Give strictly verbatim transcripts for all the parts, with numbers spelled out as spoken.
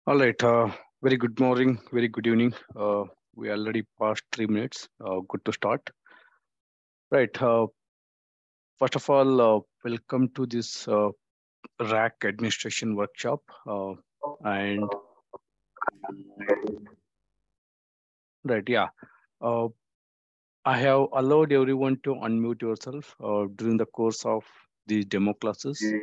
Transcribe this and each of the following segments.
All right. Uh, very good morning. Very good evening. Uh, we already passed three minutes. Uh, good to start. Right. Uh, first of all, uh, welcome to this uh, R A C administration workshop. Uh, and right, yeah. Uh, I have allowed everyone to unmute yourself uh, during the course of these demo classes.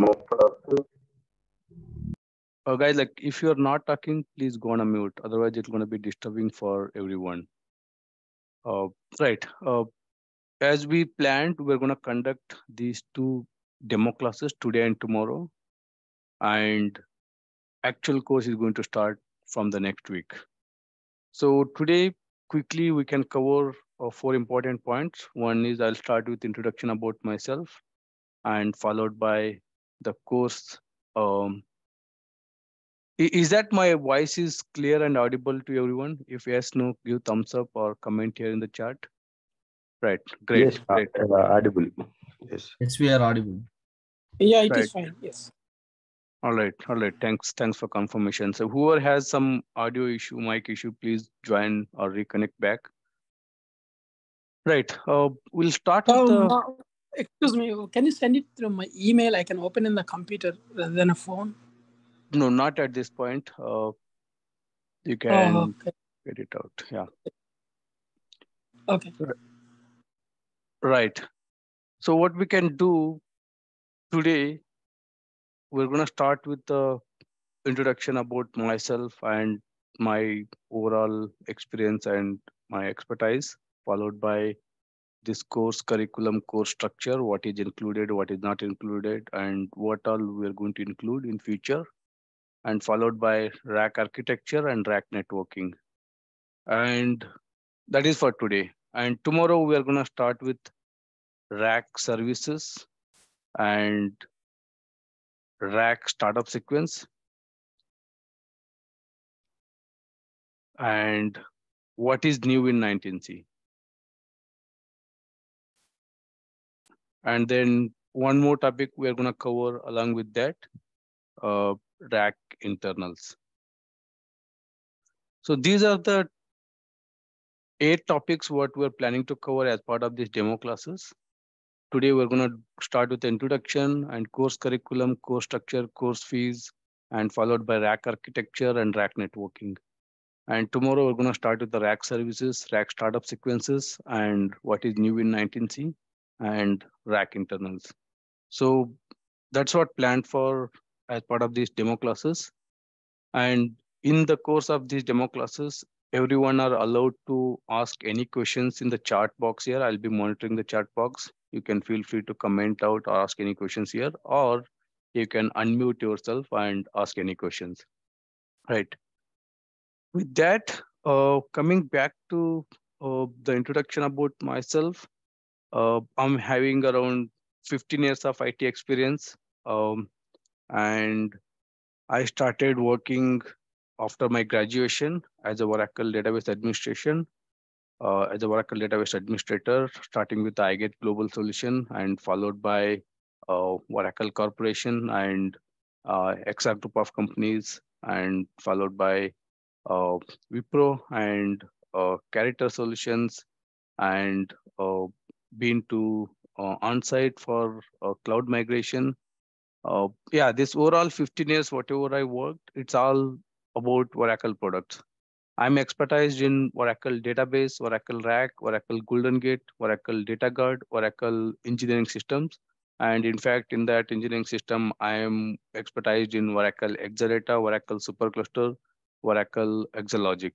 Uh, guys, like if you're not talking, please go on a mute. Otherwise, it's going to be disturbing for everyone. Uh, right. Uh, As we planned, we're going to conduct these two demo classes today and tomorrow. And actual course is going to start from the next week. So today, quickly, we can cover uh, four important points. One is I'll start with introduction about myself and followed by the course. Um, i- is that my voice is clear and audible to everyone? If yes, no, give thumbs up or comment here in the chat. Right, great, Yes, uh, great. uh, audible. Yes. Yes, we are audible. Yeah, it Right. is fine. Yes. All right, all right. Thanks, thanks for confirmation. So whoever has some audio issue, mic issue, please join or reconnect back. Right. Uh, we'll start with Um, the. uh, excuse me. Can you send it through my email? I can open in the computer rather than a phone. No, not at this point. Uh, you Oh, can okay. get it out. Yeah. Okay. Right. So what we can do today, we're gonna start with the introduction about myself and my overall experience and my expertise, followed by this course curriculum, course structure, what is included, what is not included, and what all we're going to include in future, and followed by R A C architecture and R A C networking. And that is for today. And tomorrow we are going to start with R A C services and R A C startup sequence and what is new in nineteen C. And then one more topic we are going to cover along with that, uh, R A C internals. So these are the eight topics what we're planning to cover as part of these demo classes. Today, we're going to start with the introduction and course curriculum, course structure, course fees, and followed by R A C architecture and R A C networking. And tomorrow, we're going to start with the R A C services, R A C startup sequences, and what is new in nineteen C, and R A C internals. So that's what planned for as part of these demo classes. And in the course of these demo classes, everyone are allowed to ask any questions in the chat box here. I'll be monitoring the chat box. You can feel free to comment out or ask any questions here, or you can unmute yourself and ask any questions. Right. With that, uh, coming back to uh, the introduction about myself, uh, I'm having around fifteen years of I T experience. Um, and I started working after my graduation as a Oracle database administration, uh, as a Oracle database administrator, starting with the iGet Global Solution and followed by uh, Oracle Corporation and uh, X R group of companies, and followed by uh, Wipro and uh, Character Solutions, and uh, been to uh, on-site for uh, cloud migration. Uh, yeah, this overall fifteen years, whatever I worked, it's all about Oracle products. I'm expertised in Oracle database, Oracle R A C, Oracle Golden Gate, Oracle Data Guard, Oracle engineering systems. And in fact, in that engineering system, I am expertised in Oracle Exadata, Oracle Supercluster, Oracle Exalogic.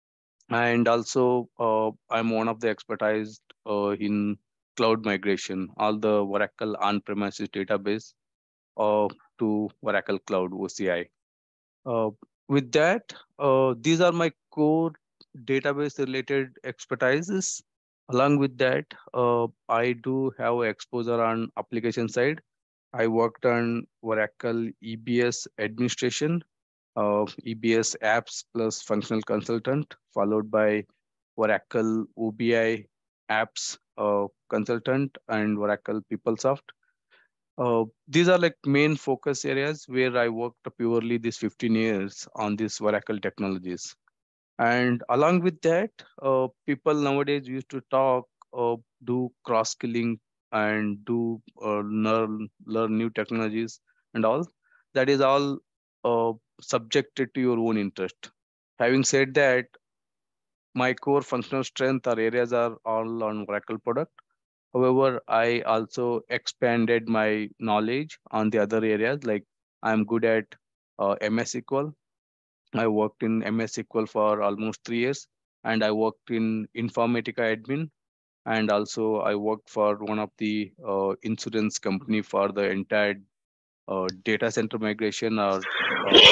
And also, uh, I'm one of the expertised uh, in cloud migration, all the Oracle on-premises database uh, to Oracle Cloud O C I. Uh, with that, uh, these are my core database related expertises. Along with that, uh, I do have exposure on application side. I worked on Oracle E B S administration, uh, E B S apps plus functional consultant, followed by Oracle O B I apps uh, consultant and Oracle PeopleSoft. Uh, these are like main focus areas where I worked purely these fifteen years on these Oracle technologies. And along with that, uh, people nowadays used to talk, uh, do cross skilling and do uh, learn learn new technologies and all. That is all uh, subjected to your own interest. Having said that, my core functional strength or areas are all on Oracle product. However, I also expanded my knowledge on the other areas. Like I'm good at uh, M S S Q L. I worked in M S S Q L for almost three years, and I worked in Informatica admin, and also I worked for one of the uh, insurance company for the entire uh, data center migration or uh,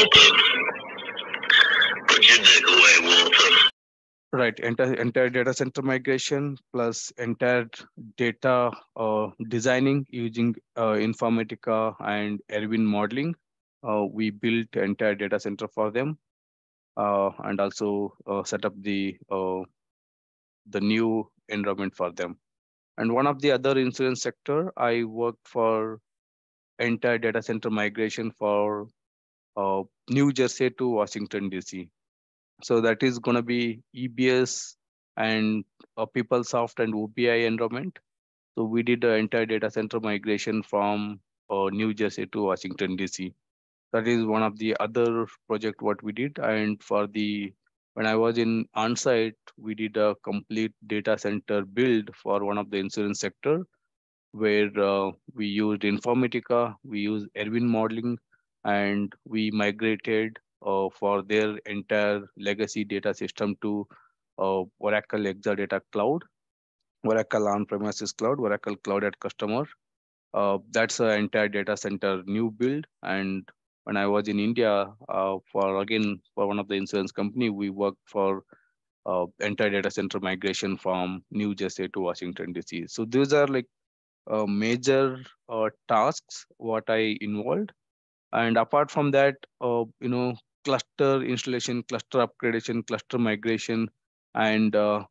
right entire entire data center migration plus entire data uh, designing using uh, Informatica and Erwin modeling. Uh, we built entire data center for them uh, and also uh, set up the uh, the new environment for them. And one of the other insurance sector, I worked for entire data center migration for uh, New Jersey to Washington, D C. So that is going to be E B S and uh, PeopleSoft and O P I environment. So we did the entire data center migration from uh, New Jersey to Washington, D C. That is one of the other project what we did. And for the when I was in on-site, we did a complete data center build for one of the insurance sector where uh, we used Informatica, we used Erwin modeling, and we migrated uh, for their entire legacy data system to uh, Oracle Exadata Cloud, Oracle on-premises cloud, Oracle Cloud at Customer. Uh, that's an entire data center new build. And when I was in India, uh, for again for one of the insurance company, we worked for uh, entire data center migration from New Jersey to Washington D C. So these are like uh, major uh, tasks what I involved. And apart from that, uh, you know, cluster installation, cluster upgradation, cluster migration, and uh,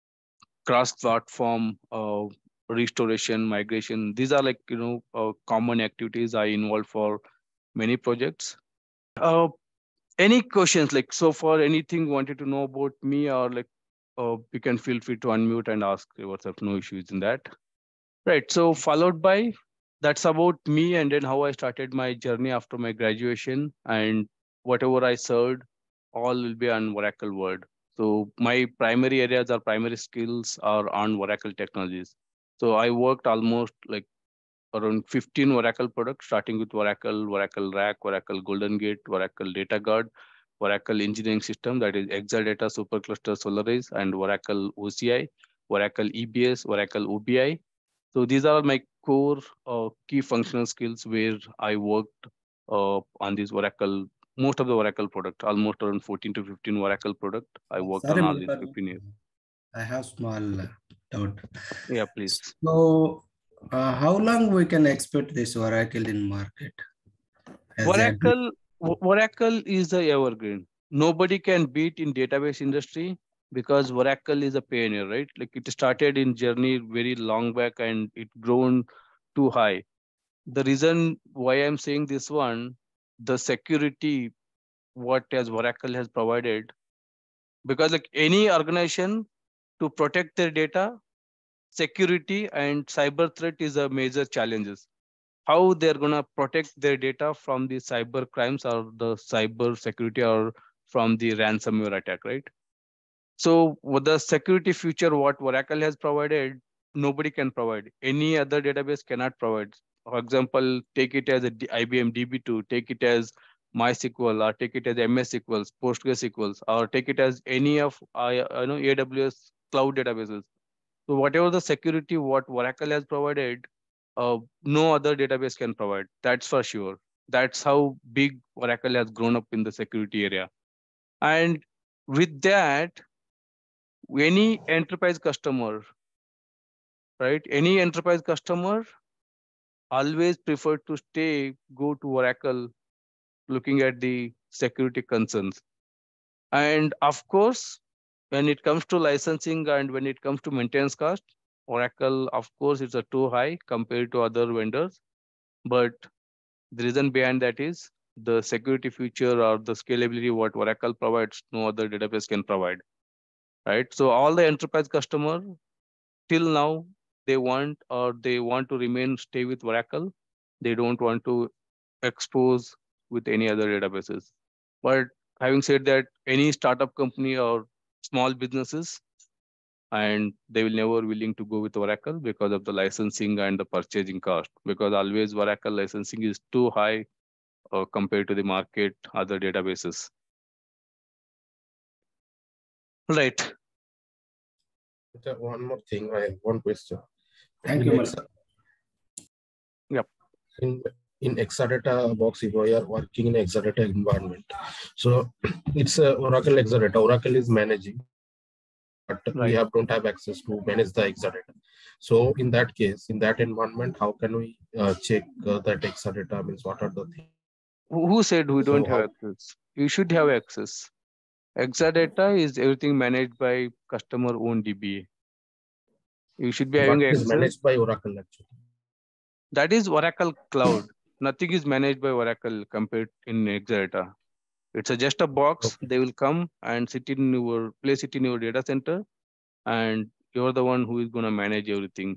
cross-platform uh, restoration, migration. These are like, you know, uh, common activities I involved for many projects. Uh, any questions like so far, anything wanted to know about me or like, uh, you can feel free to unmute and ask yourself, no issues in that. Right. So followed by that's about me and then how I started my journey after my graduation and whatever I served, all will be on Oracle Word. So my primary areas or primary skills are on Oracle technologies. So I worked almost like around fifteen Oracle products, starting with Oracle, Oracle RAC, Oracle Golden Gate, Oracle Data Guard, Oracle Engineering System, that is Exadata, Supercluster, Solaris, and Oracle O C I, Oracle E B S, Oracle O B I. So these are my core uh, key functional skills where I worked uh, on this Oracle, most of the Oracle product, almost around fourteen to fifteen Oracle product. I worked Sorry, on all these Madhukar. fifteen years. I have small uh, doubt. Yeah, please. So, uh, how long we can expect this Oracle in market? As a- Oracle, Oracle is the evergreen. Nobody can beat in database industry because Oracle is a pioneer, right? Like it started in journey very long back and it grown too high. The reason why I'm saying this one, the security what as Oracle has provided, because like any organization to protect their data, security and cyber threat is a major challenges. How they're gonna protect their data from the cyber crimes or the cyber security or from the ransomware attack, right? So with the security feature what Oracle has provided, nobody can provide. Any other database cannot provide. For example, take it as a D- I B M D B two, take it as MySQL, or take it as M S S Q L, PostgreSQL, or take it as any of I, I know A W S cloud databases. So whatever the security what Oracle has provided, uh, no other database can provide. That's for sure. That's how big Oracle has grown up in the security area. And with that, any enterprise customer, right? Any enterprise customer always prefer to stay, go to Oracle looking at the security concerns. And of course, when it comes to licensing and when it comes to maintenance cost, Oracle, of course, is a too high compared to other vendors. but the reason behind that is the security feature or the scalability what Oracle provides, no other database can provide, right? So all the enterprise customer till now, they want or they want to remain stay with Oracle. They don't want to expose with any other databases. But having said that, any startup company or small businesses, and they will never willing to go with Oracle because of the licensing and the purchasing cost, because always Oracle licensing is too high uh, compared to the market other databases. Right. One more thing, I have one question. Thank in you, Exa- Yep. In, in Exadata box, if we are working in Exadata environment, so it's a Oracle Exadata. Oracle is managing, but Right. we have don't have access to manage the Exadata. So in that case, in that environment, how can we uh, check uh, that Exadata means what are the things? Who said we So don't have how- access? You should have access. Exadata is everything managed by customer own D B A. You should be But having it is access. managed by Oracle actually. That is Oracle Cloud. Nothing is managed by Oracle compared in Exadata. It's a, just a box. Okay. They will come and sit in your place it in your data center, and you're the one who is going to manage everything.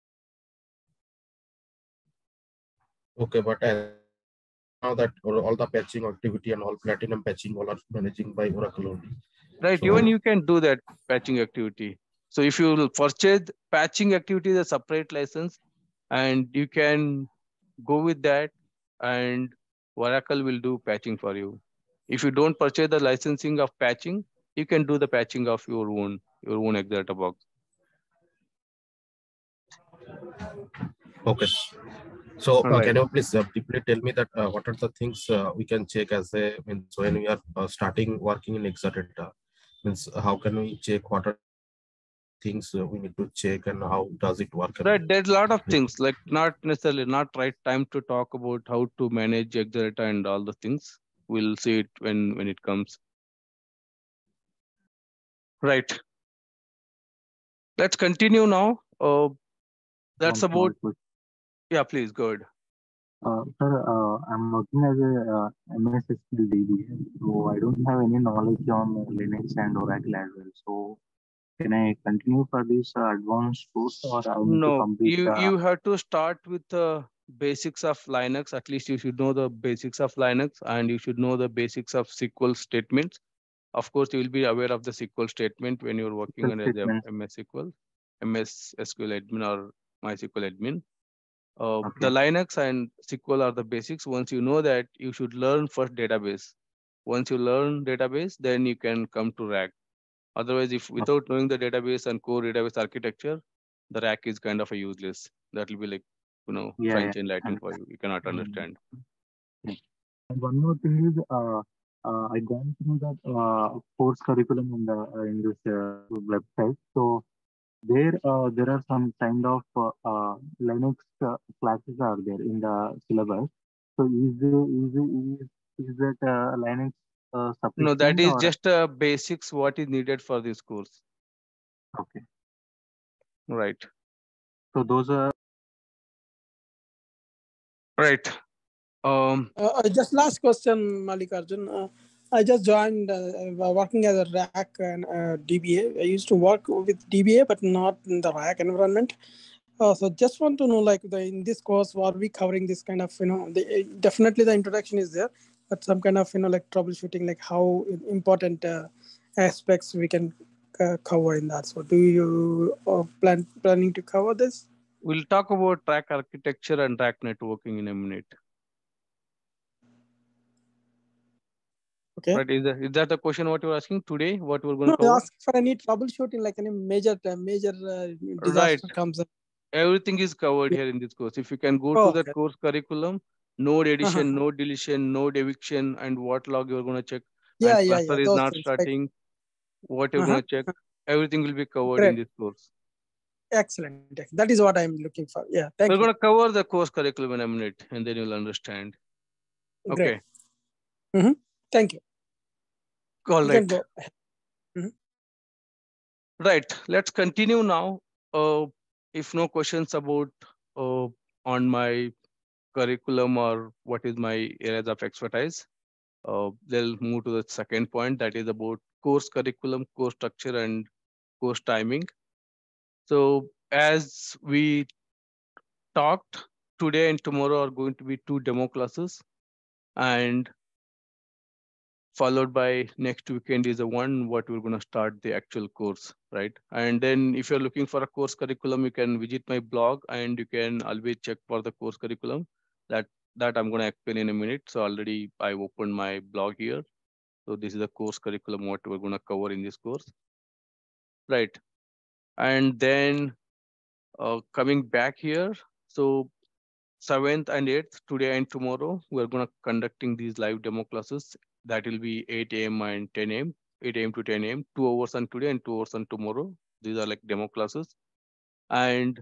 Okay, but as now that all all the patching activity and all platinum patching all are managing by Oracle only. Right. So- Even you can do that patching activity. So if you will purchase patching activity is a separate license, and you can go with that, and Oracle will do patching for you. If you don't purchase the licensing of patching, you can do the patching of your own your own Exadata box. Okay. So uh, Right. can you please uh, deeply tell me that uh, what are the things uh, we can check as a means when we are uh, starting working in Exadata? Means how can we check what are things uh, we need to check and how does it work? Right. There's a lot of things, like not necessarily not right time to talk about how to manage Exadata and all the things. We'll see it when when it comes. Right. Let's continue now. Uh, that's One small about, question. yeah, please go ahead. Uh, sir, uh, I'm working as a uh, M S S Q D B A, so I don't have any knowledge on uh, Linux and Oracle as well. So can I continue for this uh, advanced course, or I need to No, complete? you Uh, you have to start with the basics of Linux. At least you should know the basics of Linux, and you should know the basics of S Q L statements. Of course, you will be aware of the S Q L statement when you're working on as a statements. M S S Q L, M S S Q L admin or MySQL admin. Uh, Okay. The Linux and S Q L are the basics. Once you know that, you should learn first database. Once you learn database, then you can come to R A C. Otherwise, if without knowing the database and core database architecture, the R A C is kind of a useless. That will be like, you know, Yeah, French yeah. and Latin And, for you. You cannot mm, understand. yeah. And one more thing is, uh, uh, I gone through that uh, course curriculum in the uh, in this uh, website. So there, uh, there are some kind of uh, uh, Linux uh, classes are there in the syllabus. So is the is the- is, is that uh, Linux uh, No, that sufficient is or just a basics what is needed for this course. okay? Right. So those are Right. Um, Uh, uh, just last question, Malikarjun. Uh, I just joined uh, uh, working as a R A C and uh, D B A. I used to work with D B A, but not in the R A C environment. Uh, so just want to know, like, the in this course, are we covering this kind of, you know, the, uh, definitely the introduction is there, but some kind of, you know, like troubleshooting, like how important uh, aspects we can uh, cover in that. So do you uh, plan planning to cover this? we'll talk about R A C architecture and R A C networking in a minute. Okay. Right. Is that, is that the question what you're asking today? What we're going No, to I cover? ask for any troubleshooting, like any major uh, major uh, disaster Right. comes up. Everything is covered Yeah. here in this course. If you can go Oh, to that okay. course curriculum, node addition, Uh-huh. node deletion, node eviction, and what log you're going to check, Yeah, and yeah, cluster yeah. is Those not things. Like, starting, what you're uh-huh. going to check, everything will be covered in Great. this course. Excellent. That is what I'm looking for. Yeah. Thank We're you. going to cover the course curriculum in a minute, and then you'll understand. Great. Okay. Mm-hmm. Thank you. All You right. can go. Mm-hmm. Right. Let's continue now. Uh, if no questions about uh, on my curriculum or what is my areas of expertise. Uh, they'll move to the second point, that is about course curriculum, course structure, and course timing. So as we talked, today and tomorrow are going to be two demo classes, and followed by next weekend is the one what we're going to start the actual course, right? And then if you're looking for a course curriculum, you can visit my blog and you can always check for the course curriculum. That that I'm going to explain in a minute. So already I opened my blog here. So this is the course curriculum what we're going to cover in this course, right? And then uh, coming back here, so seventh and eighth, today and tomorrow, we're going to conducting these live demo classes. That will be eight A M and ten A M, eight A M to ten A M, two hours on today and two hours on tomorrow. These are like demo classes. And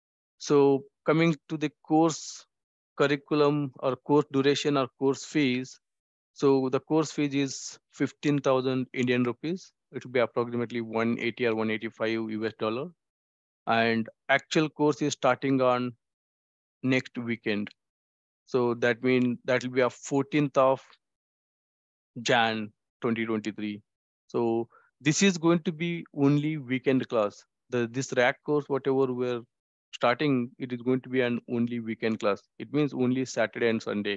so coming to the course curriculum or course duration or course fees. So the course fees is fifteen thousand Indian rupees. It will be approximately one eighty or one eighty-five U S dollar. And actual course is starting on next weekend. So that means that will be a fourteenth of January twenty twenty-three. So this is going to be only weekend class. The this R A C course, whatever we're starting, it is going to be an only weekend class. It means only Saturday and Sunday.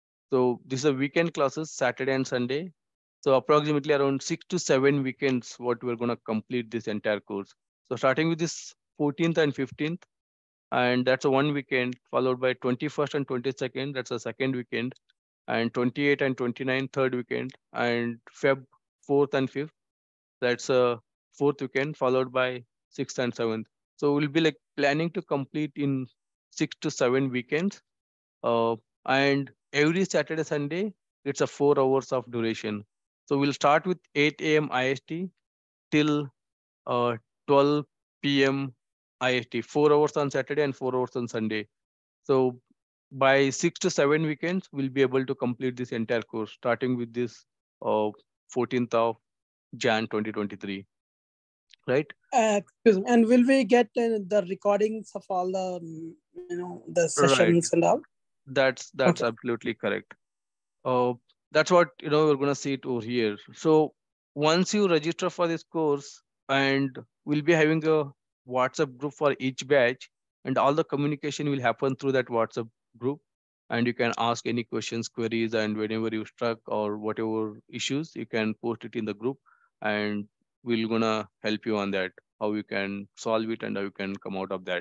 So this is a weekend classes, Saturday and Sunday. So approximately around six to seven weekends, what we're going to complete this entire course. So starting with this fourteenth and fifteenth, and that's a one weekend, followed by twenty-first and twenty-second, that's a second weekend, and twenty-eighth and twenty-ninth, third weekend, and Feb fourth and fifth, that's a fourth weekend, followed by sixth and seventh. So we'll be like planning to complete in six to seven weekends. Uh, and every Saturday, Sunday, it's a four hours of duration. So we'll start with eight A M I S T till uh, twelve P M I S T, four hours on Saturday and four hours on Sunday. So by six to seven weekends, we'll be able to complete this entire course, starting with this uh, fourteenth of January twenty twenty-three, right? Uh, excuse me. And will we get uh, the recordings of all the, um, you know, the sessions Right. and all? That's that's Okay. absolutely correct. Uh, that's what, you know, we're going to see it over here. So once you register for this course, and we'll be having a WhatsApp group for each batch, and all the communication will happen through that WhatsApp group. And you can ask any questions, queries, and whenever you stuck or whatever issues, you can post it in the group, and we're gonna help you on that, how you can solve it and how you can come out of that.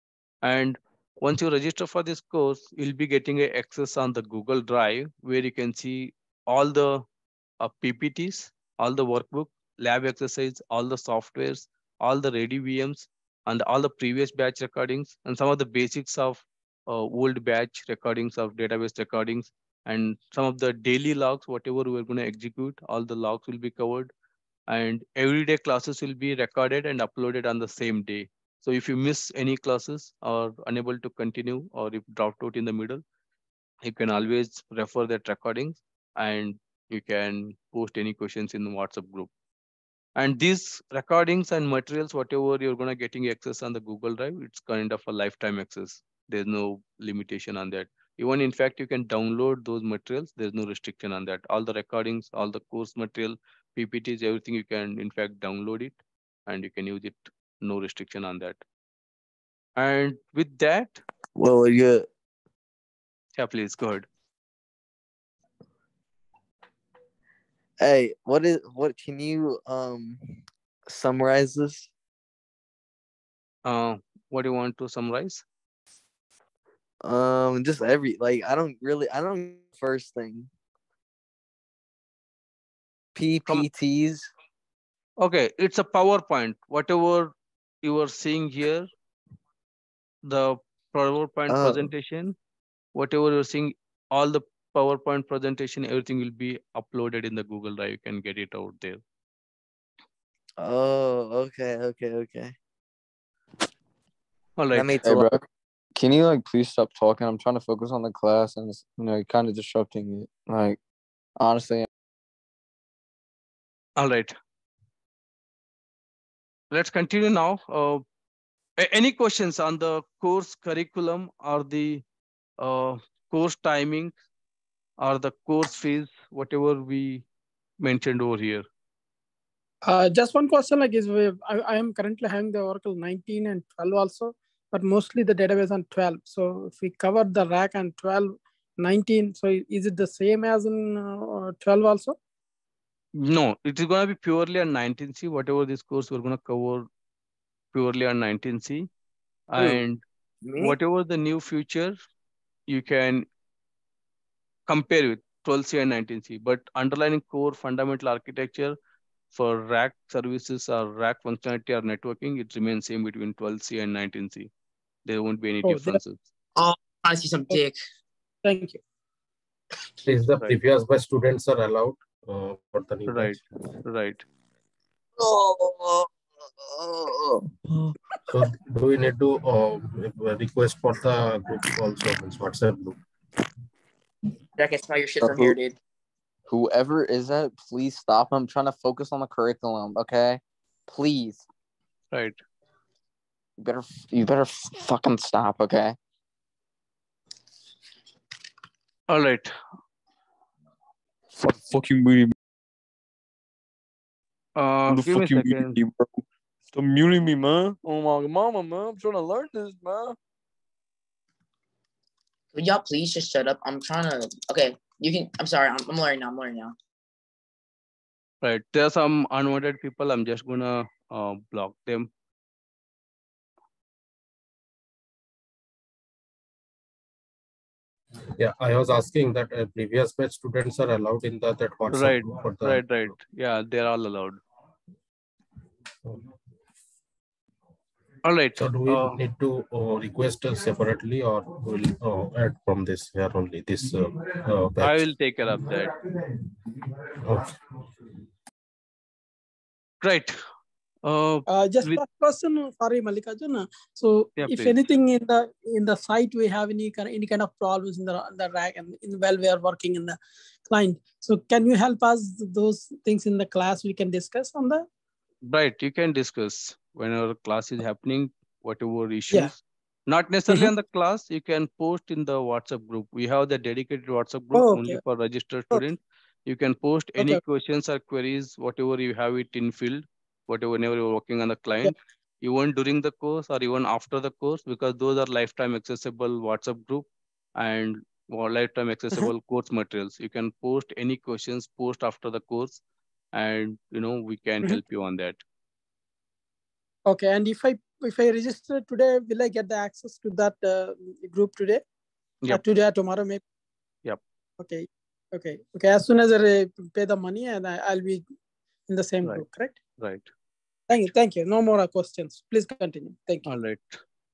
And once you register for this course, you'll be getting a access on the Google Drive, where you can see all the uh, P P Ts, all the workbook, lab exercise, all the softwares, all the ready V Ms, and all the previous batch recordings, and some of the basics of uh, old batch recordings of database recordings, and some of the daily logs, whatever we're going to execute, all the logs will be covered. And everyday classes will be recorded and uploaded on the same day. So if you miss any classes or unable to continue, or if dropped out in the middle, you can always refer that recordings, and you can post any questions in the WhatsApp group. And these recordings and materials, whatever you're going to getting access on the Google Drive, it's kind of a lifetime access. There's no limitation on that. Even in fact, you can download those materials. There's no restriction on that. All the recordings, all the course material, P P Ts, everything you can in fact download it, and you can use it. No restriction on that. And with that, Well, yeah. yeah, please go ahead. Hey, what is what? Can you um summarize this? Uh, what do you want to summarize? Um, just every like I don't really I don't first thing. P P Ts. Okay, it's a PowerPoint. Whatever you are seeing here, the PowerPoint Oh. presentation, whatever you're seeing, all the PowerPoint presentation, everything will be uploaded in the Google Drive. You can get it out there. Oh, okay, okay, okay. All That right. makes Hey, a lot. bro, can you like please stop talking? I'm trying to focus on the class, and it's, you know, you're kind of disrupting it. Like, honestly, All right. Let's continue now. Uh, a- any questions on the course curriculum or the uh, course timing or the course fees, whatever we mentioned over here. Uh, just one question, like is we, I, I am currently having the Oracle nineteen and twelve also, but mostly the database on twelve. So if we cover the rack and twelve, nineteen, so is it the same as in uh, twelve also? No, it is going to be purely on nineteen C. Whatever this course we're going to cover purely on nineteen C. And Me? whatever the new feature, you can compare with twelve C and nineteen C. But underlying core fundamental architecture for rack services or rack functionality or networking, it remains same between twelve C and nineteen C. There won't be any Oh, there- differences. Oh, I see some dick. Thank you. Is the Right. previous batch students are allowed uh, for the new Right, batch? right. Oh. So do we need to uh, request for the group also, means WhatsApp group? I can smell your shit Uh, from who- here, dude. Whoever is that, please stop. I'm trying to focus on the curriculum, okay? Please. Right. You better you better fucking stop, okay? All right. Fuck fucking muting me. Uh, I'm the give me a fucking second. muting you, bro. Stop muting me, man. Oh my mama, man. I'm trying to learn this, man. Could y'all please just shut up? I'm trying to. Okay, you can. I'm sorry. I'm, I'm learning now. I'm learning now. Right. There are some unwanted people. I'm just gonna uh, block them. Yeah, I was asking that uh, previous batch students are allowed in the that WhatsApp Right, group for the right, right. Yeah, they're all allowed. All right. So do we Uh, need to uh, request uh, separately, or will uh, add from this here only this uh, uh, I batch? will take care of that. Okay. Right. Uh, Uh, just with, one question, sorry, Mallikarjun. So Yeah, if please. anything in the in the site we have any kind any kind of problems in the the rack and in while we are working in the client, so can you help us those things in the class we can discuss on that? right. You can discuss whenever class is happening, whatever issues. Yeah. Not necessarily Mhm. on the class. You can post in the WhatsApp group. We have the dedicated WhatsApp group Oh, only okay. for registered Okay. students. You can post any Okay. questions or queries, whatever you have it in field, whatever whenever you're working on the client, even during the course or even after the course, because those are lifetime accessible WhatsApp group and or lifetime accessible course materials. You can post any questions, post after the course, and you know we can Mhm. help you on that. Okay. And if I if I register today, will I get the access to that uh, group today? Uh, Yep. today or tomorrow, maybe. Yep. Okay. Okay. Okay. As soon as I uh, pay the money, and I, I'll be in the same Right. group, correct? Right. Thank you. Thank you. No more questions. Please continue. Thank you. All right.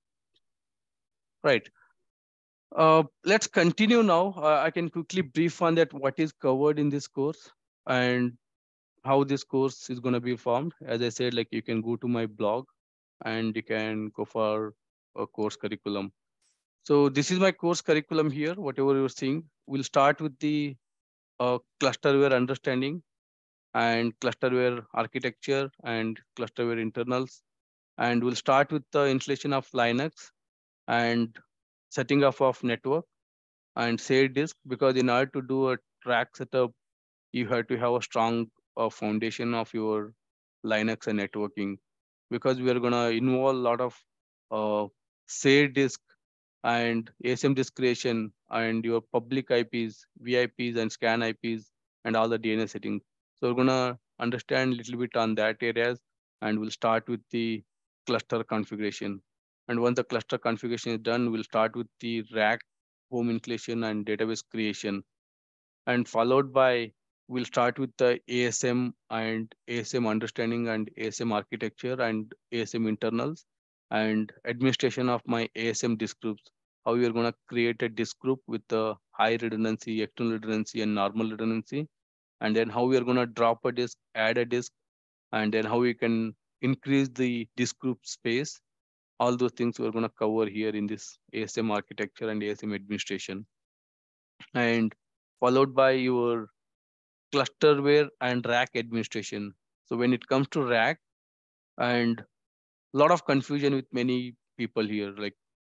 Right. Uh, let's continue now. Uh, I can quickly brief on that what is covered in this course and how this course is going to be formed. As I said, like you can go to my blog and you can go for a course curriculum. So this is my course curriculum here, whatever you're seeing. We'll start with the uh, clusterware understanding and clusterware architecture and clusterware internals. And we'll start with the installation of Linux and setting up of network and shared disk, because in order to do a track setup, you have to have a strong uh, foundation of your Linux and networking, because we are going to involve a lot of uh, shared disk and A S M disk creation and your public I Ps, V I Ps and scan I Ps and all the D N S settings. So we're going to understand a little bit on that areas, and we'll start with the cluster configuration. And once the cluster configuration is done, we'll start with the rack home installation and database creation. And followed by, we'll start with the A S M and A S M understanding and A S M architecture and A S M internals and administration of my A S M disk groups. How you're going to create a disk group with the high redundancy, external redundancy, and normal redundancy. And then how we are going to drop a disk, add a disk, and then how we can increase the disk group space. All those things we're going to cover here in this A S M architecture and A S M administration. And followed by your clusterware and rack administration. So when it comes to rack, and a lot of confusion with many people here, like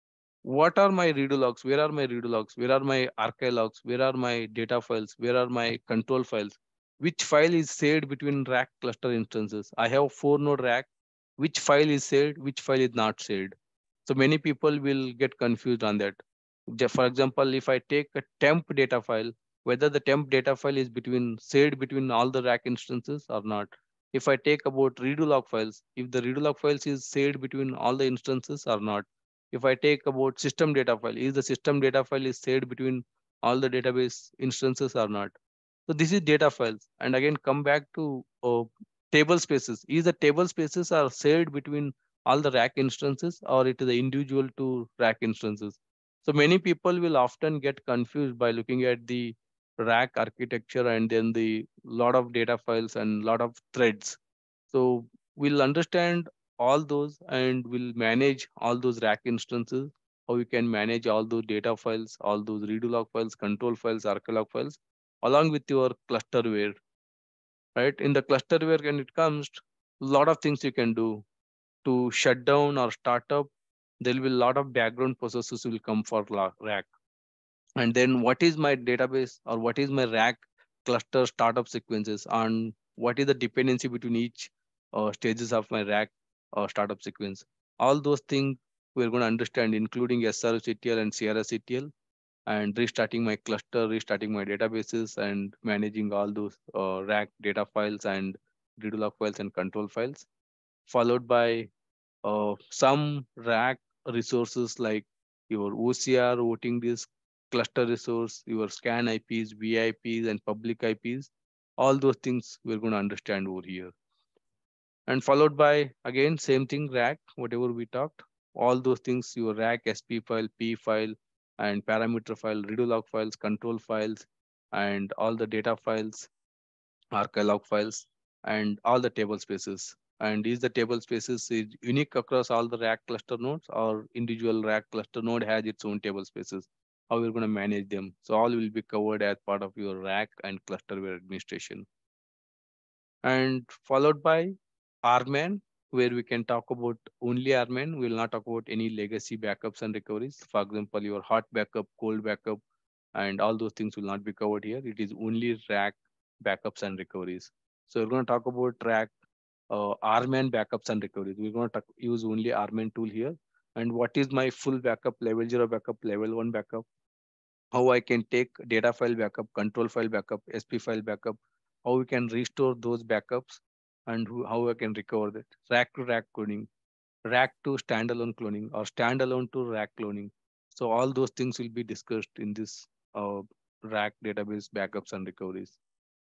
what are my redo logs? Where are my redo logs? Where are my archive logs? Where are my data files? Where are my control files? Which file is shared between rack cluster instances? I have four node rack. Which file is shared? Which file is not shared? So many people will get confused on that. For example, if I take a temp data file, whether the temp data file is between shared between all the rack instances or not. If I take about redo log files, if the redo log files is shared between all the instances or not. If I take about system data file, is the system data file is shared between all the database instances or not? So this is data files. And again, come back to uh, table spaces. Is the table spaces are shared between all the rack instances or it is the individual to rack instances? So many people will often get confused by looking at the rack architecture and then the lot of data files and lot of threads. So we'll understand all those and we'll manage all those rack instances, how you can manage all those data files, all those redo log files, control files, arclog files, along with your clusterware, right? In the clusterware, when it comes, a lot of things you can do to shut down or start up. There will be a lot of background processes will come for rack. And then what is my database or what is my rack cluster startup sequences and what is the dependency between each uh, stages of my rack uh, startup sequence. All those things we're going to understand, including S R C T L and C R S C T L, and restarting my cluster, restarting my databases, and managing all those uh, rack data files and redo log files and control files, followed by uh, some rack resources like your O C R, voting disk, cluster resource, your scan I Ps, V I Ps, and public I Ps. All those things we're going to understand over here. And followed by, again, same thing, rack, whatever we talked, all those things, your rack, S P file, P file, and parameter file, redo log files, control files, and all the data files, archive log files, and all the table spaces. And is the table spaces is unique across all the rack cluster nodes or individual rack cluster node has its own table spaces? How we're going to manage them? So all will be covered as part of your rack and clusterware administration. And followed by R M A N, where we can talk about only R M A N. We will not talk about any legacy backups and recoveries. For example, your hot backup, cold backup, and all those things will not be covered here. It is only rack backups and recoveries. So we're going to talk about rack uh, R M A N backups and recoveries. We're going to talk, use only R M A N tool here. And what is my full backup, level zero backup, level one backup? How I can take data file backup, control file backup, S P file backup, how we can restore those backups, and who, how I can recover that. Rack to rack cloning, rack to standalone cloning, or standalone to rack cloning. So all those things will be discussed in this uh, rack database backups and recoveries.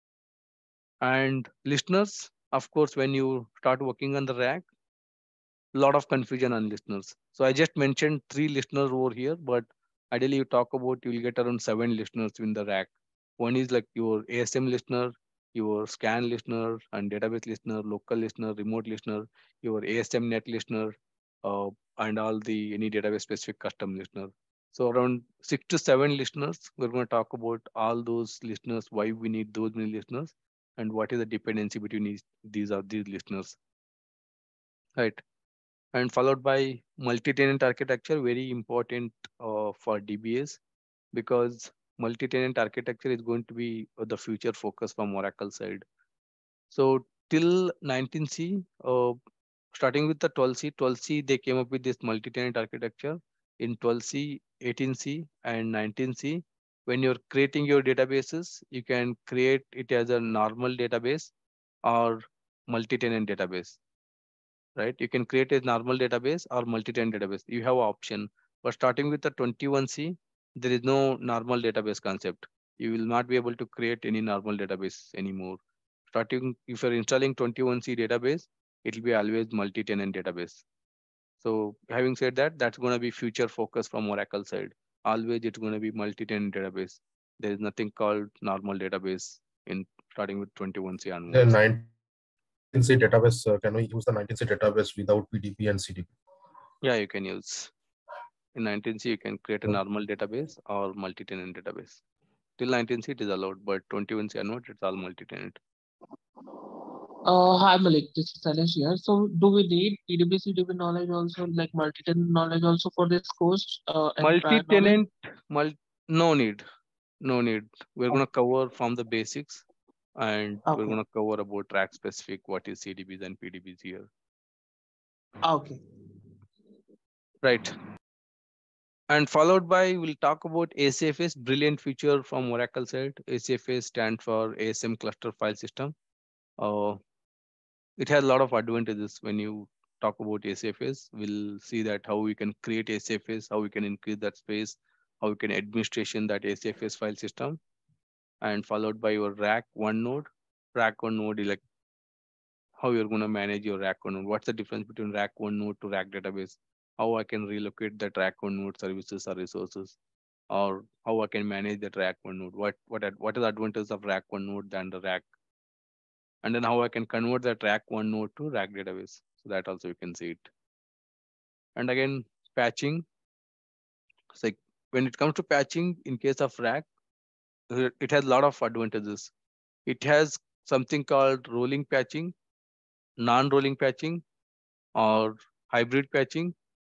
And listeners, of course, when you start working on the rack, a lot of confusion on listeners. So I just mentioned three listeners over here, but ideally you talk about, you will get around seven listeners in the rack. One is like your A S M listener, your scan listener and database listener, local listener, remote listener, your A S M net listener, uh, and all the any database specific custom listener. So around six to seven listeners, we're going to talk about all those listeners, why we need those many listeners, and what is the dependency between these, these are these listeners, right? And followed by multi-tenant architecture, very important uh, for D B S, because multi-tenant architecture is going to be the future focus from Oracle side. So till nineteen C, uh, starting with the twelve C, twelve C, they came up with this multi-tenant architecture. In twelve C, eighteen C, and nineteen C, when you're creating your databases, you can create it as a normal database or multi-tenant database. Right? You can create a normal database or multi-tenant database. You have an option. But starting with the twenty-one C, there is no normal database concept. You will not be able to create any normal database anymore. Starting, if you're installing twenty-one C database, it will be always multi-tenant database. So having said that, that's going to be future focus from Oracle side. Always it's going to be multi-tenant database. There is nothing called normal database in starting with twenty-one C onwards. The nineteen C database, uh, can we use the nineteen C database without P D P and C D P? Yeah, you can use. In nineteen C, you can create a normal database or multi-tenant database. Till nineteen C, it is allowed, but twenty-one C onward, it's all multi-tenant. Uh, hi Malik, this is Salesh here. So, do we need P D B C D B knowledge also, like multi-tenant knowledge also for this course, uh, and prior knowledge? Multi-tenant, mul no need, no need. We're Oh, going to cover from the basics, and we're okay, going to cover about track specific, what is C D Bs and P D Bs here. okay. Right. And followed by, we'll talk about A C F S, brilliant feature from Oracle side. A C F S stands for A S M Cluster File System. Uh, it has a lot of advantages when you talk about A C F S. We'll see that how we can create A C F S, how we can increase that space, how we can administration that A C F S file system, and followed by your rack one node. Rack one node is like how you're going to manage your rack one node. What's the difference between rack one node to rack database? How I can relocate that rack one node services or resources, or how I can manage that rack one node. What what ad- what is the advantage of rack one node than the rack, and then how I can convert that rack one node to rack database. So that also you can see it. And again, patching. It's like when it comes to patching, in case of rack, uh, it has a lot of advantages. It has something called rolling patching, non-rolling patching, or hybrid patching.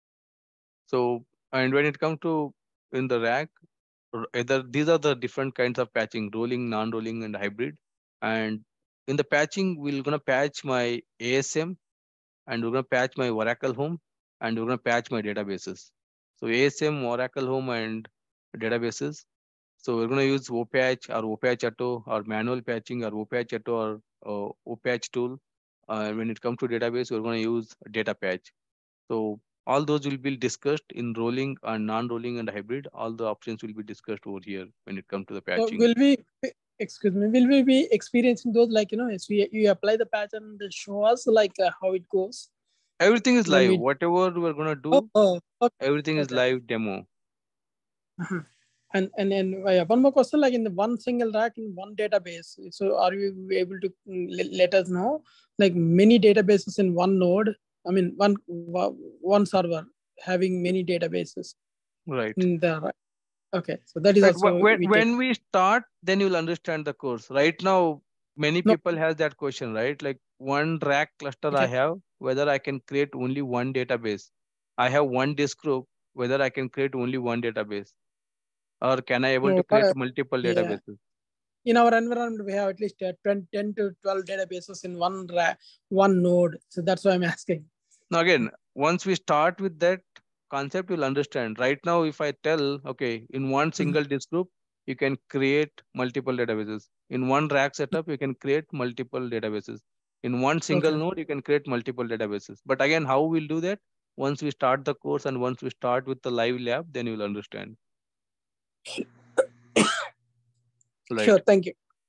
So, and when it comes to in the rack, r- either these are the different kinds of patching: rolling, non-rolling, and hybrid. And in the patching, we're gonna patch my A S M, and we're gonna patch my Oracle home, and we're gonna patch my databases. So A S M, Oracle home, and databases. So we're gonna use opatch or opatch auto or manual patching or opatch auto or uh, opatch tool. Uh, when it comes to database, we're gonna use data patch. So all those will be discussed in rolling and non-rolling and hybrid. All the options will be discussed over here when it comes to the So patching. will we, excuse me, will we be experiencing those, like, you know, as we you apply the patch and they show us like uh, how it goes Everything is when live. we? Whatever we're gonna Oh, do, oh, okay, everything is okay. live demo. Uh-huh. And and then uh, one more question, like in the one single rack in one database. So are you able to mm, le- let us know like many databases in one node? I mean, one one server having many databases Right. in the rack. Okay, so that is Right. also wh- When we take. when we start, then you'll understand the course. Right now, many No, people has that question, right? Like one rack cluster I okay. have, whether I can create only one database. I have one disk group, whether I can create only one database, or can I able No, to create uh, multiple yeah. databases? In our environment, we have at least uh, ten, ten to twelve databases in one rack, one node. So that's why I'm asking. Now again, once we start with that concept, you'll understand. Right now, if I tell, okay, in one single disk group, you can create multiple databases. In one rack setup, you can create multiple databases. In one single Okay. node, you can create multiple databases. But again, how we'll do that? Once we start the course and once we start with the live lab, then you'll understand. Right. Sure. Thank you.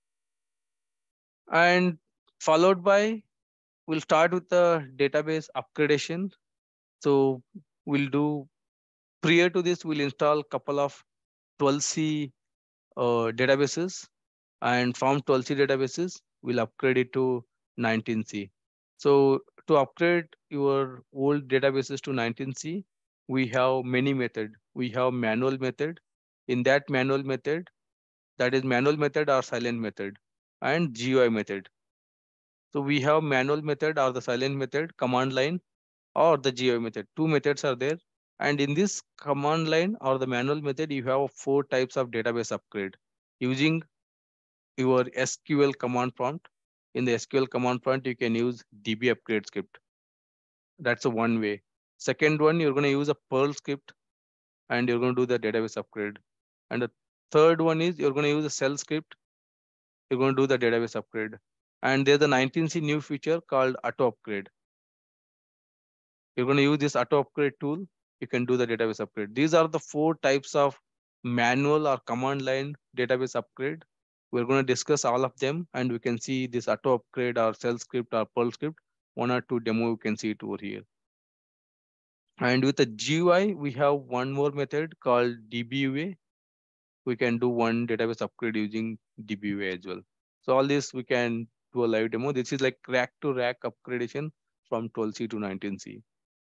And followed by, we'll start with the database upgradation. So we'll do, prior to this, we'll install couple of twelve C uh, databases, and from twelve C databases, we'll upgrade it to nineteen C. So to upgrade your old databases to nineteen C, we have many method. We have manual method. In that manual method, that is manual method or silent method, and G U I method. So we have manual method or the silent method, command line, or the G U I method. Two methods are there. And in this command line or the manual method, you have four types of database upgrade using your S Q L command prompt. In the S Q L command prompt, you can use D B upgrade script. That's a one way. Second one, you're going to use a Perl script and you're going to do the database upgrade. And the third one is you're going to use a shell script. You're going to do the database upgrade. And there's a nineteen C new feature called auto upgrade. You're going to use this auto upgrade tool. You can do the database upgrade. These are the four types of manual or command line database upgrade. We're going to discuss all of them, and we can see this auto upgrade or shell script or Perl script. One or two demo, you can see it over here. And with the G U I, we have one more method called D B U A. We can do one database upgrade using D B U A as well. So all this we can do a live demo. This is like rack to rack upgradation from twelve C to nineteen C.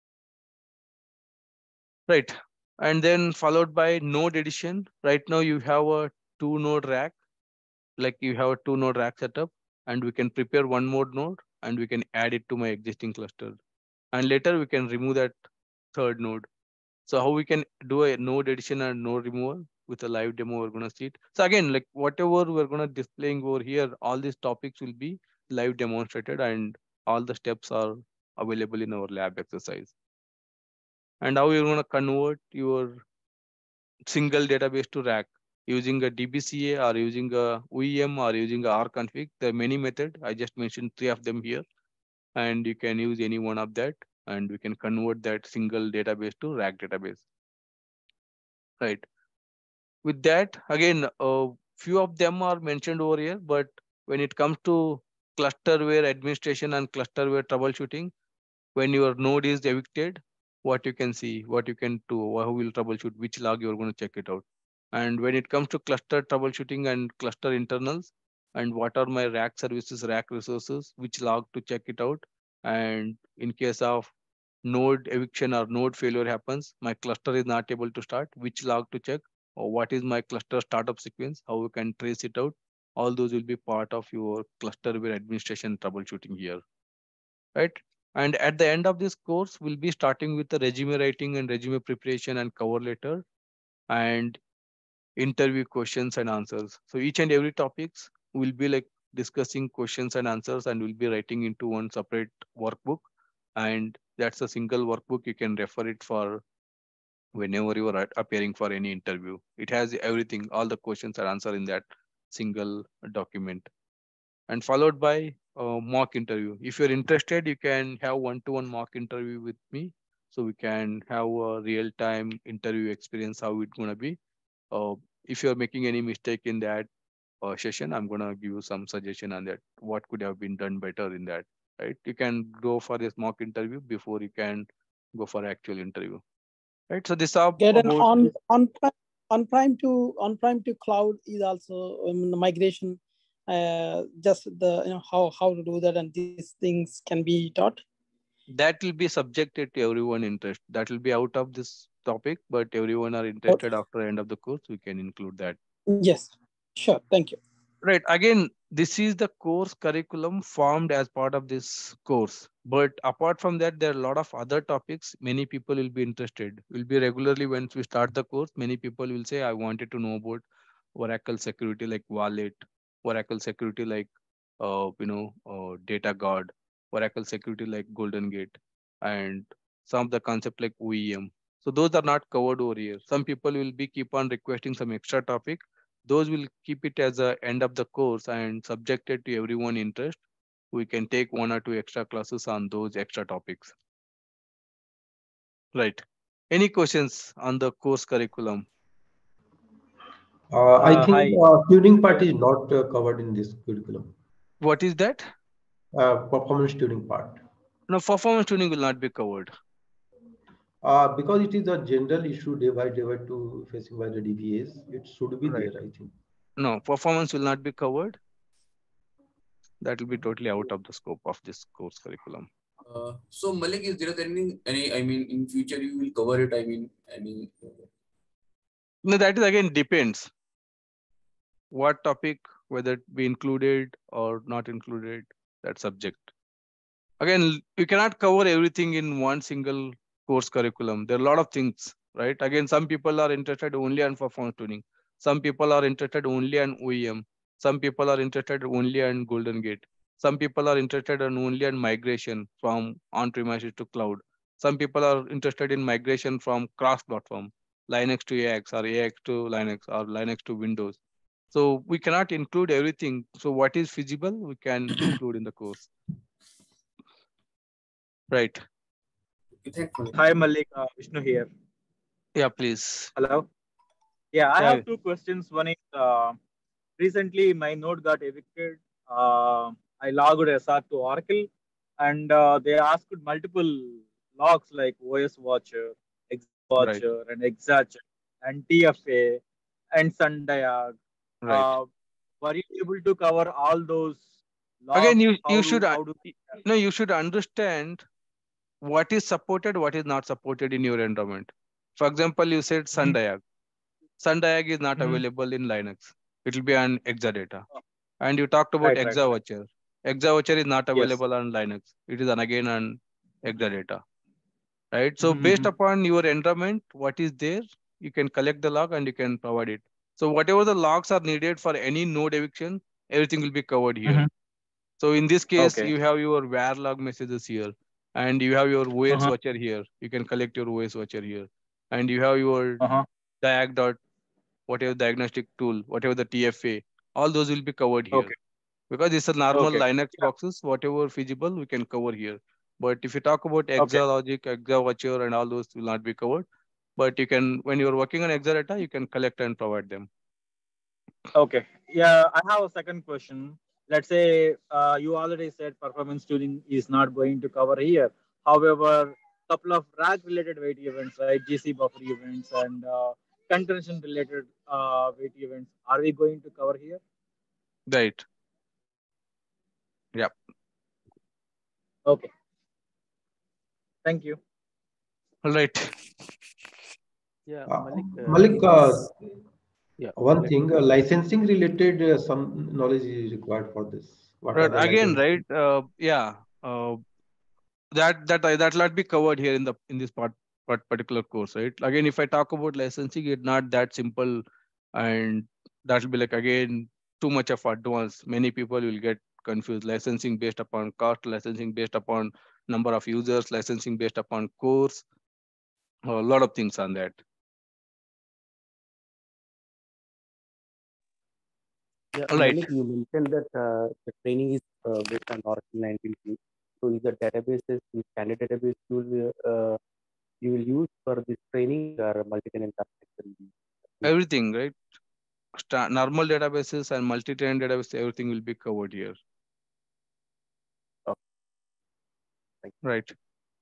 Right. And then followed by node addition. Right now you have a two node rack, like you have a two node rack setup, and we can prepare one more node. and we can add it to my existing cluster. And later we can remove that third node. So how we can do a node addition and node removal with a live demo, we're going to see it. So again, like whatever we're going to displaying over here, all these topics will be live demonstrated and all the steps are available in our lab exercise. And how you're going to convert your single database to rack using a D B C A or using a O E M or using a R config. There are many methods. I just mentioned three of them here, and you can use any one of that, and we can convert that single database to rack database. Right. With that, again, a few of them are mentioned over here, but when it comes to clusterware administration and clusterware troubleshooting, when your node is evicted, what you can see, what you can do, how will troubleshoot, which log you're going to check it out. And when it comes to cluster troubleshooting and cluster internals, and what are my rack services, rack resources, which log to check it out. And in case of node eviction or node failure happens, my cluster is not able to start, which log to check, or what is my cluster startup sequence, how you can trace it out. All those will be part of your clusterware administration troubleshooting here, right? And at the end of this course, we'll be starting with the resume writing and resume preparation and cover letter and interview questions and answers. So each and every topics will be like discussing questions and answers, and we'll be writing into one separate workbook. And that's a single workbook. You can refer it for whenever you are appearing for any interview. It has everything, all the questions are answered in that single document. And followed by a mock interview. If you're interested, you can have one-to-one mock interview with me. So we can have a real-time interview experience, how it's going to be. Uh, if you're making any mistake in that uh, session, I'm going to give you some suggestion on that. What could have been done better in that, right? You can go for this mock interview before you can go for actual interview, right? So this are Get an about on on on prime to on prime to cloud is also um, the migration. Uh, just the you know how how to do that, and these things can be taught. That will be subjected to everyone interest. That will be out of this topic, but everyone are interested after the end of the course. We can include that. Yes, sure. Thank you. Right. Again, this is the course curriculum formed as part of this course. But apart from that, there are a lot of other topics many people will be interested. Will be regularly once we start the course, many people will say, I wanted to know about Oracle security like Wallet, Oracle security like uh, you know, uh, Data Guard, Oracle security like Golden Gate, and some of the concept like O E M. So those are not covered over here. Some people will be keep on requesting some extra topic. Those will keep it as a end of the course and subjected to everyone interest. We can take one or two extra classes on those extra topics. Right. Any questions on the course curriculum? Uh, I Uh, think hi. uh, tuning part is not uh, covered in this curriculum. What is that? Uh, performance tuning part. No, performance tuning will not be covered. Uh, because it is a general issue day by day by to facing by the D B As, it should be Right. there, I think. No, performance will not be covered. That will be totally out of the scope of this course curriculum. Uh, so Malik, is there any, any, I mean, in future you will cover it, I mean, any... No, that is again depends. What topic, whether it be included or not included, that subject. Again, you cannot cover everything in one single course curriculum. There are a lot of things, right? Again, some people are interested only on performance tuning. Some people are interested only on O E M. Some people are interested only on Golden Gate. Some people are interested in only on migration from on-premises to cloud. Some people are interested in migration from cross-platform, Linux to A X or A X to Linux or Linux to Windows. So we cannot include everything. So what is feasible, we can include in the course. Right. Hi, Malik. Uh, Vishnu here. Yeah, please. Hello. Yeah, I Yeah. have two questions. One is uh, recently my node got evicted. Uh, I logged S R to Oracle, and uh, they asked multiple logs like O S Watcher, X Watcher, right, and Exarch, and T F A, and Sundiag. Right. Uh, were you able to cover all those logs? Again, you how you do, should how do... no, you should understand what is supported, what is not supported in your environment. For example, you said Sundiag. Sundiag is not Mm-hmm. available in Linux. It will be on Exadata. And you talked about right, Exa right, Watcher. Exa voucher is not Yes. available on Linux. It is on again on Exadata, right? So Mm-hmm. based upon your environment, what is there, you can collect the log and you can provide it. So whatever the logs are needed for any node eviction, everything will be covered here. Mm-hmm. So in this case, Okay. you have your var log messages here, and you have your O S Uh-huh. watcher here. You can collect your O S watcher here, and you have your Uh-huh. diag dot whatever diagnostic tool, whatever the T F A, all those will be covered here. Okay. Because it's a normal Okay. Linux Yeah. boxes, whatever feasible, we can cover here. But if you talk about Okay. Exa logic, Exa watcher, and all those will not be covered. But you can, when you're working on Exadata, you can collect and provide them. Okay. Yeah, I have a second question. Let's say uh, you already said performance tuning is not going to cover here. However, couple of R A C related weight events, right? G C buffer events and uh, contention related uh, weight events. Are we going to cover here? Right. Yeah. Okay. Thank you. All right. Yeah, Uh, Malik. Uh, Malik, in uh, this, yeah, one let thing, uh, licensing related uh, some knowledge is required for this. What are Right. the Again, right. licensing? Uh, yeah. Uh, that that that will be covered here in the in this part, part particular course, right? Again, if I talk about licensing, it's not that simple, and that will be like again too much of advance. Many people will get confused. Licensing based upon cost, licensing based upon number of users, licensing based upon course, a lot of things on that. Yeah, All right. Malik, you mentioned that uh, the training is uh, based on Oracle nineteen two. So is the databases, the standard database you will uh, you will use for this training or multi-tenant architecture? Everything, right? Sta normal databases and multi-tenant databases, everything will be covered here. Okay. Thank you. Right.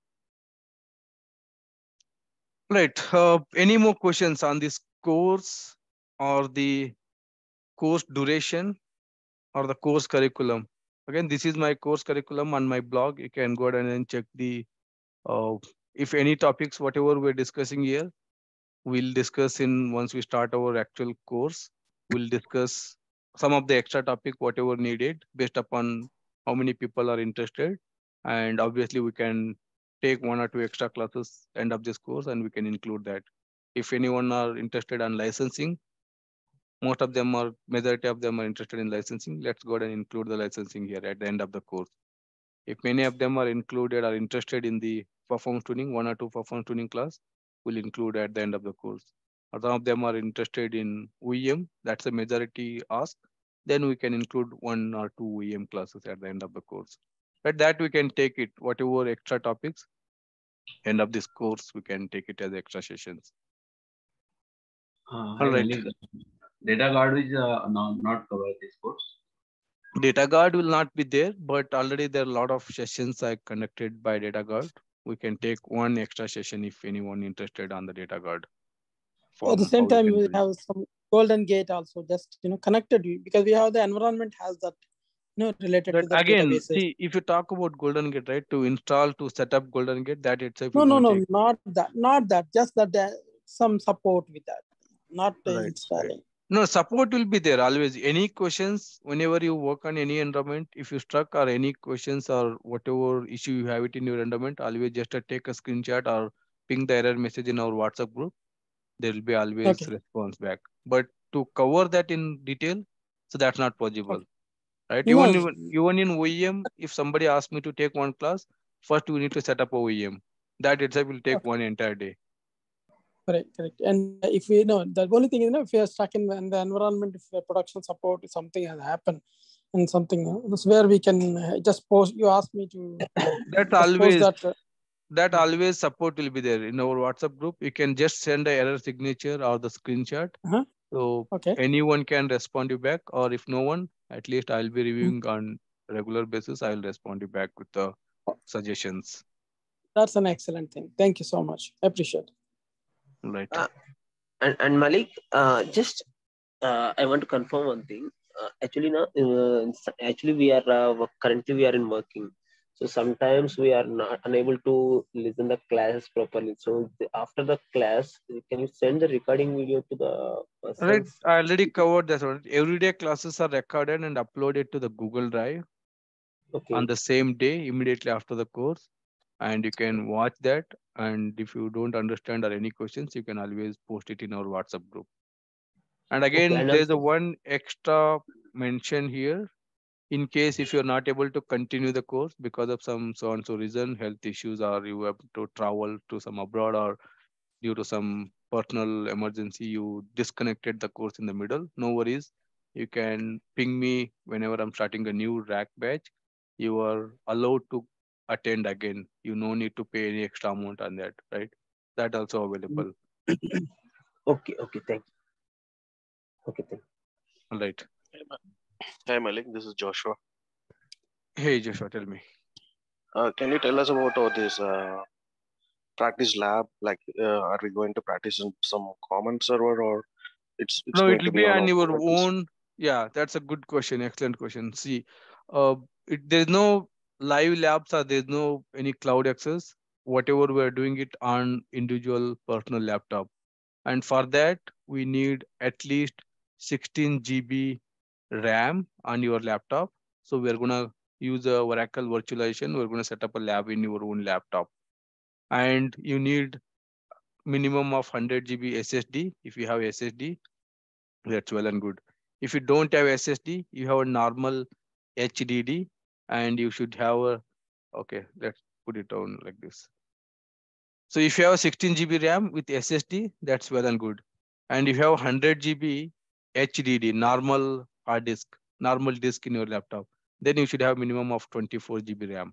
Right. Uh, any more questions on this course or the course duration or the course curriculum? Again, this is my course curriculum on my blog. You can go ahead and check the, uh, if any topics, whatever we're discussing here, we'll discuss in once we start our actual course. We'll discuss some of the extra topic, whatever needed based upon how many people are interested. And obviously we can take one or two extra classes end of this course and we can include that. If anyone are interested on licensing, most of them are, majority of them are interested in licensing. Let's go ahead and include the licensing here at the end of the course. If many of them are included or interested in the performance tuning, one or two performance tuning class, we'll include at the end of the course. Or some of them are interested in O E M, that's a majority ask, then we can include one or two O E M classes at the end of the course. But that we can take it, whatever extra topics, end of this course, we can take it as extra sessions. Uh, All hi, right. Malik. Data guard is uh, not, not covered this course. Data guard will not be there, but already there are a lot of sessions I conducted by data guard. We can take one extra session if anyone interested on the data guard. At the same time, we have some golden gate also, just you know connected because we have the environment has that you know related but to the again, databases. see, if you talk about golden gate, right, to install, to set up golden gate, that itself No, will no, not no, take. not that, not that. Just that there some support with that, not uh, Right, installing. right. No, support will be there always. Any questions, whenever you work on any environment, if you struck or any questions or whatever issue you have it in your environment, always just uh, take a screenshot or ping the error message in our WhatsApp group. There will be always Okay. response back. But to cover that in detail, so that's not possible. Okay. Right? No. Even, even, even in O E M, if somebody asks me to take one class, first we need to set up a O E M. That itself will take Okay. one entire day. Correct, correct. And if we know, the only thing is, you know, if we are stuck in the, in the environment, if the production support, if something has happened and something, you know, that's where we can just post, you ask me to That's just always, post that. Uh, that always support will be there in our WhatsApp group. You can just send the error signature or the screenshot. uh-huh. So okay. anyone can respond you back, or if no one, at least I'll be reviewing Mm-hmm. on regular basis. I'll respond you back with the suggestions. That's an excellent thing. Thank you so much. I appreciate it. Right. Uh, and, and Malik, uh, just uh, I want to confirm one thing. Uh, actually, now, uh, actually we are uh, currently we are in working. So sometimes we are not unable to listen the classes properly. So the, after the class, can you send the recording video to the persons? Right, I already covered that one. Everyday classes are recorded and uploaded to the Google Drive. Okay. on the same day, immediately after the course. And you can watch that. And if you don't understand or any questions, you can always post it in our WhatsApp group. And again, Okay, and there's a also, one extra mention here. In case if you're not able to continue the course because of some so and so reason, health issues, or you have to travel to some abroad, or due to some personal emergency, you disconnected the course in the middle, no worries. You can ping me whenever I'm starting a new R A C batch. You are allowed to attend again. You no need to pay any extra amount on that, right? That also available. okay, okay, thank you. Okay, thank you. All right. Hi Malik, this is Joshua. Hey Joshua, tell me. Uh, can you tell us about uh, this uh, practice lab? Like, uh, are we going to practice in some common server, or it's it's No, going it to will be be on on our your local server? own. Yeah, that's a good question. Excellent question. See, uh, it, there's no live labs, or there's no any cloud access. Whatever we're doing it on individual personal laptop. And for that, we need at least sixteen G B RAM on your laptop. So we're gonna use a Oracle virtualization. We're gonna set up a lab in your own laptop. And you need minimum of one hundred G B S S D. If you have S S D, that's well and good. If you don't have S S D, you have a normal H D D, and you should have a, okay, let's put it down like this. So if you have sixteen G B RAM with S S D, that's well and good. And if you have one hundred G B H D D, normal hard disk, normal disk in your laptop, then you should have minimum of twenty-four G B RAM.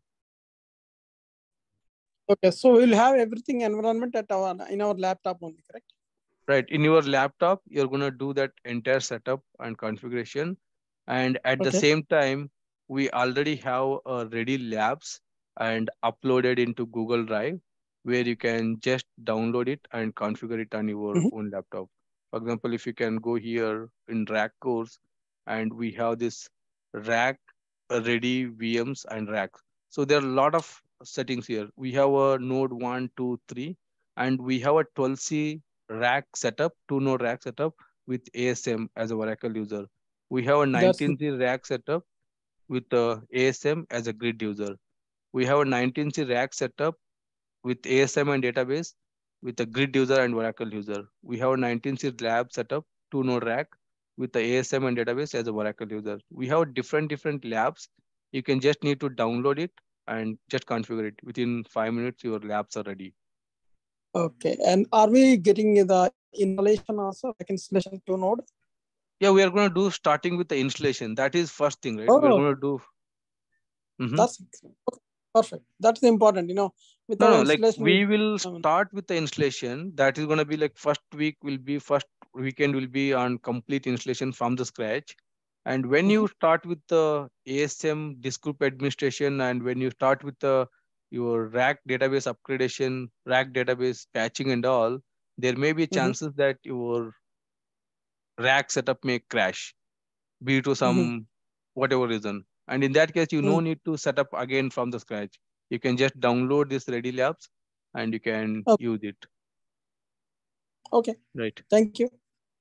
Okay, so we'll have everything environment at our in our laptop only, correct? Right. In your laptop, you're going to do that entire setup and configuration. And at the Okay. same time, we already have uh, ready labs and uploaded into Google Drive, where you can just download it and configure it on your Mhm. own laptop. For example, if you can go here in R A C Course, and we have this R A C uh, ready V Ms and R A Cs. So there are a lot of settings here. We have a node one, two, three, and we have a twelve C R A C setup, two node R A C setup with A S M as a Oracle user. We have a That's nineteen C R A C setup with uh, A S M as a grid user. We have a nineteen C R A C setup with A S M and database with a grid user and Oracle user. We have a nineteen C lab setup, two node R A C with the A S M and database as a Oracle user. We have different different labs. You can just need to download it and just configure it. Within five minutes, your labs are ready. okay. And are we getting the installation also, like installation to node? Yeah, we are going to do starting with the installation. That is first thing, right? Oh, We are going to do. Mm-hmm. That's okay, perfect. That's important, you know. Without No, no, like installation, we we will start with the installation. That is going to be like first week will be first weekend will be on complete installation from the scratch. And when Mhm. you start with the A S M disk group administration, and when you start with the your R A C database upgradation, R A C database patching and all, there may be Mhm. chances that your R A C setup may crash due to some Mhm. whatever reason. And in that case, you no Mhm. need to set up again from the scratch. You can just download this ready labs and you can Okay. use it. Okay. Right. Thank you.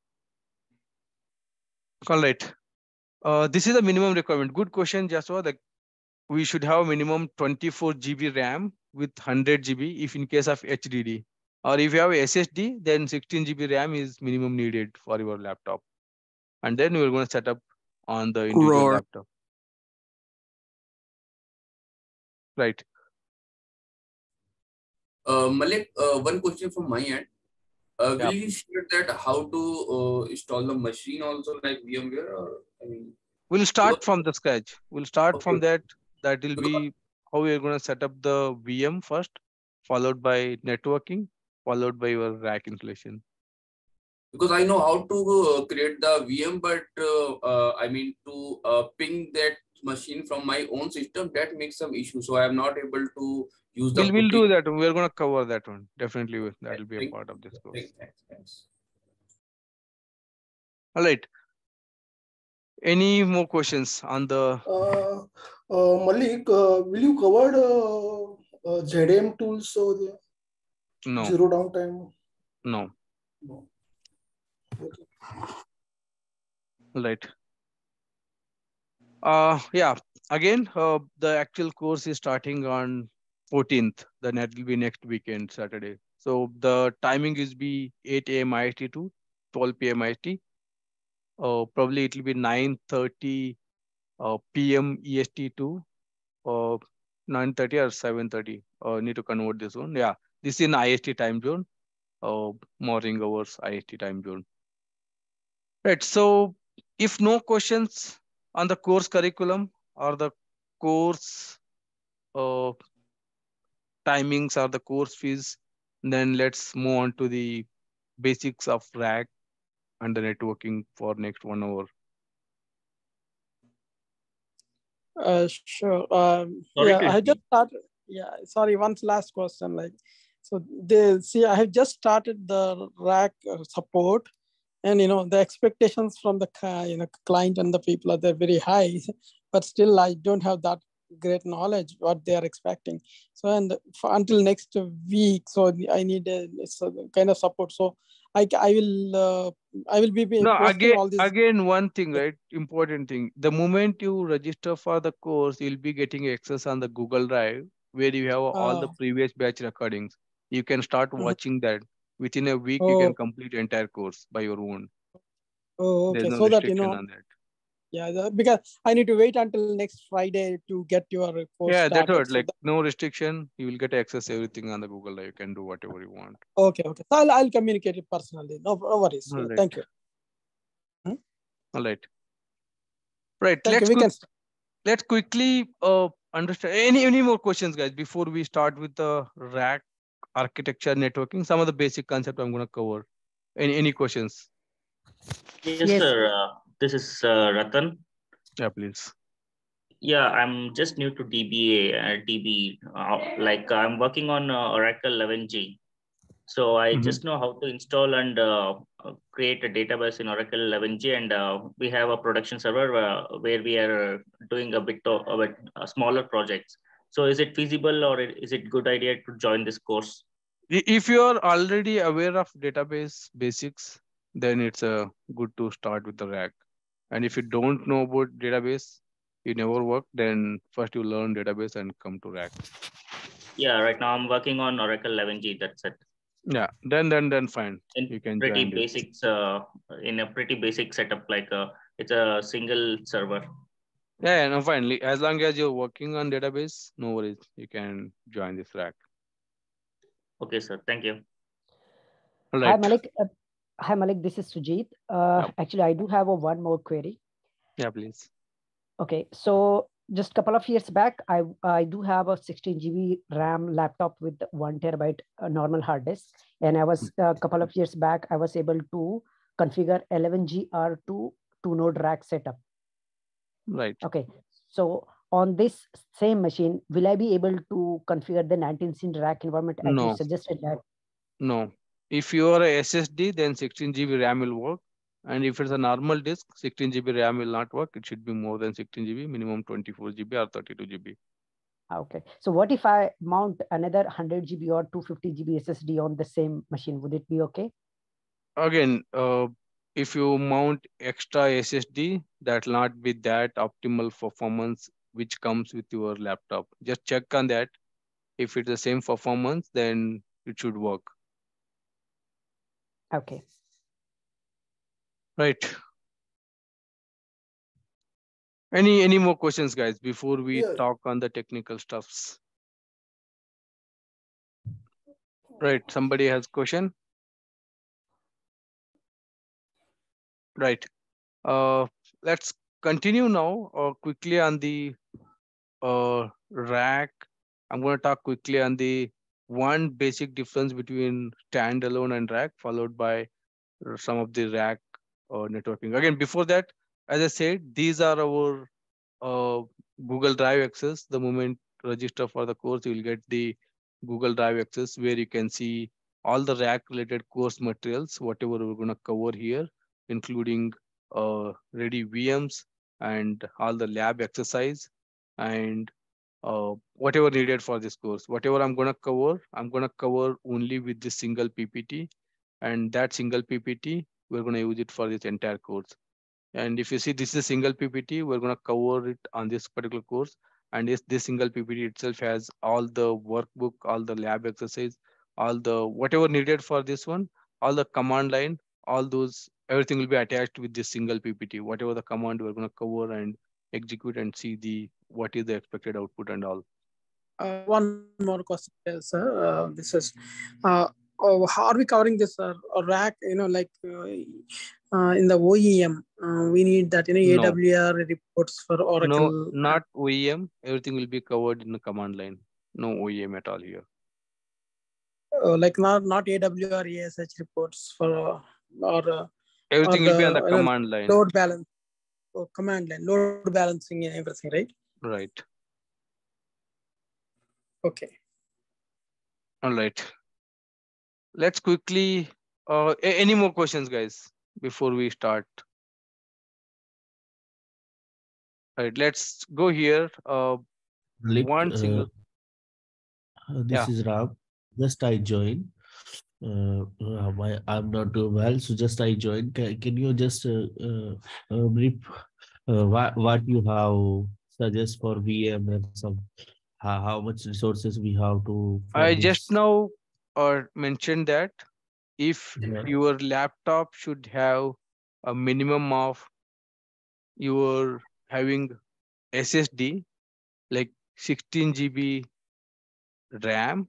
All right. Uh, this is a minimum requirement. Good question, Joshua. Like we should have minimum twenty-four G B RAM with one hundred G B if in case of H D D. Or if you have S S D, then sixteen G B RAM is minimum needed for your laptop. And then we're going to set up on the individual Roar. laptop. Right. Uh, Malik, uh, one question from my end. Uh, Yeah. will you share that how to uh, install the machine also like VMware, or I mean, We'll start because, from the scratch. We'll start from okay, that. That will because be how we're going to set up the V M first, followed by networking, followed by your R A C installation. because I know how to uh, create the V M, but uh, uh, I mean to uh, ping that machine from my own system, that makes some issue. So I am not able to use the We'll we'll putty. do that. We're going to cover that one. Definitely, that will be a Thank, part of this course. thank, thanks, thanks. All right. Any more questions on the? Uh, uh, Malik, uh, will you cover uh, uh, Z D M tools over there? No. Zero downtime? No. No. Okay. All right. Uh, yeah. again, uh, the actual course is starting on fourteenth. Then that will be next weekend, Saturday. So the timing is be eight a m I S T to twelve p m I S T. Uh, probably it will be nine thirty uh, p m E S T to uh, nine thirty or seven thirty. Uh, need to convert this one. Yeah, this is in I S T time zone. Uh, morning hours I S T time zone. Right. So if no questions on the course curriculum or the course uh, timings or the course fees, then let's move on to the basics of rack and the networking for next one hour. Uh, sure. Um, Sorry yeah, to I had just interrupt. started. Yeah, sorry. One last question. Like, so they see, I have just started the rack uh, support, and you know the expectations from the cli- you know client and the people are they're very high, but still I don't have that great knowledge what they are expecting. So and for, until next week, so I need a, it's a kind of support. So I I will uh, I will be be No, posting again, all these. again, one thing, right? Important thing. The moment you register for the course, you'll be getting access on the Google Drive where you have all the Uh, previous batch recordings. You can start mhm. watching that. Within a week, you can Oh, complete entire course by your own. oh, There's okay. no So that you restriction know, on that. yeah, the, because I need to wait until next Friday to get your course Yeah, that's started. what. So Like no restriction. You will get access everything on the Google Drive. You can do whatever you want. that, okay, okay. So I'll, I'll communicate it personally. No, no worries. All Uh, right. Thank you. Hmm? All right. Right. Thank you. Let's We quick. can. Start. Let's quickly uh understand. Any any more questions, guys, before we start with the rack architecture networking? Some of the basic concept I'm gonna cover. Any any questions? Yes, Yes. sir. Uh, this is uh, Ratan. Yeah, please. Yeah, I'm just new to D B A, uh, D B. Uh, like I'm working on uh, Oracle eleven G. So I Mhm. just know how to install and uh, uh, create a database in Oracle eleven G, and uh, we have a production server uh, where we are doing a bit of a bit, uh, smaller projects. So is it feasible or is it good idea to join this course? I- If you are already aware of database basics, then it's uh, good to start with the rack. And if you don't know about database, you never work, then first you learn database and come to rack. Yeah, right now I'm working on Oracle eleven G. That's it. Yeah, then then then fine. In You can pretty join this. basics, uh, in a pretty basic setup, like uh, it's a single server. Yeah, yeah, no, fine. Li- As long as you're working on database, no worries. You can join this rack. Okay, sir. Thank you. All Hi, right. Malik. Uh, hi, Malik. This is Sujit. Uh, Yep. actually, I do have a one more query. Yeah, please. Okay, so just a couple of years back, I I do have a sixteen G B RAM laptop with one terabyte uh, normal hard disk, and I was a couple of years back, I was able to configure eleven G R two two node rack setup. Right. Okay, so on this same machine, will I be able to configure the nineteen scene rack environment as you No, suggested that? no. If you are a S S D, then sixteen G B RAM will work. And if it's a normal disk, sixteen G B RAM will not work. It should be more than sixteen G B, minimum twenty-four G B or thirty-two G B. Okay, so what if I mount another one hundred G B or two fifty G B S S D on the same machine? Would it be okay? Again, uh, if you mount extra S S D, that will not be that optimal performance which comes with your laptop. Just check on that. If it's the same performance, then it should work. Okay. Right. Any any more questions, guys, before we Yeah. talk on the technical stuffs? Right. Somebody has question? Right. Uh, let's continue now uh, quickly on the uh, rack. I'm going to talk quickly on the one basic difference between standalone and rack, followed by some of the rack uh, networking. Again, before that, as I said, these are our uh, Google Drive access. The moment register for the course, you will get the Google Drive access where you can see all the rack related course materials, whatever we're going to cover here, including uh, ready V Ms and all the lab exercise and uh, whatever needed for this course. Whatever I'm going to cover, I'm going to cover only with this single P P T, and that single P P T, we're going to use it for this entire course. And if you see, this is a single P P T, we're going to cover it on this particular course. And this, this single P P T itself has all the workbook, all the lab exercise, all the whatever needed for this one, all the command line, all those, everything will be attached with this single P P T. Whatever the command we're going to cover and execute and see the what is the expected output and all. Uh, one more question, sir. Uh, this is, uh, oh, how are we covering this uh, rack? You know, like uh, uh, in the O E M, uh, we need that, you know, No. A W R reports for Oracle. No, not O E M. Everything will be covered in the command line. No O E M at all here. Uh, like not not A W R A S H reports for uh, or uh, everything or will be on the you know, command line. load balance, or command line, load balancing and everything, right? Right. Okay. All right. Let's quickly. Uh, any more questions, guys, before we start? All right. Let's go here. Uh, Like, one uh, single. uh, this Yeah. is Ram. Just I joined. Uh, uh, my, I'm not too well, so just I joined. Can, can you just uh, uh, uh, brief uh, what what you have suggest for V M and some how, how much resources we have to for I just this? now uh, mentioned that if Yeah. your laptop should have a minimum of your having S S D like sixteen G B RAM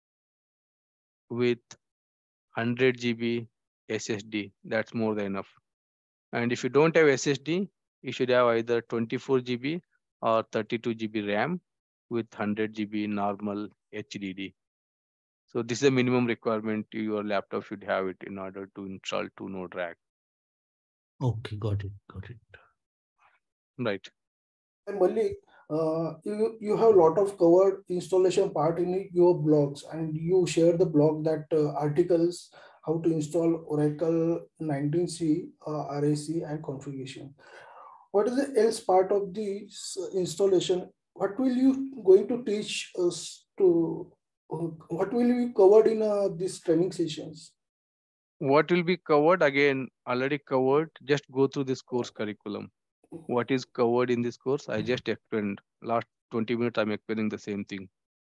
with one hundred G B S S D, that's more than enough. And if you don't have S S D, you should have either twenty-four G B or thirty-two G B RAM with one hundred G B normal H D D. So this is a minimum requirement your laptop should have it in order to install two node rack. Okay, got it, got it. Right. And Malik, uh, you, you have a lot of covered installation part in your blogs, and you share the blog that uh, articles how to install Oracle nineteen C, uh, R A C and configuration. What is the else part of the installation? What will you going to teach us to, uh, what will be covered in uh, these training sessions? What will be covered? Again, already covered. Just go through this course curriculum. What is covered in this course? I just explained. Last twenty minutes, I'm explaining the same thing.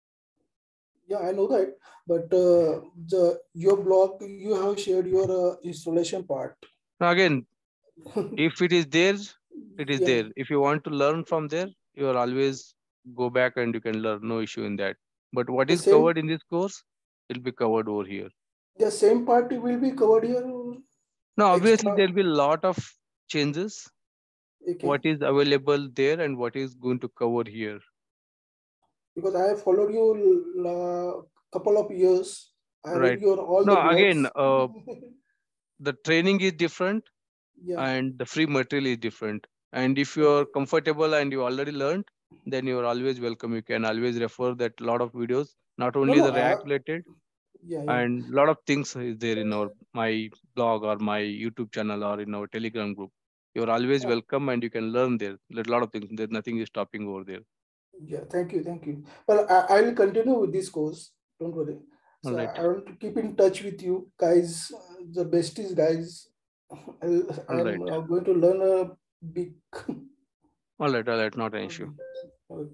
Yeah, I know that. But uh, the your blog, you have shared your uh, installation part. Now again, if it is there, it is Yeah. there. If you want to learn from there, you are always go back and you can learn. No issue in that. But what The is same- covered in this course, it will be covered over here. The same part will be covered here. Now, obviously, Extra- there will be a lot of changes. Okay. What is available there and what is going to cover here. Because I have followed you a couple of years. I read Right. your all No, the blogs. again, uh, the training is different Yeah. and the free material is different. And if you are comfortable and you already learned, then you are always welcome. You can always refer that lot of videos, not only no, the rack I- related, Yeah, yeah. and a lot of things is there in our my blog or my YouTube channel or in our Telegram group. You're always Yeah. welcome and you can learn there. There's a lot of things. There's nothing is stopping over there. Yeah, thank you, thank you. Well, I, I will continue with this course. Don't worry. So All right. I want to keep in touch with you guys, uh, the besties guys. I'll, All I'm right. uh, going to learn a big. All right. All right. Not an issue. Okay.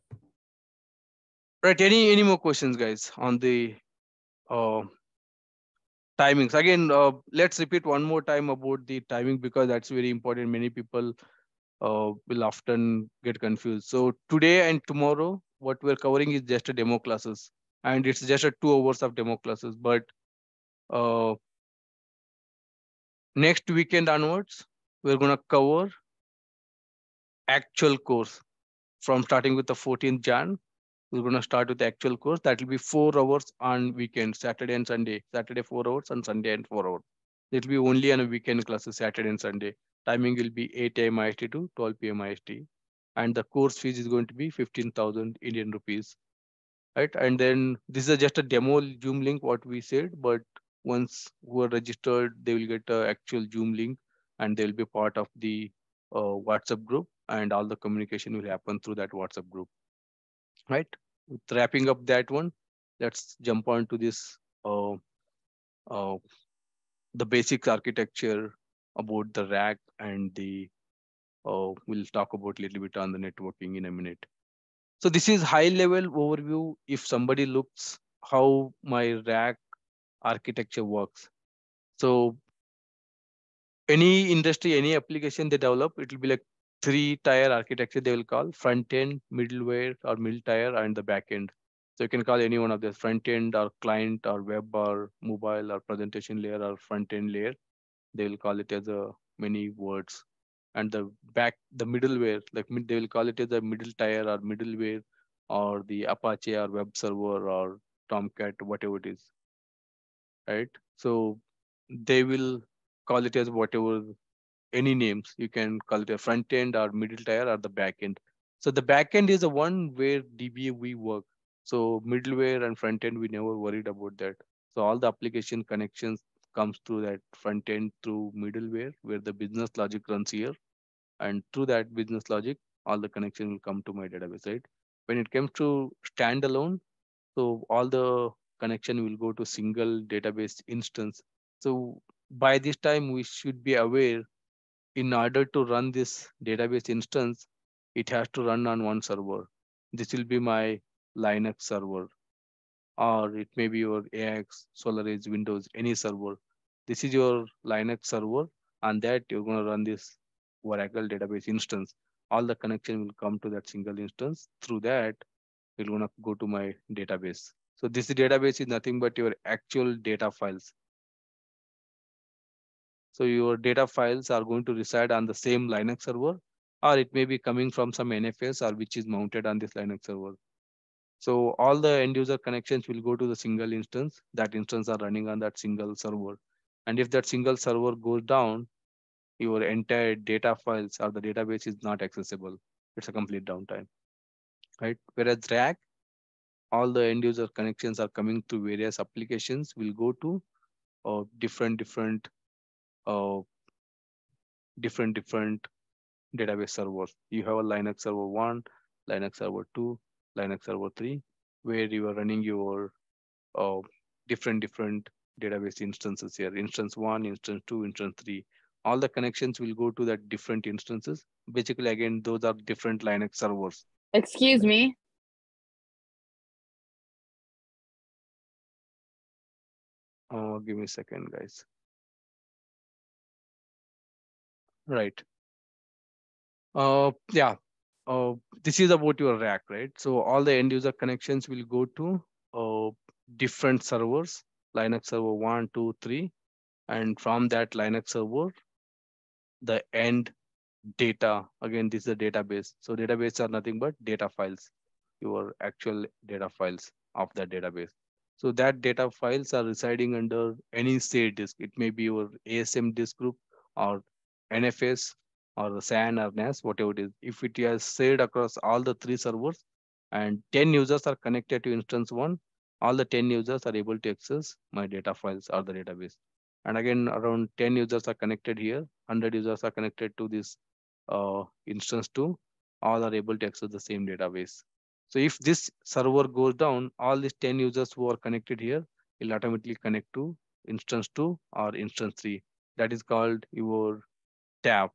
Right. Any any more questions, guys, on the uh, timings? Again, uh, let's repeat one more time about the timing because that's very important. Many people uh, will often get confused. So today and tomorrow, what we're covering is just a demo classes, and it's just a two hours of demo classes. But uh, next weekend onwards, we're gonna cover actual course from starting with the fourteenth Jan. We're going to start with the actual course. That will be four hours on weekend, Saturday and Sunday. Saturday, four hours, and Sunday, and four hours. It will be only on a weekend classes, Saturday and Sunday. Timing will be eight A M I S T to twelve P M I S T. And the course fees is going to be fifteen thousand Indian rupees. Right. And then this is just a demo Zoom link, what we said. But once who are registered, they will get an actual Zoom link and they will be part of the uh, WhatsApp group. And all the communication will happen through that WhatsApp group. Right. With wrapping up that one, let's jump on to this uh, uh, the basic architecture about the rack and the, uh, we'll talk about a little bit on the networking in a minute. So this is high level overview. If somebody looks how my rack architecture works. So any industry, any application they develop, it will be like three tier architecture they will call: front end, middleware or middle tier, and the back end. So you can call any one of this: front end or client or web or mobile or presentation layer or front end layer. They will call it as a many words. And the back, the middleware, like mid, they will call it as a middle tier or middleware, or the Apache or web server or Tomcat, whatever it is, right? So they will call it as whatever, any names. You can call it a front end or middle tier or the back end. So the back end is the one where D B A we work. So middleware and front end, we never worried about that. So all the application connections comes through that front end through middleware, where the business logic runs here. And through that business logic, all the connection will come to my database, right? When it comes to standalone, so all the connection will go to single database instance. So by this time, we should be aware, in order to run this database instance, it has to run on one server. This will be my Linux server, or it may be your A X, SolarEdge, Windows, any server. This is your Linux server, and that you're going to run this Oracle database instance. All the connection will come to that single instance. Through that, you're going to go to my database. So this database is nothing but your actual data files. So your data files are going to reside on the same Linux server, or it may be coming from some N F S or which is mounted on this Linux server. So all the end user connections will go to the single instance. That instance are running on that single server. And if that single server goes down, your entire data files or the database is not accessible. It's a complete downtime, right? Whereas rack, all the end user connections are coming to various applications, will go to uh, different, different, uh, different, different database servers. You have a Linux server one, Linux server two, Linux server three, where you are running your uh, different, different database instances here. Instance one, instance two, instance three. All the connections will go to that different instances. Basically, again, those are different Linux servers. Excuse me. Oh, give me a second, guys. Right. Uh, yeah. Uh, this is about your rack, right? So all the end user connections will go to uh, different servers, Linux server one, two, three. And from that Linux server, the end data, again, this is a database. So database are nothing but data files, your actual data files of that database. So that data files are residing under any shared disk. It may be your A S M disk group or N F S or S A N or N A S, whatever it is. If it is shared across all the three servers and ten users are connected to instance one, all the ten users are able to access my data files or the database. And again, around ten users are connected here, one hundred users are connected to this uh, instance two, all are able to access the same database. So if this server goes down, all these ten users who are connected here will automatically connect to instance two or instance three. That is called your T A P,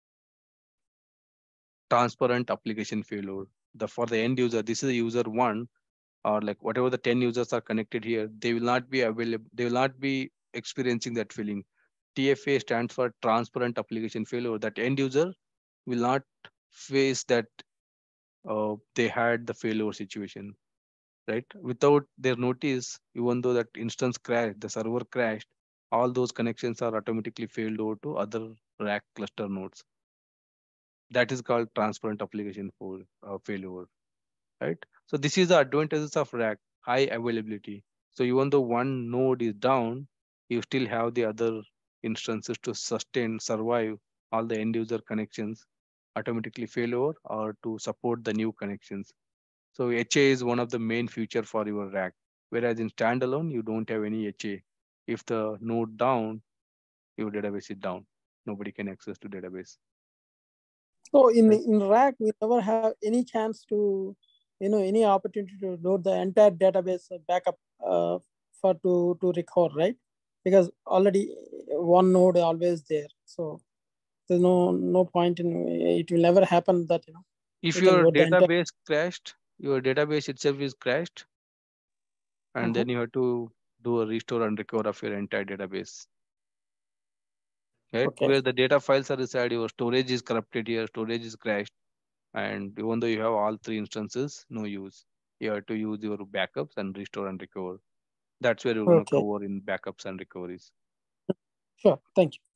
transparent application failure. The for the end user, this is the user one, or like whatever the ten users are connected here, they will not be available, they will not be experiencing that failing. T F A stands for transparent application failure. That end user will not face that uh, they had the failure situation, right? Without their notice, even though that instance crashed, the server crashed, all those connections are automatically failed over to other rack cluster nodes. That is called transparent application for uh, failure, right? So this is the advantages of rack, high availability. So even though one node is down, you still have the other instances to sustain, survive all the end user connections, automatically fail over or to support the new connections. So H A is one of the main feature for your rack. Whereas in standalone, you don't have any H A. If the node down, your database is down. Nobody can access to database. So in in rack, we never have any chance to, you know, any opportunity to load the entire database backup uh, for to to record, right? Because already one node always there. So there's no no point in it. Will never happen that you know. If you can your load the entire- database crashed, your database itself is crashed, and Mhm. then you have to do a restore and recover of your entire database. Right? Okay. Where the data files are reside, your storage is corrupted here, storage is crashed, and even though you have all three instances, no use. You have to use your backups and restore and recover. That's where you're going to Okay. cover in backups and recoveries. Sure. Thank you.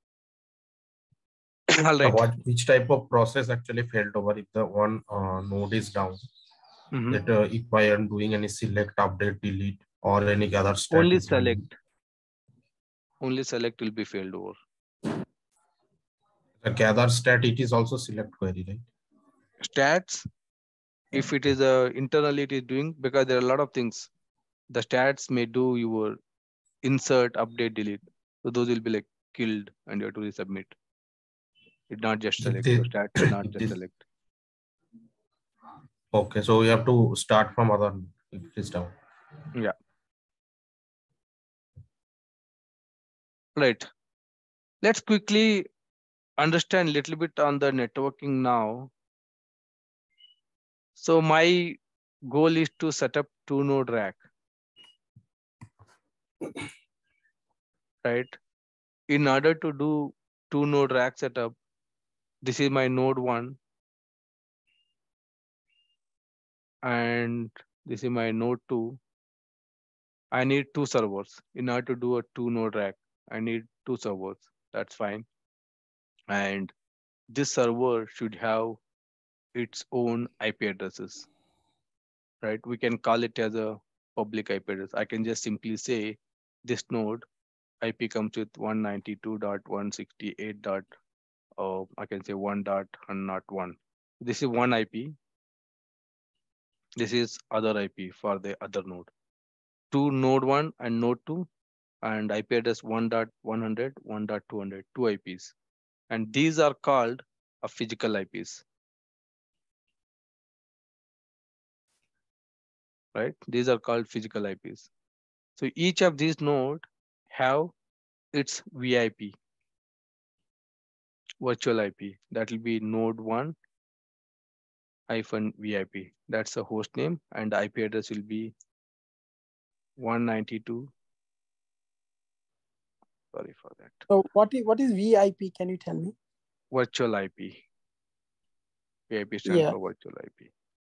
All Uh, right. what which type of process actually failed over if the one uh, node is down? Mhm. That uh, if I am doing any select, update, delete, or any other stat Only is running. select. Only select will be failed over. The gather stat, it is also select query, right? Stats, if it is a internally it is doing, because there are a lot of things. The stats may do your insert, update, delete. So those will be like killed and you have to resubmit. It's not just If select. they- Your stats will not if just this- select. Okay, so we have to start from other if it is down. Yeah. Right. Let's quickly understand a little bit on the networking now. So my goal is to set up two node rack. Right. In order to do two node rack setup, this is my node one. And this is my node two. I need two servers. In order to do a two node rack, I need two servers. That's fine. And this server should have its own I P addresses, right? We can call it as a public I P address. I can just simply say this node I P comes with one ninety-two dot one sixty-eight dot, uh, I can say one dot one oh one. This is one I P. This is other I P for the other node. Two node one and node two, and I P address one dot one hundred, one dot two hundred, two I Ps. And these are called a physical I Ps. Right? These are called physical I Ps. So each of these nodes have its V I P, virtual I P. That will be node one hyphen V I P. That's the host name, and the I P address will be one ninety-two. Sorry for that. So what is what is V I P? Can you tell me? Virtual I P. V I P stands Yeah. for virtual I P.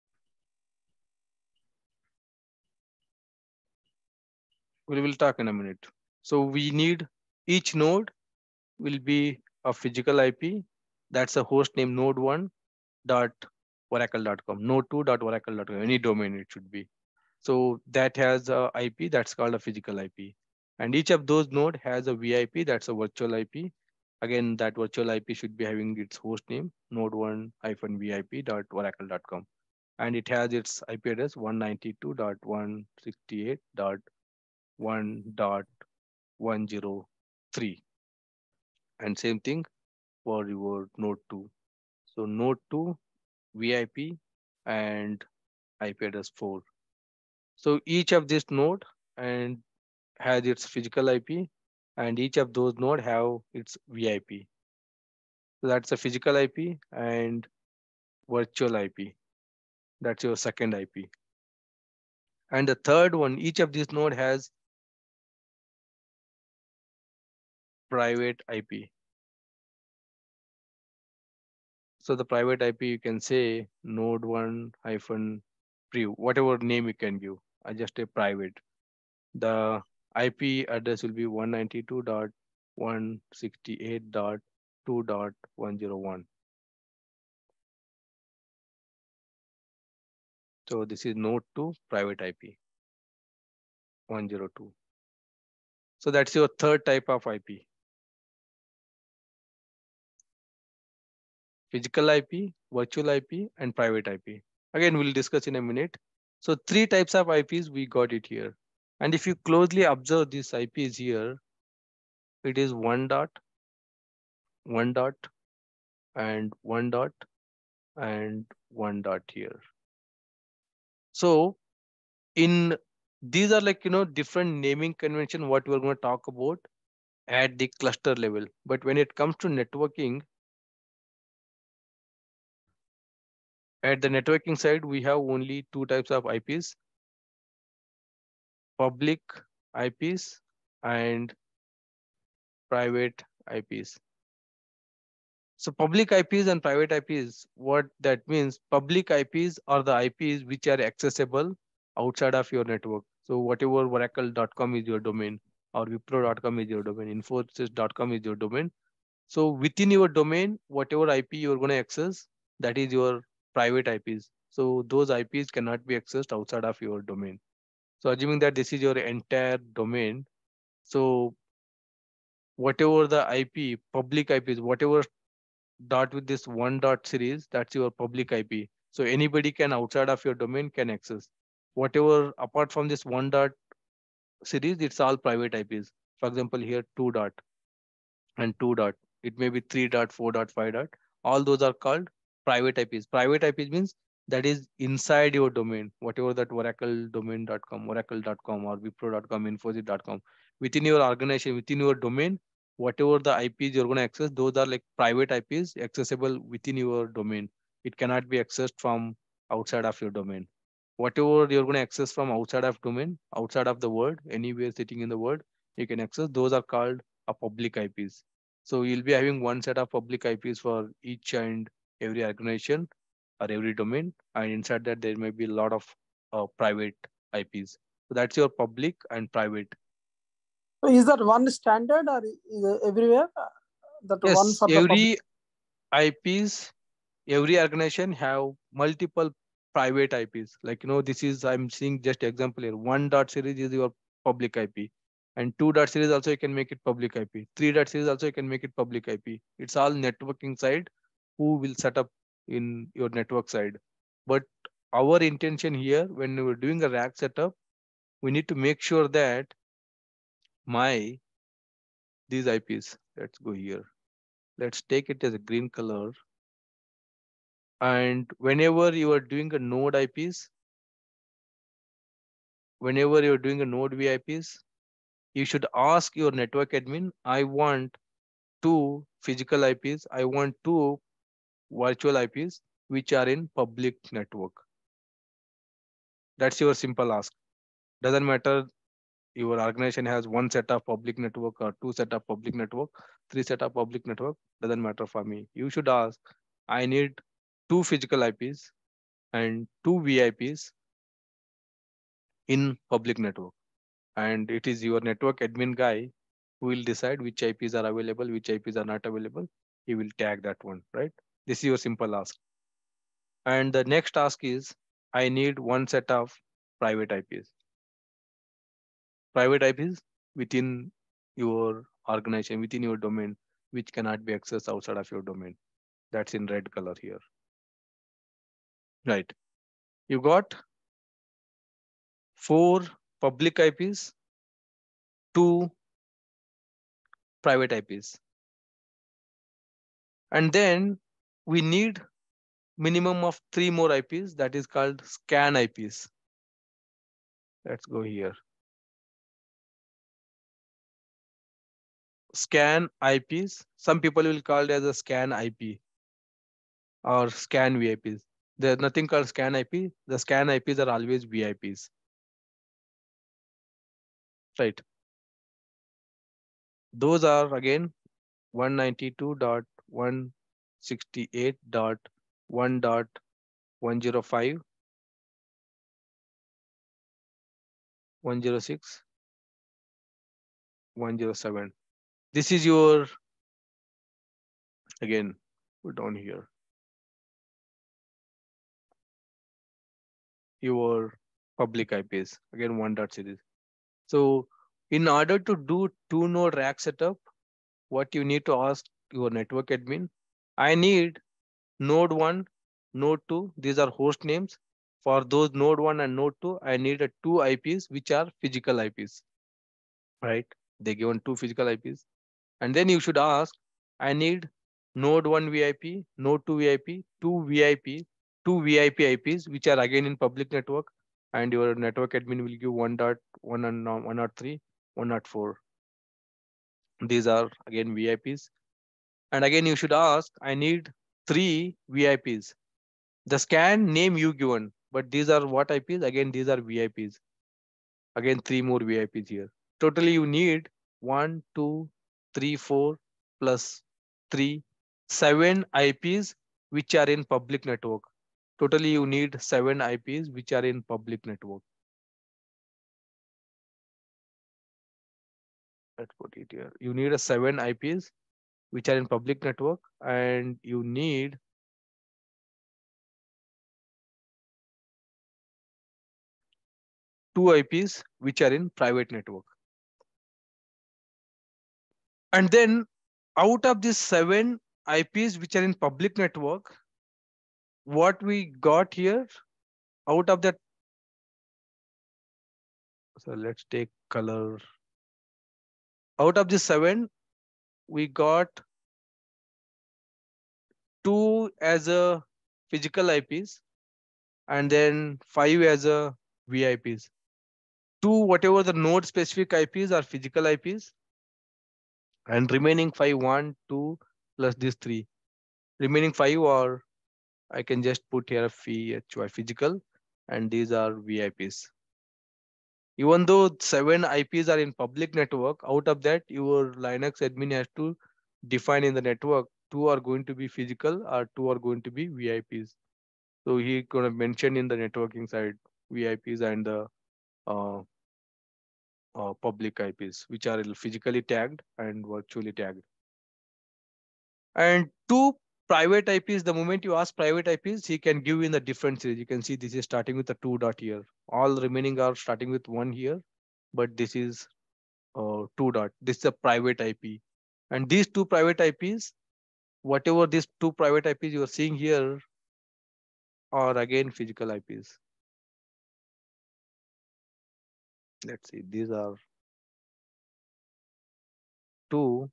We will talk in a minute. So we need each node will be a physical I P. That's a host name node one dot oracle dot com, node two dot oracle dot com, any domain it should be. So that has a I P that's called a physical I P. And each of those node has a V I P that's a virtual I P. Again, that virtual I P should be having its host name node one hyphen V I P dot oracle dot com. And it has its I P address one ninety-two dot one sixty-eight dot one dot one oh three. And same thing for your node two. So node two, V I P, and I P address four. So each of this node and has its physical I P, and each of those node have its V I P. So that's a physical I P and virtual I P. That's your second I P. And the third one, each of these node has private I P. So the private I P, you can say node one hyphen pre, whatever name you can give. I just say private. The I P address will be one ninety-two dot one sixty-eight dot two dot one oh one. So this is node two private I P one oh two. So that's your third type of I P. Physical I P, virtual I P, and private I P. Again, we'll discuss in a minute. So three types of I Ps, we got it here. And if you closely observe these I Ps here, it is one dot, one dot, and one dot, and one dot here. So in these are like, you know, different naming convention, what we're going to talk about. at the cluster level. But when it comes to networking, at the networking side, we have only two types of I Ps, public I Ps and private I Ps. So public I Ps and private I Ps, what that means, public I Ps are the I Ps which are accessible outside of your network. So whatever oracle dot com is your domain, or wipro dot com is your domain, infosys dot com is your domain. So within your domain, whatever I P you're going to access, that is your private I Ps. So those I Ps cannot be accessed outside of your domain. So assuming that this is your entire domain, so whatever the I P, public I Ps, whatever dot with this one dot series, that's your public I P. So anybody can outside of your domain can access. Whatever apart from this one dot series, it's all private I Ps. For example, here two dot and two dot. It may be three dot, four dot, five dot. All those are called private I Ps. Private I Ps means that is inside your domain, whatever that oracle domain dot com, oracle dot com or wipro dot com, infosys dot com. Within your organization, within your domain, whatever the I Ps you're going to access, those are like private I Ps accessible within your domain. It cannot be accessed from outside of your domain. Whatever you're going to access from outside of domain, outside of the world, anywhere sitting in the world, you can access. Those are called a public I Ps. So you'll be having one set of public I Ps for each and every organization or every domain. And inside that, there may be a lot of uh, private I Ps. So that's your public and private. So is that one standard or is it everywhere? That Yes, one for the every public? I Ps, every organization have multiple private I Ps. Like, you know, this is, I'm seeing just example here. One dot series is your public I P. And two dot series also you can make it public I P. Three dot series also you can make it public I P. It's all networking side who will set up in your network side. But our intention here, when we're doing a rack setup, we need to make sure that my, these I Ps, let's go here. Let's take it as a green color. And whenever you are doing a node I Ps, whenever you're doing a node V I Ps, you should ask your network admin, I want two physical I Ps, I want two virtual I Ps, which are in public network. That's your simple ask. Doesn't matter your organization has one set of public network or two set of public network, three set of public network, doesn't matter for me. You should ask, I need two physical I Ps and two V I Ps in public network. And it is your network admin guy who will decide which I Ps are available, which I Ps are not available. He will tag that one, right? This is your simple ask. And the next task is, I need one set of private I Ps. Private I Ps within your organization, within your domain, which cannot be accessed outside of your domain. That's in red color here. Right. You got four public I Ps, two private I Ps. And then we need minimum of three more I Ps, that is called scan I Ps. Let's go here. Scan I Ps. Some people will call it as a scan I P or scan V I Ps. There's nothing called scan I P. The scan I Ps are always V I Ps. Right. Those are again one ninety-two dot one sixty-eight dot one dot one oh five, one oh six, one oh seven. This is your, again, put down here, your public I Ps, again one dot series. So in order to do two node rack setup, what you need to ask your network admin, I need node one, node two, these are host names. For those node one and node two, I need a two I Ps, which are physical I Ps, right? They given two physical I Ps. And then you should ask, I need node one V I P, node two V I P, two V I P, two V I P I Ps, which are again in public network. And your network admin will give one dot one and one dot three, one dot four. These are again V I Ps. And again, you should ask, I need three V I Ps. The scan name you given, but these are what I Ps? Again, these are V I Ps. Again, three more V I Ps here. Totally, you need one, two, three, four plus three, seven I Ps which are in public network. Totally, you need seven I Ps which are in public network. Let's put it here. You need a seven I Ps which are in public network, and you need two I Ps which are in private network. And then out of these seven I Ps which are in public network, what we got here out of that, so let's take color. Out of the seven, we got two as a physical I Ps and then five as a V I Ps. Two, whatever the node specific I Ps are physical I Ps, and remaining five, one, two plus these three. Remaining five, or I can just put here phi physical, and these are V I Ps. Even though seven I Ps are in public network, out of that, your Linux admin has to define in the network, two are going to be physical or two are going to be V I Ps. So he gonna mention in the networking side V I Ps and the uh, uh, public I Ps, which are physically tagged and virtually tagged. And two private I Ps, the moment you ask private I Ps, he can give in the different series. You can see this is starting with a two dot here. All remaining are starting with one here, but this is uh, two dot. This is a private I P. And these two private I Ps, whatever these two private I Ps you are seeing here, are again physical I Ps. Let's see, these are two.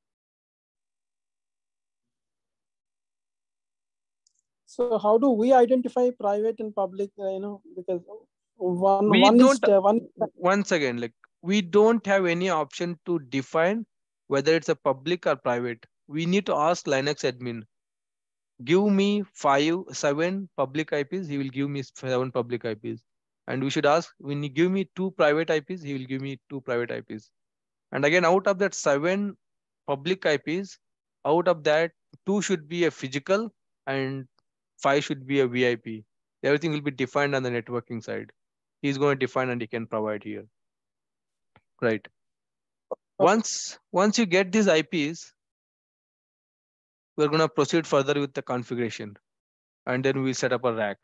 So how do we identify private and public? Uh, you know, because one We one is don't, uh, one. once again, like we don't have any option to define whether it's a public or private. We need to ask Linux admin, give me five, seven public I Ps, he will give me seven public I Ps. And we should ask, when you give me two private I Ps, he will give me two private I Ps. And again, out of that seven public I Ps, out of that, two should be a physical and five should be a V I P. Everything will be defined on the networking side. He's going to define and he can provide here. Right. Once, once you get these I Ps, we're going to proceed further with the configuration. And then we'll set up a rack.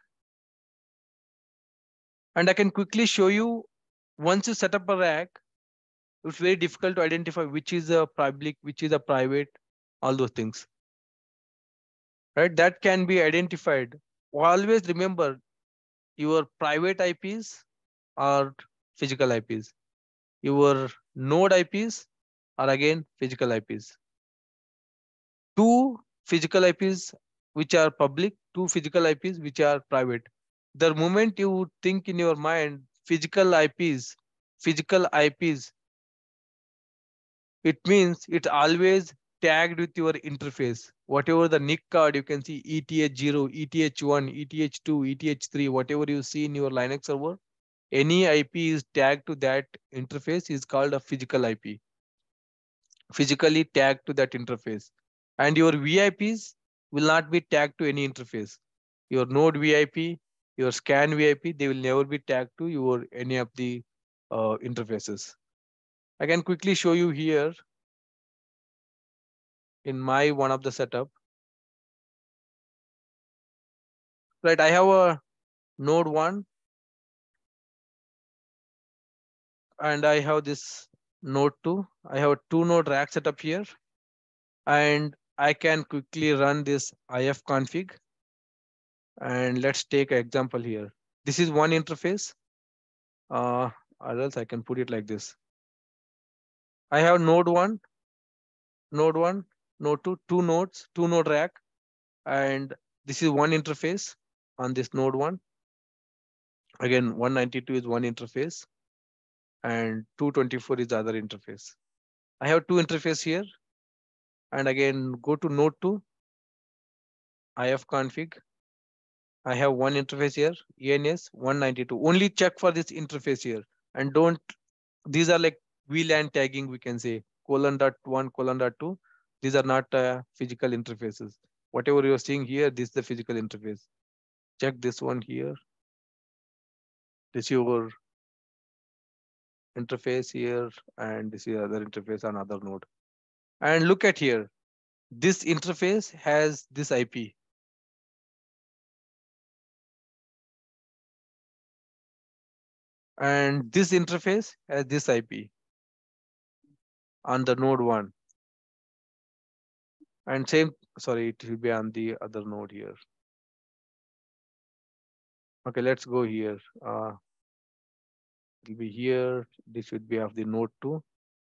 And I can quickly show you, once you set up a rack, it's very difficult to identify which is a public, which is a private, all those things. Right? That can be identified. Always remember, your private I Ps are physical I Ps. Your node I Ps are again physical I Ps. Two physical I Ps which are public, two physical I Ps which are private. The moment you think in your mind, physical I Ps, physical I Ps, it means it's always tagged with your interface. Whatever the N I C card, you can see E T H zero, E T H one, E T H two, E T H three, whatever you see in your Linux server, any I P is tagged to that interface is called a physical I P. Physically tagged to that interface. And your V I Ps will not be tagged to any interface. Your node V I P, your scan V I P, they will never be tagged to your any of the uh, interfaces. I can quickly show you here in my one of the setup. Right, I have a node one and I have this node two. I have a two node rack setup here, and I can quickly run this ifconfig. And let's take an example here. This is one interface, uh, or else I can put it like this. I have node one, node one, node two, two nodes, two node rack, and this is one interface on this node one. Again, one ninety-two is one interface, and two twenty-four is the other interface. I have two interface here. And again, go to node two, ifconfig. I have one interface here, E N S one ninety-two. Only check for this interface here. And don't, these are like V LAN tagging, we can say, colon dot one, colon dot two. These are not uh, physical interfaces. Whatever you're seeing here, this is the physical interface. Check this one here. This is your interface here, and this is other interface on other node. And look at here. This interface has this I P. And this interface has this I P on the node one. And same, sorry, it will be on the other node here. Okay, let's go here. Uh, it will be here. This should be of the node two.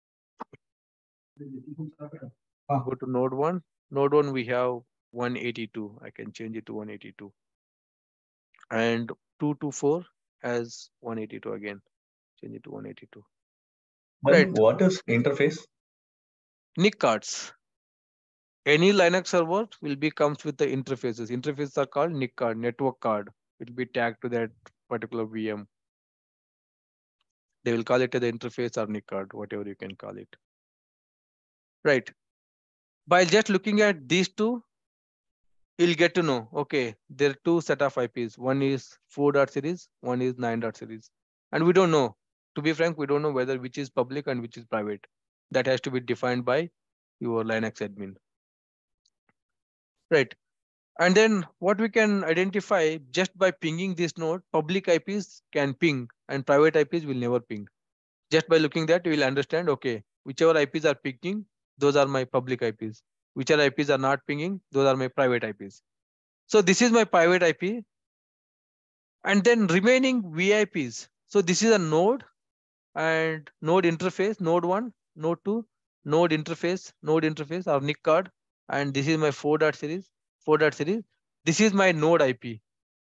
Go to node one. Node one, we have one eighty-two. I can change it to one eighty-two. And two twenty-four has one eighty-two again. Change it to one eighty-two. Malik, Right. what is interface? N I C cards. Any Linux server will be comes with the interfaces. Interfaces are called N I C card, network card. It will be tagged to that particular V M. They will call it the interface or N I C card, whatever you can call it. Right. By just looking at these two, you'll get to know, okay, there are two set of I Ps. One is four dot series, one is nine dot series. And we don't know, to be frank, we don't know whether which is public and which is private. That has to be defined by your Linux admin. Right. And then what we can identify just by pinging this node, public I Ps can ping and private I Ps will never ping. Just by looking that, you will understand, okay, whichever I Ps are pinging, those are my public I Ps. Whichever I Ps are not pinging, those are my private I Ps. So this is my private I P. And then remaining V I Ps. So this is a node and node interface, node one, node two, node interface, node interface or N I C card. And this is my four dot series, four dot series. This is my node I P.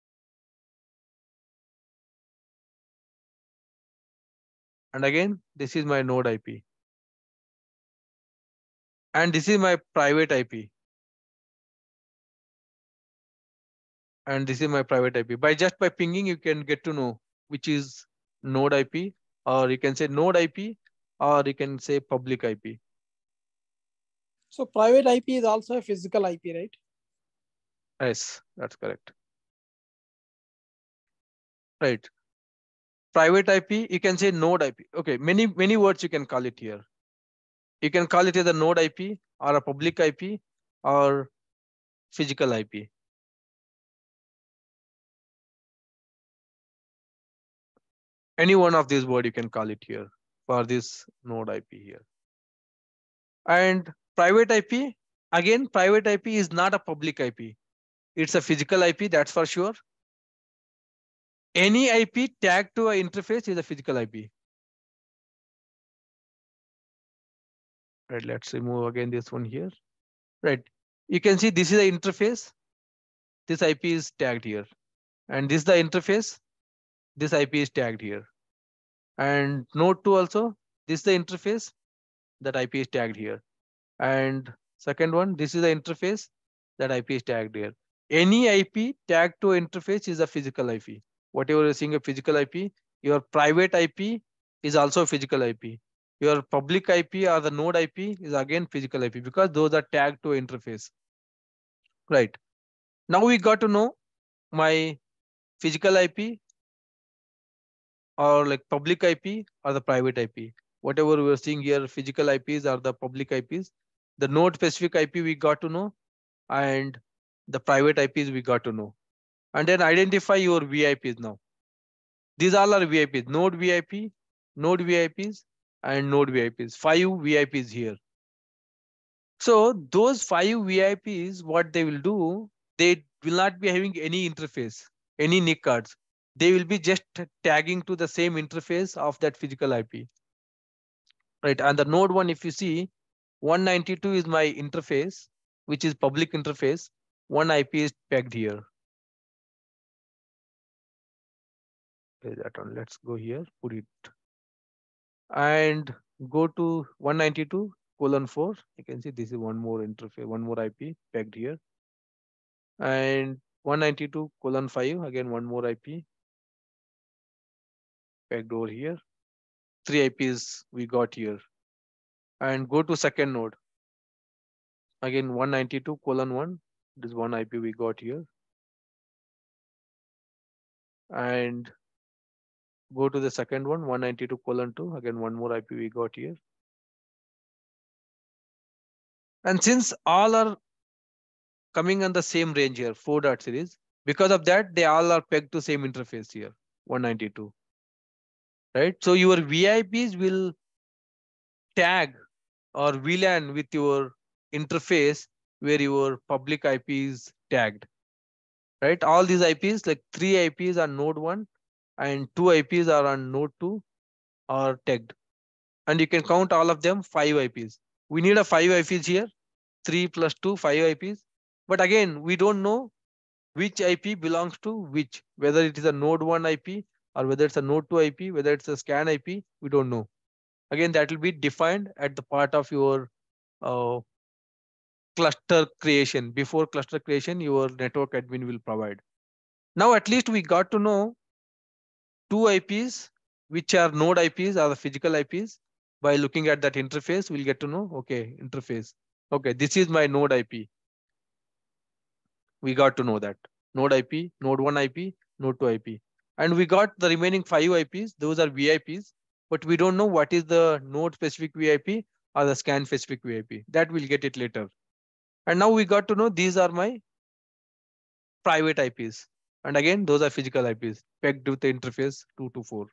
And again, this is my node I P. And this is my private I P. And this is my private I P. By just by pinging, you can get to know which is node I P, or you can say node I P, or you can say public I P. So private I P is also a physical I P, right? Yes, that's correct. Right. Private I P, you can say node I P. Okay, many, many words you can call it here. You can call it as a node I P or a public I P or physical I P. Any one of these words you can call it here for this node I P here. And private I P, again, private I P is not a public I P. It's a physical I P, that's for sure. Any I P tagged to an interface is a physical I P. Right, let's remove again this one here. Right, you can see this is the interface. This I P is tagged here. And this is the interface. This I P is tagged here. And node two also, this is the interface. That I P is tagged here. And second one, this is the interface. That I P is tagged here. Any I P tagged to interface is a physical I P. Whatever you're seeing a physical I P, your private I P is also a physical I P. Your public I P or the node I P is again physical I P because those are tagged to interface. Right. Now we got to know my physical I P or like public I P or the private I P. Whatever we're seeing here, physical I Ps or the public I Ps. The node specific I P we got to know, and the private I Ps we got to know. And then identify your V I Ps now. These all are V I Ps, node V I P, node V I Ps, and node V I Ps. Five V I Ps here. So those five V I Ps, what they will do, they will not be having any interface, any N I C cards. They will be just tagging to the same interface of that physical I P. Right, and the node one, if you see, one ninety-two is my interface, which is public interface. One I P is pegged here. Okay, that one, let's go here, put it. And go to one ninety-two. colon four. You can see this is one more interface, one more I P pegged here. And one ninety-two colon five, again one more I P pegged over here. Three I Ps we got here. And go to second node. Again one ninety-two colon one. This one I P we got here. And go to the second one, one ninety-two colon two. Again one more I P we got here. And since all are coming on the same range here, four dot series, because of that, they all are pegged to same interface here, one ninety-two. Right? So your V I Ps will tag or V LAN with your interface where your public I P is tagged. Right? All these I Ps, like three I Ps are node one and two I Ps are on node two are tagged. And you can count all of them five I Ps. We need a five I Ps here, three plus two, five I Ps. But again, we don't know which I P belongs to which, whether it is a node one I P or whether it's a node two I P, whether it's a scan I P, we don't know. Again, that will be defined at the part of your uh, cluster creation. Before cluster creation, your network admin will provide. Now, at least we got to know two I Ps, which are node I Ps or the physical I Ps. By looking at that interface, we'll get to know, okay, interface. Okay, this is my node I P. We got to know that. Node I P, node one I P, node two I P. And we got the remaining five I Ps. Those are V I Ps. But we don't know what is the node specific V I P or the scan specific V I P. That we'll get it later. And now we got to know these are my private I Ps. And again, those are physical I Ps pegged with the interface two to four.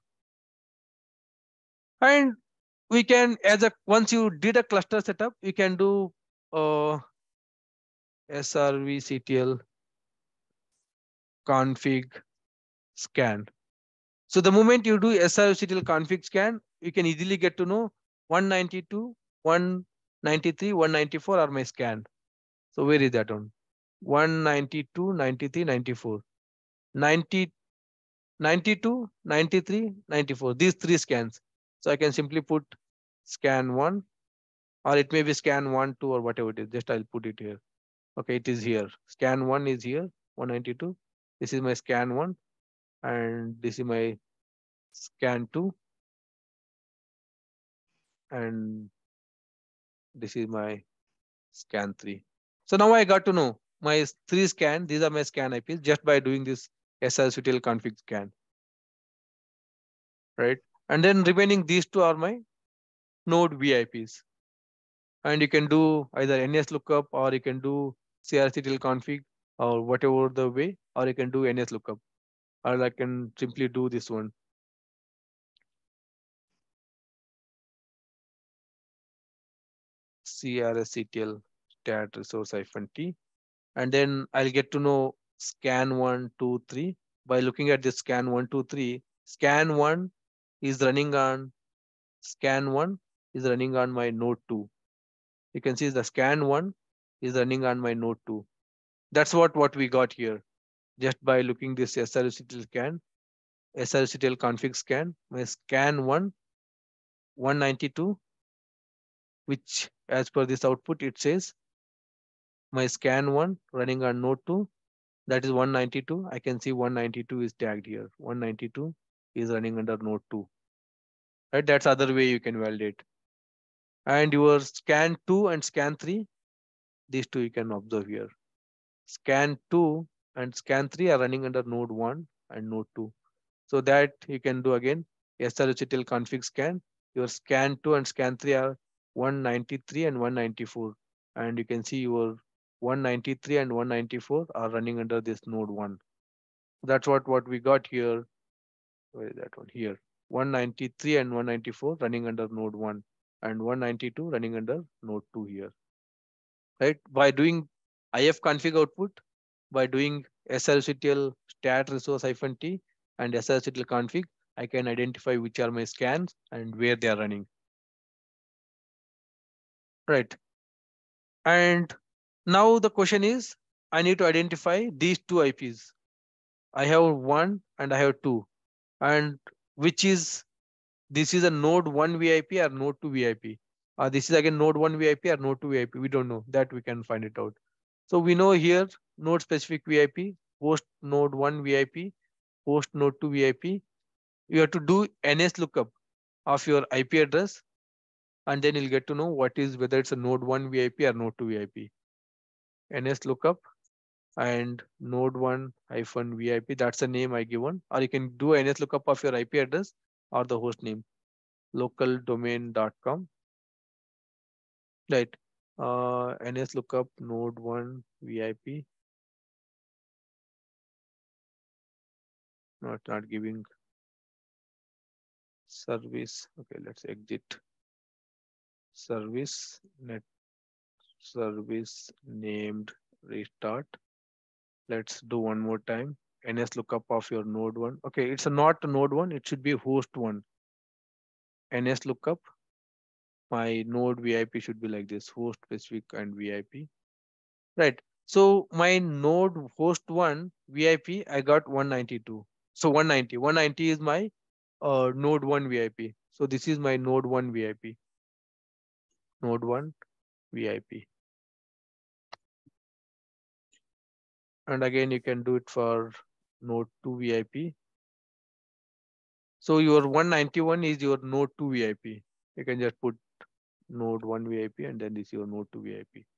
And we can, as a once you did a cluster setup, you can do uh, S R V C T L config scan. So the moment you do S R V C T L config scan, you can easily get to know one ninety-two, one ninety-three, one ninety-four are my scan. So where is that one? one ninety-two, ninety-three, ninety-four. ninety, ninety-two, ninety-three, ninety-four. These three scans. So I can simply put scan one, or it may be scan one, two, or whatever it is. Just I'll put it here. Okay, it is here. Scan one is here, one ninety-two. This is my scan one, and this is my scan two. And this is my scan three. So now I got to know my three scan. These are my scan I Ps just by doing this S R C T L config scan. Right. And then remaining these two are my node V I Ps. And you can do either N S lookup or you can do C R C T L config or whatever the way, or you can do N S lookup. Or I can simply do this one. C R S C T L stat resource hyphen T. And then I'll get to know scan one, two, three. By looking at this scan one, two, three, scan one is running on scan one is running on my node two. You can see the scan one is running on my node two. That's what, what we got here. Just by looking this S R C T L scan, S R C T L config scan, my scan one, one ninety-two, which as per this output, it says my scan one running on node two, that is one ninety-two. I can see one ninety-two is tagged here. one ninety-two is running under node two. Right? That's other way you can validate. And your scan two and scan three, these two you can observe here. Scan two and scan three are running under node one and node two. So that you can do again S R C T L config scan. Your scan two and scan three are one ninety-three and one ninety-four. And you can see your one ninety-three and one ninety-four are running under this node one. That's what, what we got here. Where is that one? Here. one ninety-three and one ninety-four running under node one and one ninety-two running under node two here. Right? By doing ifconfig output, by doing S R C T L stat resource hyphen T and S R C T L config, I can identify which are my scans and where they are running. Right. And now the question is, I need to identify these two I Ps. I have one and I have two. And which is, this is a node one V I P or node two V I P. Uh, this is again node one V I P or node two V I P. We don't know that. We can find it out. So we know here node specific V I P, host node one V I P, host node two V I P. You have to do N S lookup of your I P address, and then you'll get to know what is whether it's a node one V I P or node two V I P. N S lookup and node one hyphen V I P. That's the name I given, or you can do N S lookup of your I P address or the host name, local domain dot com. Right. Uh, N S lookup node one V I P. Not not giving service. Okay, let's exit. Service net service named restart. Let's do one more time. N S lookup of your node one. Okay, it's a not a node one. It should be host one. N S lookup. My node V I P should be like this: host specific and V I P. Right. So my node host one V I P, I got one ninety-two. So one ninety. one ninety is my uh, node one V I P. So this is my node one V I P. Node one V I P. And again, you can do it for node two V I P. So your one ninety-one is your node two V I P. You can just put node one V I P and then this is your node two V I P.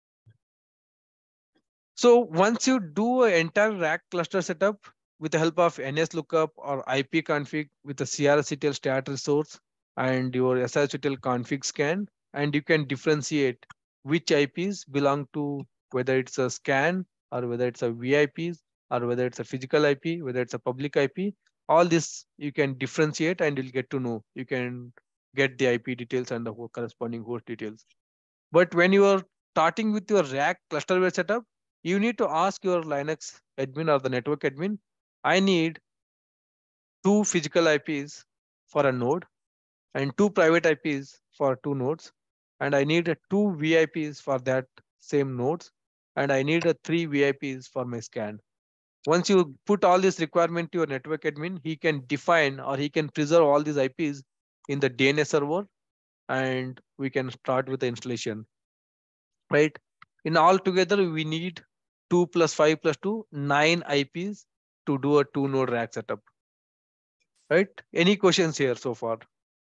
So once you do an entire rack cluster setup with the help of N S lookup or I P config with a C R S C T L stat resource and your S R S C T L config scan, and you can differentiate which I Ps belong to whether it's a scan or whether it's a V I Ps or whether it's a physical I P, whether it's a public I P. All this you can differentiate and you'll get to know. You can get the I P details and the corresponding host details. But when you are starting with your rack cluster-based setup, you need to ask your Linux admin or the network admin, I need two physical I Ps for a node and two private I Ps for two nodes. And I need a two V I Ps for that same nodes. And I need a three V I Ps for my scan. Once you put all this requirement to your network admin, he can define or he can preserve all these I Ps in the D N S server, and we can start with the installation. Right? In all together, we need two plus five plus two, nine I Ps to do a two node rack setup. Right? Any questions here so far?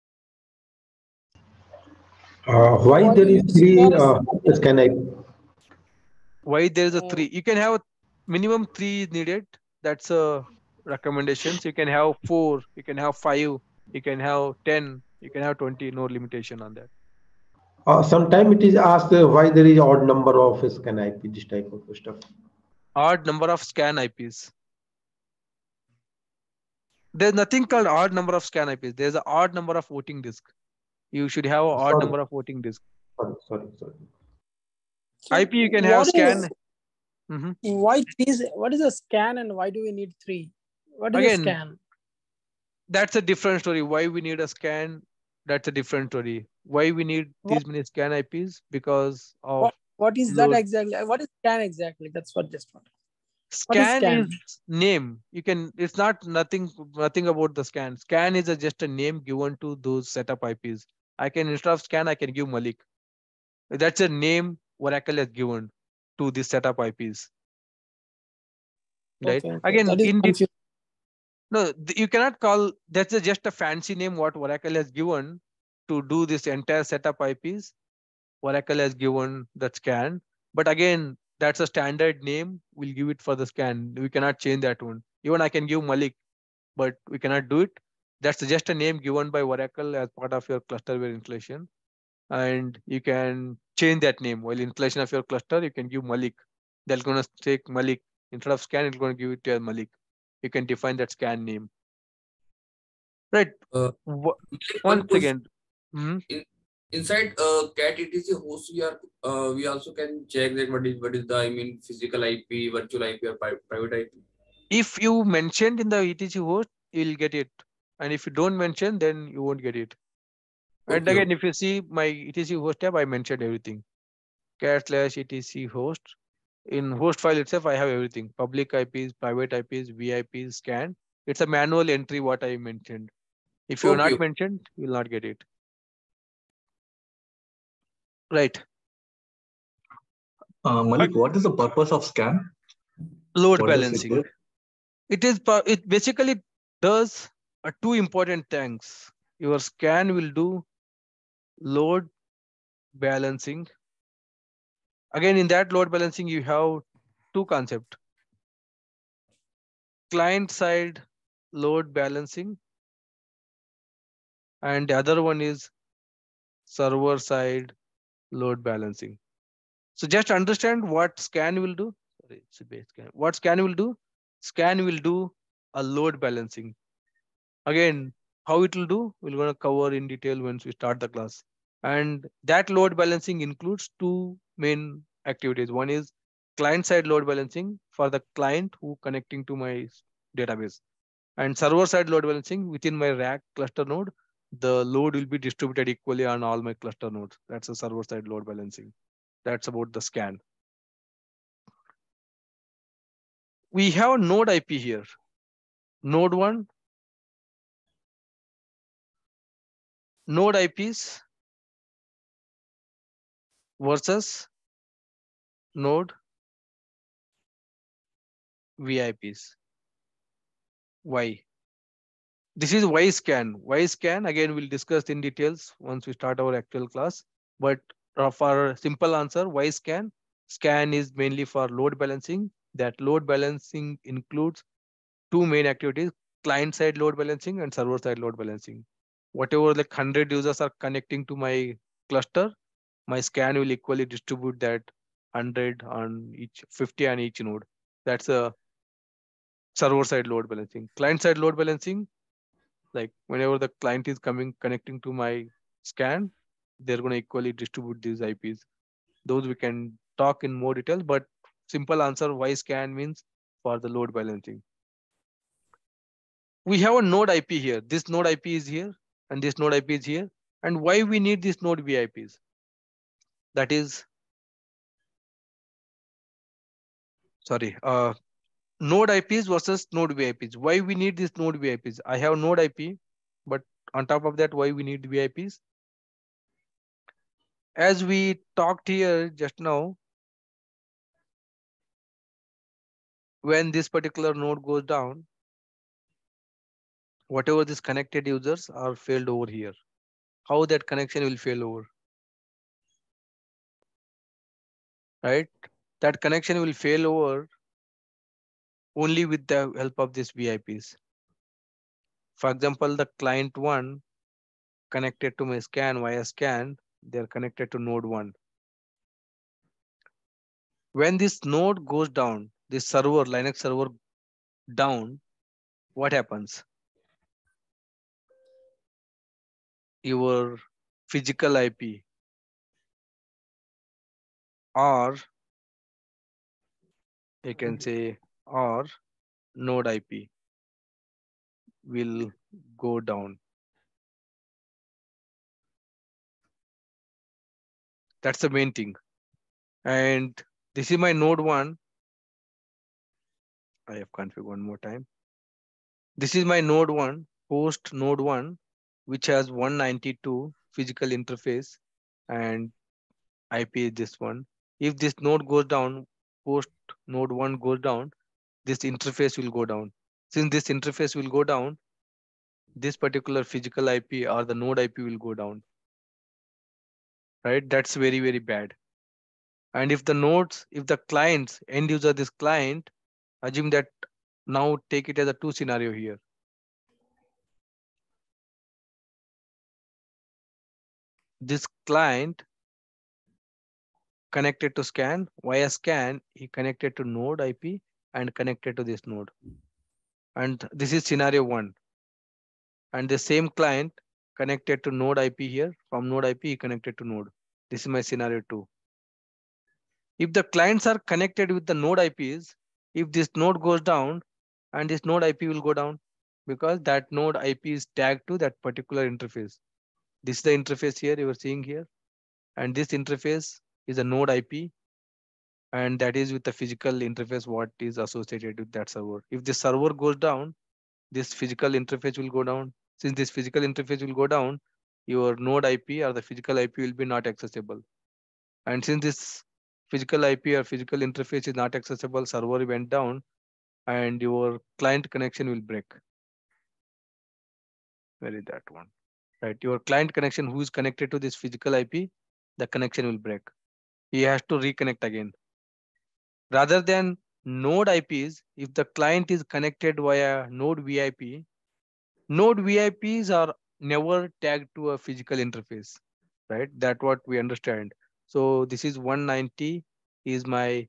Uh, why Why there you is use three C R S? uh, scan I P? Why there is a Uh, three? You can have minimum three is needed. That's a recommendations. You can have four, you can have five, you can have ten, you can have twenty, no limitation on that. Uh, Sometimes it is asked uh, why there is odd number of scan I P, this type of stuff. Odd number of scan I Ps. There's nothing called odd number of scan I Ps. There's an odd number of voting disk. You should have an odd Sorry, number of voting disk. sorry, sorry, sorry. so I P you can have what scan. is Mm-hmm. why is what is a scan and why do we need three? What is Again, a scan? that's a different story. Why we need a scan? That's a different story. Why we need What these many scan I Ps? Because of what, what is that load. exactly? What is scan exactly? That's what just what. What is Scan scan? is name. You can. It's not nothing. Nothing about the scan. Scan is a, just a name given to those setup I Ps. I can instead of scan, I can give Malik. That's a name Oracle has given to the setup I Ps. Right. Okay, okay. Again, That is in the confusing. no, th- you cannot call that's a, just a fancy name what Oracle has given to do this entire setup I Ps. Oracle has given that scan, but again, that's a standard name. We'll give it for the scan. We cannot change that one. Even I can give Malik, but we cannot do it. That's just a name given by Oracle as part of your clusterware installation. And you can change that name while installation of your cluster. You can give Malik. They're going to take Malik instead of scan. It's going to give it to Malik. You can define that scan name. Right. Uh, Wha- Malik, One one question. second. Mhm. In, inside uh, cat etc host, we are uh, we also can check that what is what is the I mean physical I P, virtual I P, or pri- private I P. If you mentioned in the E T C host, you'll get it. And if you don't mention, then you won't get it. And Okay. again, if you see my E T C host tab, I mentioned everything. Cat slash E T C host. In host file itself, I have everything. Public I Ps, private I Ps, V I Ps, scan. It's a manual entry what I mentioned. If you are Okay. not mentioned, you will not get it. Right. Uh, Malik, what is the purpose of scan? Load What does it balancing. do? It is it basically does uh, two important things. Your scan will do load balancing. Again, in that load balancing, you have two concepts. Client side load balancing, and the other one is server side load balancing. So just understand what scan will do. Sorry, it's a base scan. What scan will do? Scan will do a load balancing. Again, how it will do, we're going to cover in detail once we start the class. And that load balancing includes two main activities. One is client side load balancing for the client who connecting to my database, and server side load balancing within my rack cluster node. The load will be distributed equally on all my cluster nodes. That's a server side load balancing. That's about the scan. We have a node I P here. Node one, node I Ps versus node V I Ps. Why? This is Y scan. Y scan, again, we'll discuss in details once we start our actual class. But uh, for simple answer, Y scan, scan is mainly for load balancing. That load balancing includes two main activities, client side load balancing and server side load balancing. Whatever like one hundred users are connecting to my cluster, my scan will equally distribute that one hundred on each, fifty on each node. That's a server side load balancing. Client side load balancing, like whenever the client is coming connecting to my scan, they're going to equally distribute these I Ps. Those we can talk in more detail, but simple answer, why scan means for the load balancing. We have a node I P here. This node I P is here and this node I P is here. And why we need this node V I Ps? That is, sorry, uh, node I Ps versus node V I Ps. Why we need this node V I Ps? I have node I P, but on top of that, why we need V I Ps? As we talked here just now, when this particular node goes down, whatever these connected users are failed over here, how that connection will fail over, right? That connection will fail over only with the help of these V I Ps. For example, the client one connected to my scan via scan, they're connected to node one. When this node goes down, this server, Linux server down, what happens? Your physical I P or you can say or node I P will go down. That's the main thing. And this is my node one. I have configured one more time. This is my node one, host node one, which has one ninety-two physical interface and I P is this one. If this node goes down, host node one goes down, this interface will go down. Since this interface will go down, this particular physical I P or the node I P will go down. Right? That's very, very bad. And if the nodes, if the clients, end user, this client, assume that now take it as a two scenario here. This client connected to scan, via scan, he connected to node I P and connected to this node. And this is scenario one. And the same client connected to node I P here, from node I P, he connected to node. This is my scenario two. If the clients are connected with the node I Ps, if this node goes down and this node I P will go down because that node I P is tagged to that particular interface. This is the interface here you are seeing here. And this interface is a node I P and that is with the physical interface what is associated with that server. If the server goes down, this physical interface will go down. Since this physical interface will go down, your node I P or the physical I P will be not accessible. And since this physical I P or physical interface is not accessible, server went down and your client connection will break. Where is that one? Right, your client connection who is connected to this physical I P, the connection will break. He has to reconnect again. Rather than node I Ps, if the client is connected via node V I P, node V I Ps are never tagged to a physical interface, right? That's what we understand. So this is one ninety is my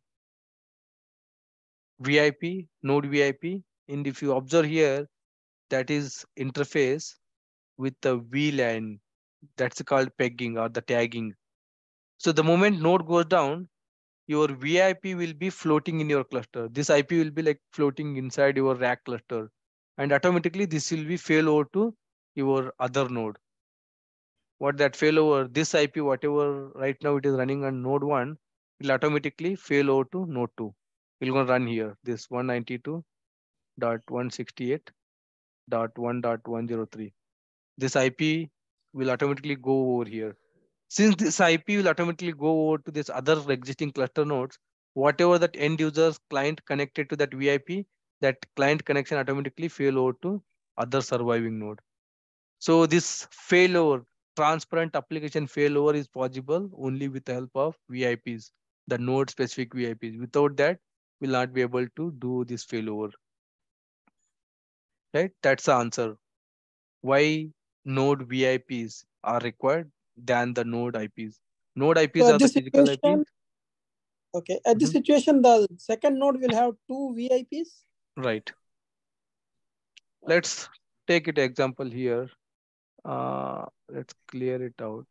V I P, node V I P. And if you observe here, that is interface with the V LAN. That's called pegging or the tagging. So the moment node goes down, your V I P will be floating in your cluster. This I P will be like floating inside your rack cluster. And automatically this will be fail over to your other node. What that fail over, this I P, whatever right now it is running on node one, will automatically fail over to node two. We're going to run here, this one ninety-two dot one sixty-eight dot one dot one oh three. This I P will automatically go over here. Since this I P will automatically go over to this other existing cluster nodes, whatever that end user's client connected to that V I P, that client connection automatically fail over to other surviving node. So this failover, transparent application failover is possible only with the help of V I Ps, the node specific V I Ps. Without that, we'll not be able to do this failover. Right? That's the answer. Why node V I Ps are required than the node I Ps. Node I Ps So are at the this physical situation, I Ps. okay, at this Mhm. situation, the second node will have two V I Ps. Right. Let's take it example here. Uh, let's clear it out.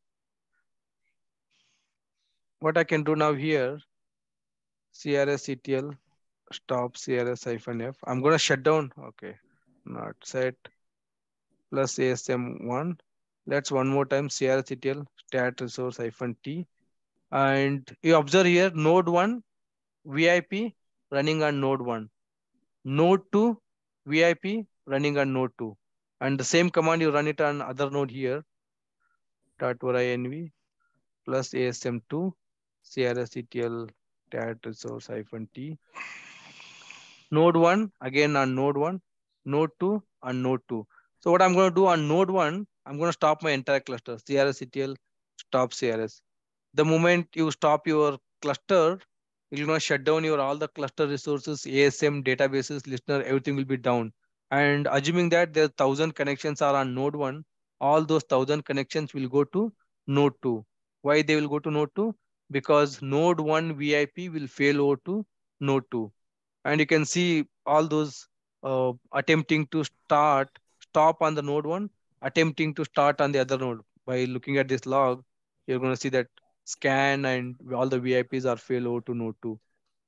What I can do now here, C R S E T L stop C R S hyphen F. I'm going to shut down. Okay. Not set plus A S M one. Let's one more time C R S E T L stat resource hyphen T. And you observe here node one V I P running on node one. Node two V I P running on node two. And the same command you run it on other node here. Dot inv plus A S M two C R S E T L stat resource hyphen T. Node one again on node one, node two and node two. So what I'm going to do on node one, I'm going to stop my entire cluster. C R S E T L stop C R S. The moment you stop your cluster, you're going to shut down your all the cluster resources, A S M, databases, listener, everything will be down. And assuming that there are thousand connections are on node one, all those thousand connections will go to node two. Why they will go to node two? Because node one V I P will fail over to node two. And you can see all those uh, attempting to start, stop on the node one, attempting to start on the other node. By looking at this log, you're going to see that scan and all the V I Ps are fail over to node two.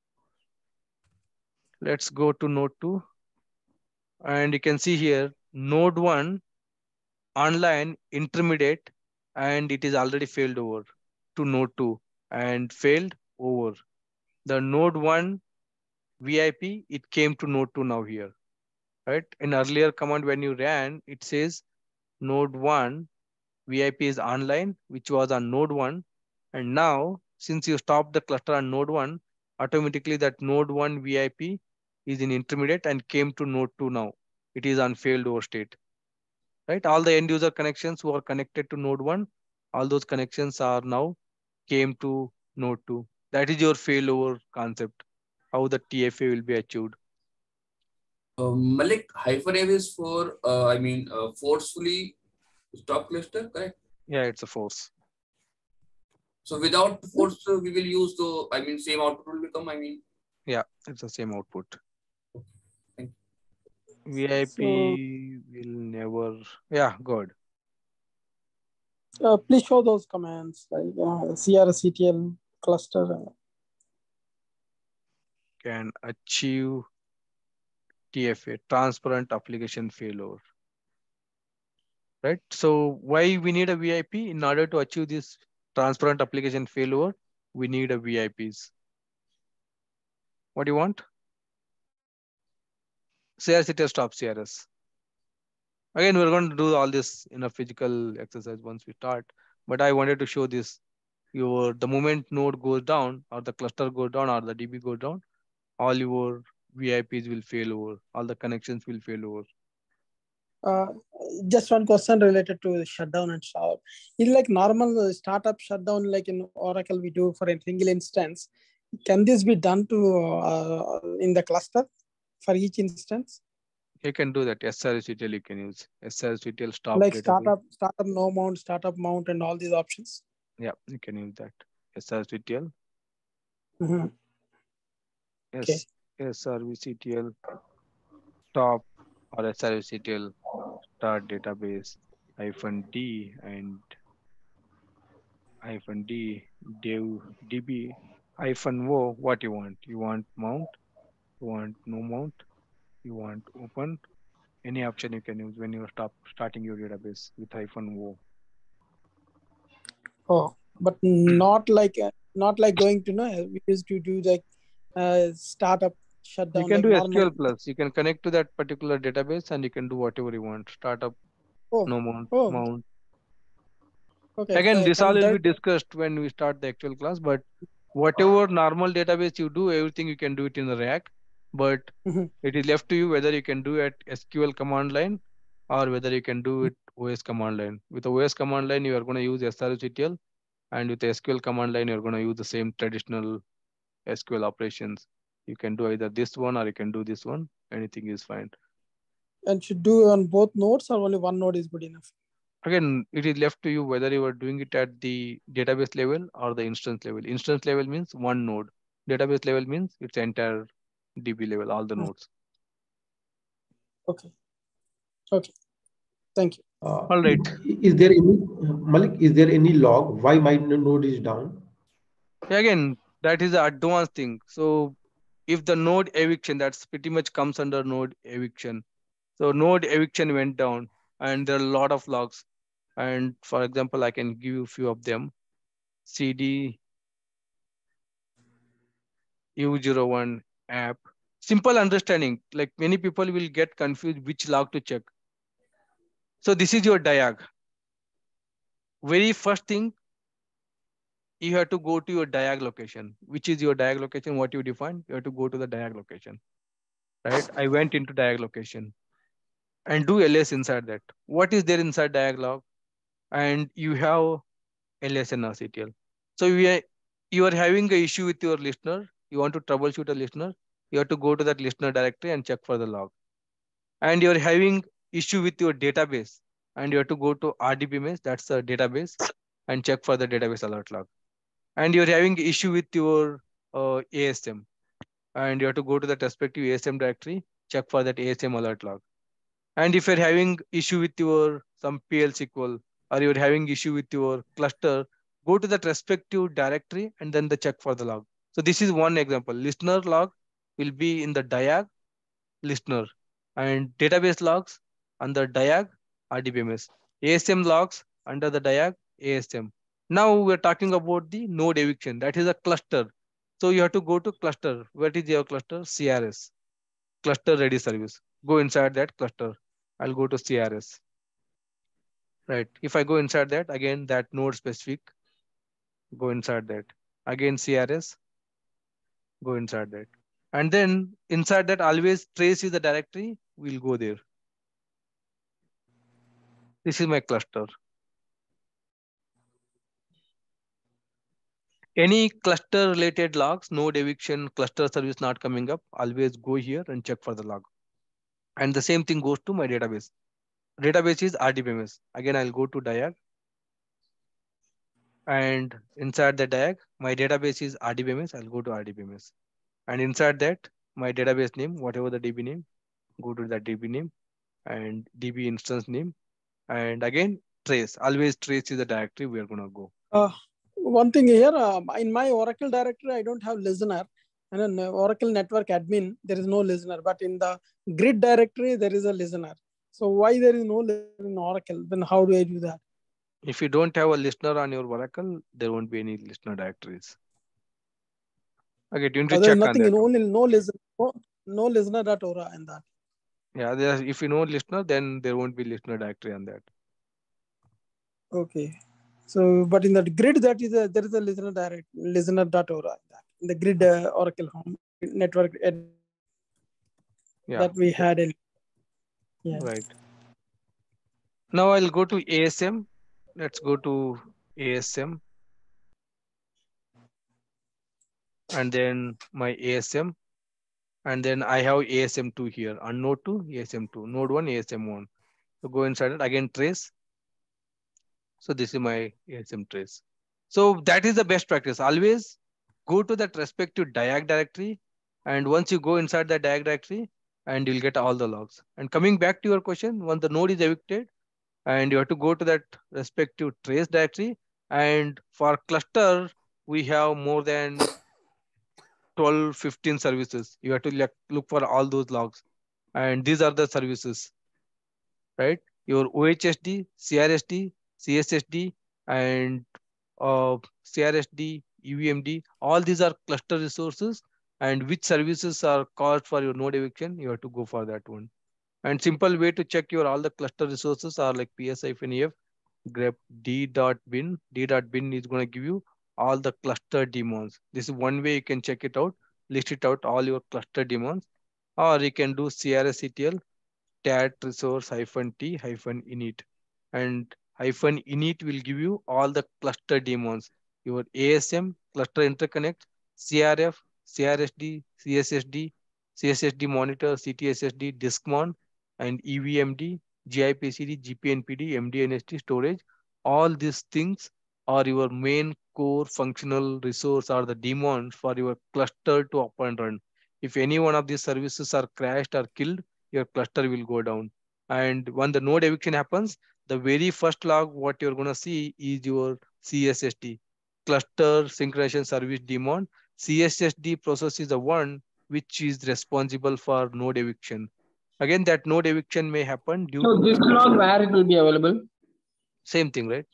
Let's go to node two. And you can see here, node one online intermediate, and it is already failed over to node two and failed over. The node one V I P, it came to node two now here. Right? In earlier command when you ran, it says node one V I P is online, which was on node one. And now, since you stopped the cluster on node one, automatically that node one V I P is in intermediate and came to node two now. It is on failed over state. Right? All the end user connections who are connected to node one, all those connections are now came to node two. That is your failover concept, how the T F A will be achieved. Uh, Malik, hyphen F is for, uh, I mean, uh, forcefully stop cluster, correct? Yeah, it's a force. So without force, uh, we will use the, I mean, same output will become, I mean. Yeah, it's the same output. Thank you. V I P so, will never, yeah, good. Uh, please show those commands like uh, C R S E T L cluster. Can achieve T F A, transparent application failover. Right? So why we need a V I P? In order to achieve this transparent application failover, we need a V I Ps. What do you want? C R S E T L stop C R S. Again, we're going to do all this in a physical exercise once we start, but I wanted to show this your the moment node goes down or the cluster goes down or the D B goes down, all your V I Ps will fail over, all the connections will fail over. Uh, just one question related to the shutdown and startup. In like normal startup shutdown, like in Oracle we do for a single instance, can this be done to uh, in the cluster for each instance? You can do that. S R S E T L you can use. S R S E T L stop Like database. startup, startup no mount, startup mount, and all these options. Yeah, you can use that. S R S E T L. Mm-hmm. Okay. S R S E T L stop or S R S E T L start database hyphen D and hyphen D dev db hyphen O. What you want? You want mount? You want no mount? You want open? Any option you can use when you stop starting your database with hyphen O. Oh, but not like uh, not like going to know we used to do like uh, startup shutdown. You can like do normal. S Q L plus. You can connect to that particular database and you can do whatever you want. Startup, oh. no mount, oh. mount. Okay. Again, Uh, this all will that... be discussed when we start the actual class. But whatever normal database you do, everything you can do it in the R A C. But mm-hmm. it is left to you whether you can do it S Q L command line or whether you can do it O S command line. With the O S command line, you are going to use S R S E T L, and with the S Q L command line, you're going to use the same traditional S Q L operations. You can do either this one or you can do this one. Anything is fine. And should do on both nodes or only one node is good enough? Again, it is left to you whether you are doing it at the database level or the instance level. Instance level means one node. Database level means it's entire D B level, all the nodes. Okay. Okay. Thank you. Uh, all right. Is, is there any, Malik, is there any log why my node is down? Again, that is the advanced thing. So if the node eviction, that's pretty much comes under node eviction. So node eviction went down and there are a lot of logs. And for example, I can give you a few of them. C D U zero one app. Simple understanding, like many people will get confused which log to check. So this is your diag. Very first thing, you have to go to your diag location. Which is your diag location? What you define? You have to go to the diag location, right? I went into diag location and do L S inside that. What is there inside diag log? And you have L S and R C T L. So we are, you are having an issue with your listener. You want to troubleshoot a listener. You have to go to that listener directory and check for the log. And you're having issue with your database and you have to go to R D B M S, that's the database, and check for the database alert log. And you're having issue with your uh, A S M and you have to go to that respective A S M directory, check for that A S M alert log. And if you're having issue with your some P L S Q L or you're having issue with your cluster, go to that respective directory and then the check for the log. So this is one example. Listener log will be in the diag listener and database logs under diag R D B M S. A S M logs under the diag A S M. Now we're talking about the node eviction. That is a cluster. So you have to go to cluster. What is your cluster? C R S. Cluster ready service. Go inside that cluster. I'll go to C R S. Right. If I go inside that, again, that node specific, go inside that. Again, C R S, go inside that. And then inside that, always trace is the directory. We'll go there. This is my cluster. Any cluster related logs, node eviction, cluster service not coming up, always go here and check for the log. And the same thing goes to my database. Database is R D B M S. Again, I'll go to diag. And inside the diag, my database is R D B M S. I'll go to R D B M S. And inside that, my database name, whatever the D B name, go to that D B name and D B instance name. And again, trace. Always trace is the directory we are going to go. Uh, one thing here, uh, in my Oracle directory, I don't have listener. And in Oracle network admin, there is no listener. But in the grid directory, there is a listener. So why there is no listener in Oracle? Then how do I do that? If you don't have a listener on your Oracle, there won't be any listener directories. Okay, you need to oh, check nothing on that. In only no listener, no, no listener dot Ora in that. Yeah, there, if you know listener, then there won't be listener directory on that. Okay. So, but in the grid, that is a, there is a listener direct listener dot ora in the grid uh, Oracle home network ed- Yeah. that we had in. Yeah. Right. Now I'll go to A S M. Let's go to A S M. And then my A S M. And then I have A S M two here. On node two, A S M two. Node one, A S M one. So go inside it. Again, trace. So this is my A S M trace. So that is the best practice. Always go to that respective diag directory. And once you go inside the diag directory, and you'll get all the logs. And coming back to your question, once the node is evicted, and you have to go to that respective trace directory. And for cluster, we have more than twelve, fifteen services. You have to look look for all those logs. And these are the services, right? Your O H S D, C R S D, C S S D, and uh, C R S D, U V M D, all these are cluster resources. And which services are called for your node eviction, you have to go for that one. And simple way to check your all the cluster resources are like ps-ef grep d.bin. D.bin is going to give you all the cluster daemons. This is one way you can check it out, list it out, all your cluster daemons. Or you can do crctl tat resource hyphen t hyphen init. And hyphen init will give you all the cluster daemons, your A S M, cluster interconnect, C R F, C R S D, C S S D, C S S D monitor, C T S S D, diskmon, and E V M D, G I P C D, G P N P D, M D N S T storage. All these things are your main core functional resource or the daemons for your cluster to up and run. If any one of these services are crashed or killed, your cluster will go down. And when the node eviction happens, the very first log what you're going to see is your C S S D, cluster synchronization service daemon. C S S D process is the one which is responsible for node eviction. Again, that node eviction may happen due So to this log where it will be available? same thing, right?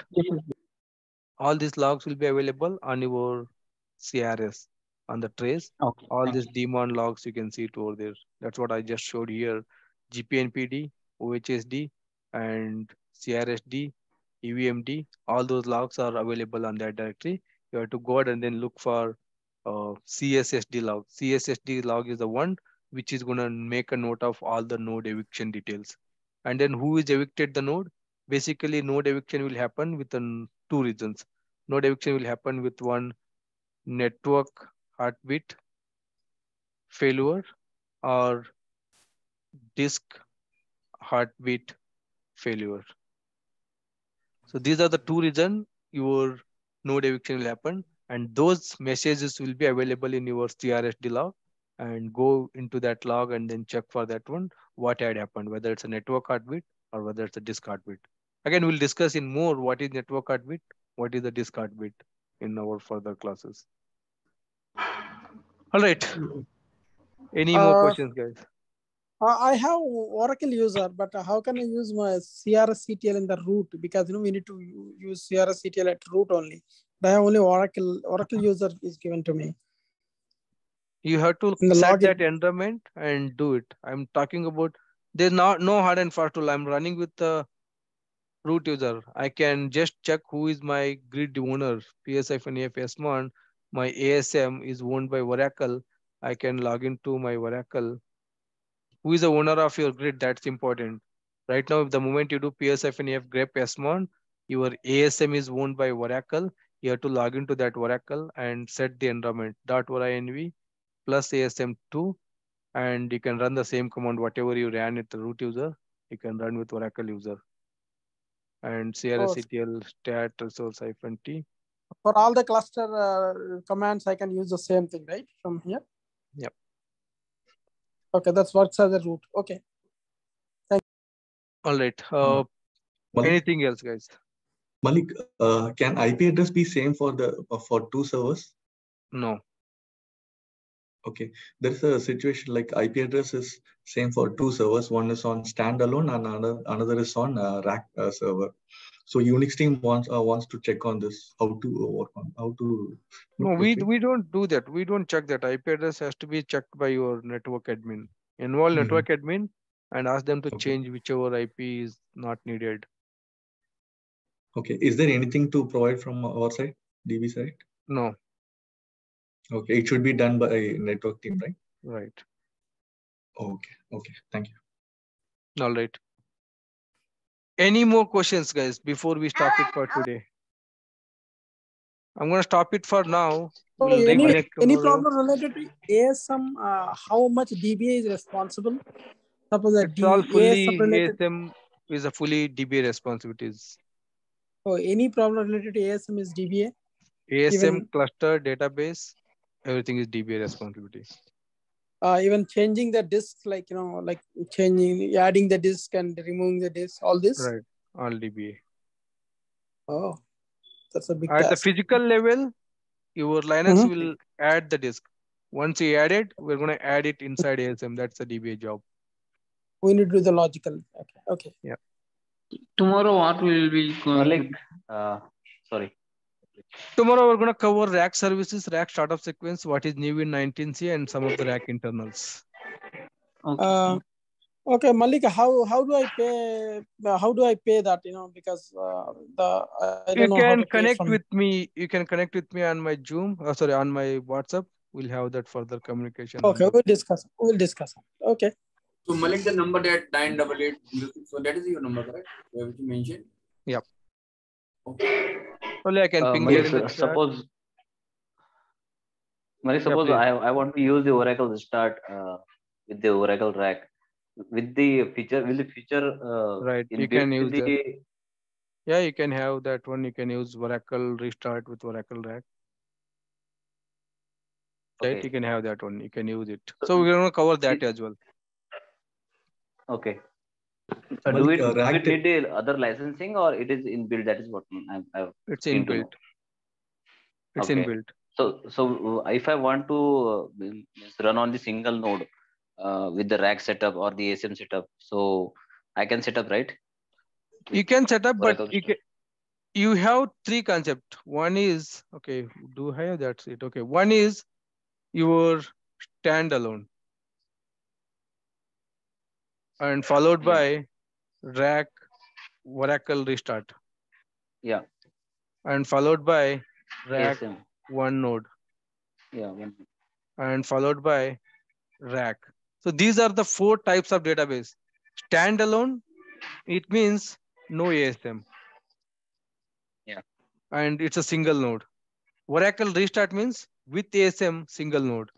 All these logs will be available on your C R S on the trace. Okay. All Thank these daemon logs you can see it over there. That's what I just showed here. G P N P D, O H S D, and C R S D, E V M D. All those logs are available on that directory. You have to go ahead and then look for uh, C S S D log. C S S D log is the one which is going to make a note of all the node eviction details. And then who is evicted the node? Basically, node eviction will happen with an, two reasons. Node eviction will happen with one network heartbeat failure or disk heartbeat failure. So these are the two reasons your node eviction will happen, and those messages will be available in your C R S D log. And go into that log and then check for that one what had happened, whether it's a network heartbeat or whether it's a disk heartbeat. Again, we'll discuss in more what is network heartbeat, what is the disk heartbeat in our further classes. All right. Any more Uh, questions, guys? Uh, I have Oracle user, but how can I use my C R S C T L in the root? Because you know we need to use C R S C T L at root only. But I have only Oracle Oracle user is given to me. You have to In the set login. that environment and do it. I'm talking about there's not no hard and fast tool. I'm running with the root user. I can just check who is my grid owner. P S F one. My A S M is owned by Oracle. I can log into my Oracle. Who is the owner of your grid? That's important. Right now, if the moment you do P S F grep smon, your A S M is owned by Oracle. You have to log into that Oracle and set the environment .orinv plus A S M two, and you can run the same command whatever you ran with the root user. You can run with Oracle user and Oh, crctl stat resource hyphen t. for all the cluster uh, commands, I can use the same thing, right? From here. Yep. Okay, that works as a root. Okay. Thank you. All right. Uh, Malik, anything else, guys? Malik, uh, can I P address be same for the uh, for two servers? No. Okay, there's a situation like I P address is same for two servers. One is on standalone and another another is on uh, rack uh, server. So Unix team wants uh, wants to check on this, how to uh, work on how to. No, we we don't do that. We don't check that. I P address has to be checked by your network admin. Involve Mhm. network admin and ask them to Okay. change whichever I P is not needed. Okay. Is there anything to provide from our side, D B side? No. Okay. It should be done by a network team, right? Right. Okay. Okay. Thank you. All right. Any more questions, guys, before we stop it for today? I'm going to stop it for now. So We'll any reconnect any tomorrow. problem related to A S M? Uh, how much D B A is responsible? Suppose that It's all D A S M fully related. A S M is a fully D B A responsibilities. Oh, any problem related to A S M is D B A. A S M Even cluster database, everything is D B A responsibility. uh, even changing the disk, like you know, like changing, adding the disk and removing the disk, all this. Right. All D B A. Oh, that's a big At the task. physical level, your Linux mm-hmm. will add the disk. Once you add it, we're going to add it inside A S M. That's the D B A job. We need to do the logical. Okay. Okay. Yeah. Tomorrow, what will be going? Like, uh, sorry. Tomorrow we're going to cover R A C services, R A C startup sequence, what is new in nineteen C, and some of the R A C internals. Okay. Uh, okay, Malik, how how do I pay? Uh, how do I pay that? You know, because uh, the I don't you know can how to connect from... with me. You can connect with me on my Zoom. Oh, sorry, on my WhatsApp. We'll have that further communication. Okay, we'll discuss. We'll discuss. Okay. So Malik, the number that nine double eight zero six. So that is your number, correct? Which you mentioned. Yep. Okay. Only I can uh, ping Malik, there in the chat. Suppose, Malik, suppose yeah, I I want to use the Oracle Start uh, with the Oracle R A C with the feature. Will the feature uh, right? You can use the... that. Yeah, you can have that one. You can use Oracle Restart with Oracle R A C. Right? Okay. You can have that one. You can use it. So, so we're going to cover that it, as well. Okay. Uh, do it, uh, do it need the other licensing or it is inbuilt? That is what I'm. I've it's inbuilt. It's okay. inbuilt. So, so if I want to uh, run on the single node uh, with the R A C setup or the A S M setup, so I can set up, right? You can set up, but you, can, you have three concepts. One is, okay, do I have that it? Okay, one is your standalone and followed yeah. by R A C Oracle Restart. Yeah. And followed by R A C one node. Yeah. One. And followed by R A C. So these are the four types of database. Standalone, it means no A S M. Yeah. And it's a single node. Oracle Restart means with A S M single node.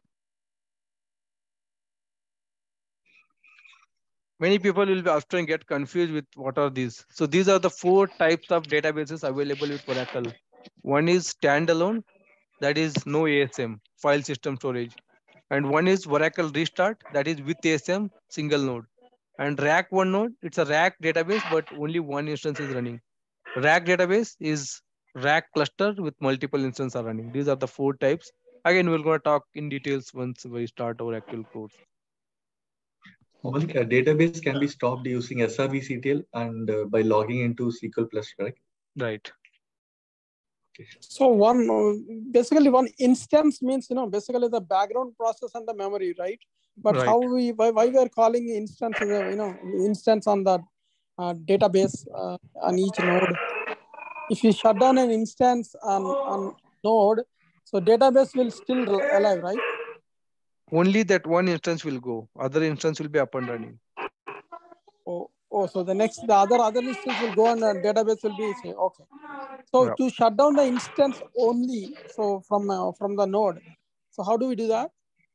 Many people will often get confused with what are these. So these are the four types of databases available with Oracle. One is standalone, that is no A S M, file system storage. And one is Oracle Restart, that is with A S M, single node. And R A C one node, it's a R A C database, but only one instance is running. R A C database is R A C cluster with multiple instances are running. These are the four types. Again, we're going to talk in details once we start our actual course. Malik, a database can be stopped using S R V C T L and uh, by logging into S Q L Plus, correct? Right. Okay. So one, basically one instance means, you know, basically the background process and the memory, right? But right. how we, why, why we are calling instance, as a, you know, instance on the uh, database uh, on each node. If you shut down an instance on, on node, so database will still alive, right? Only that one instance will go. Other instance will be up and running. Oh, oh, so the next, the other other instance will go and uh, database will be okay. So yeah. to shut down the instance only, so from uh, from the node. So how do we do that?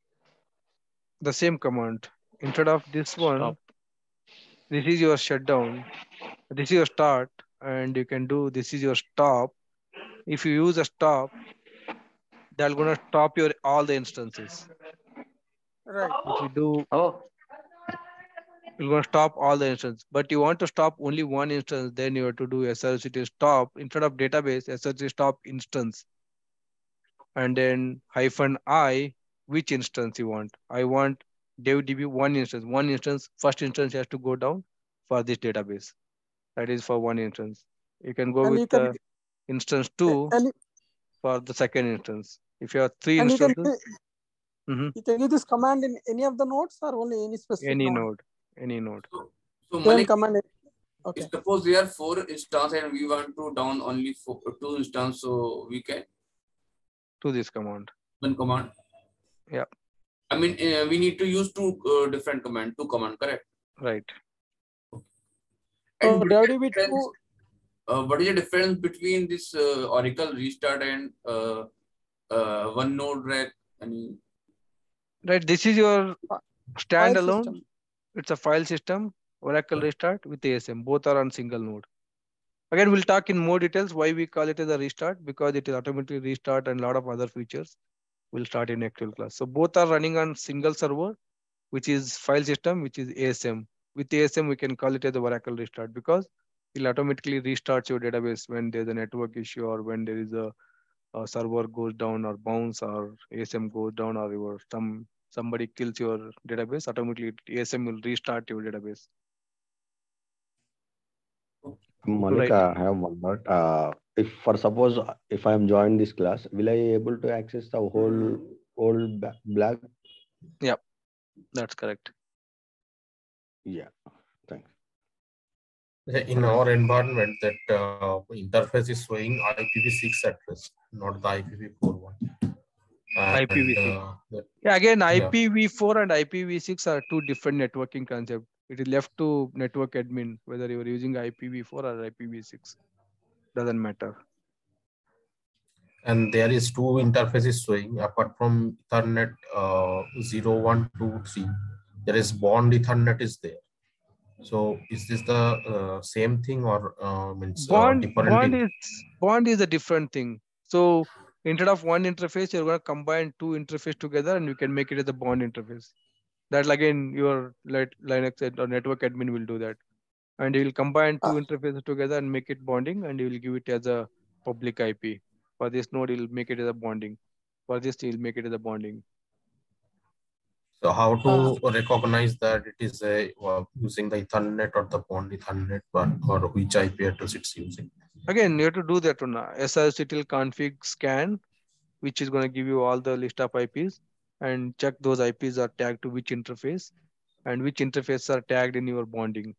The same command. Instead of this one, Stop. This is your shutdown. This is your start, and you can do this is your stop. If you use a stop, they're gonna stop your all the instances. Right. If you do, oh, you're gonna stop all the instances. But you want to stop only one instance, then you have to do S R C stop instead of database. S R C stop instance, and then hyphen I, which instance you want. I want DevDB one instance. One instance, first instance has to go down for this database. That is for one instance. You can go and with can, uh, instance two you, for the second instance. If you have three instances, you can, mm-hmm. you can use this command in any of the nodes or only any specific any node? node, any node. So, so Malik, command. Okay. Suppose there are four instances and we want to down only four, two instances, so we can to this command. One command. Yeah. I mean, uh, we need to use two uh, different command, two command, correct? Right. And Oh, what, W is D B two, uh, what is the difference between this uh, Oracle restart and uh, uh, one node rack? Any... Right. This is your standalone. system. It's a file system. Oracle restart with A S M. Both are on single node. Again, we'll talk in more details why we call it as a restart, because it is automatically restart and a lot of other features will start in actual class. So both are running on single server, which is file system, which is A S M. With A S M, we can call it as a Oracle restart because it'll automatically restart your database when there's a network issue or when there is a, a server goes down or bounce or A S M goes down or your some somebody kills your database. Automatically, A S M will restart your database. Monica, Right. I have one more. Uh, if for suppose if I am joined this class, will I able to access the whole whole ba- black? Yeah, that's correct. Yeah, thanks. In our environment, that uh, interface is showing I P v six address, not the I P v four one. I P v six. Uh, that, yeah, again, yeah. I P v four and I P v six are two different networking concepts. It is left to network admin whether you are using I P v four or I P v six. Doesn't matter. And there is two interfaces showing apart from Ethernet uh, zero, one, two, three. There is bond Ethernet is there. So is this the uh, same thing or uh, means Bond, uh, different? bond is bond is a different thing. So instead of one interface, you're going to combine two interfaces together and you can make it as a bond interface. That again, your Linux or network admin will do that. And you will combine two interfaces together and make it bonding, and you will give it as a public I P. For this node, you'll make it as a bonding. For this, you'll make it as a bonding. So how to uh, recognize that it is a uh, using the Ethernet or the bond Ethernet, but or which I P address it's using? Again, you have to do that on srctl config scan, which is going to give you all the list of I Ps, and check those I Ps are tagged to which interface and which interfaces are tagged in your bonding.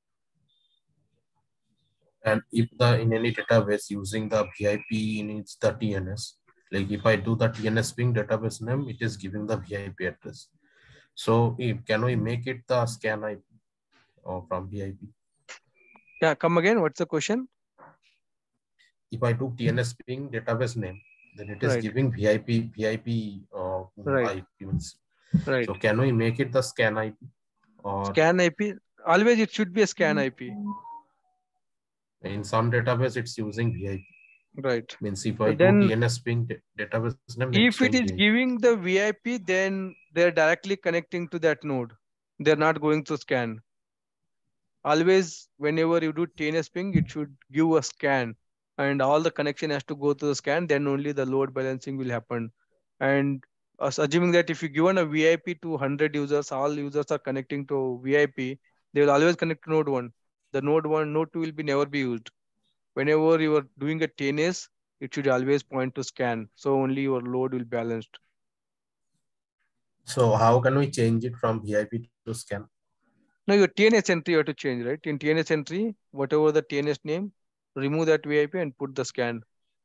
And if the in any database using the V I P needs the T N S, like if I do the T N S ping database name, it is giving the V I P address. So if can we make it the scan I P or from V I P? Yeah, come again. What's the question? If I do T N S ping database name, then it is right. giving V I P V I P uh, right. I P. Means. Right. So can we make it the scan I P? Or scan I P? Always it should be a scan I P. In some database, it's using V I P. Right. Means if I so then, do T N S ping database name, if it is giving the V I P, then they're directly connecting to that node. They're not going to scan. Always, whenever you do T N S ping, it should give a scan, and all the connection has to go to the scan. Then only the load balancing will happen. And uh, assuming that if you given a V I P to one hundred users, all users are connecting to V I P, they will always connect to node one. The node one, node two will be never be used. Whenever you are doing a T N S, it should always point to scan. So only your load will be balanced. So how can we change it from V I P to scan? No, your T N S entry you have to change, right? In T N S entry, whatever the T N S name, remove that V I P and put the scan.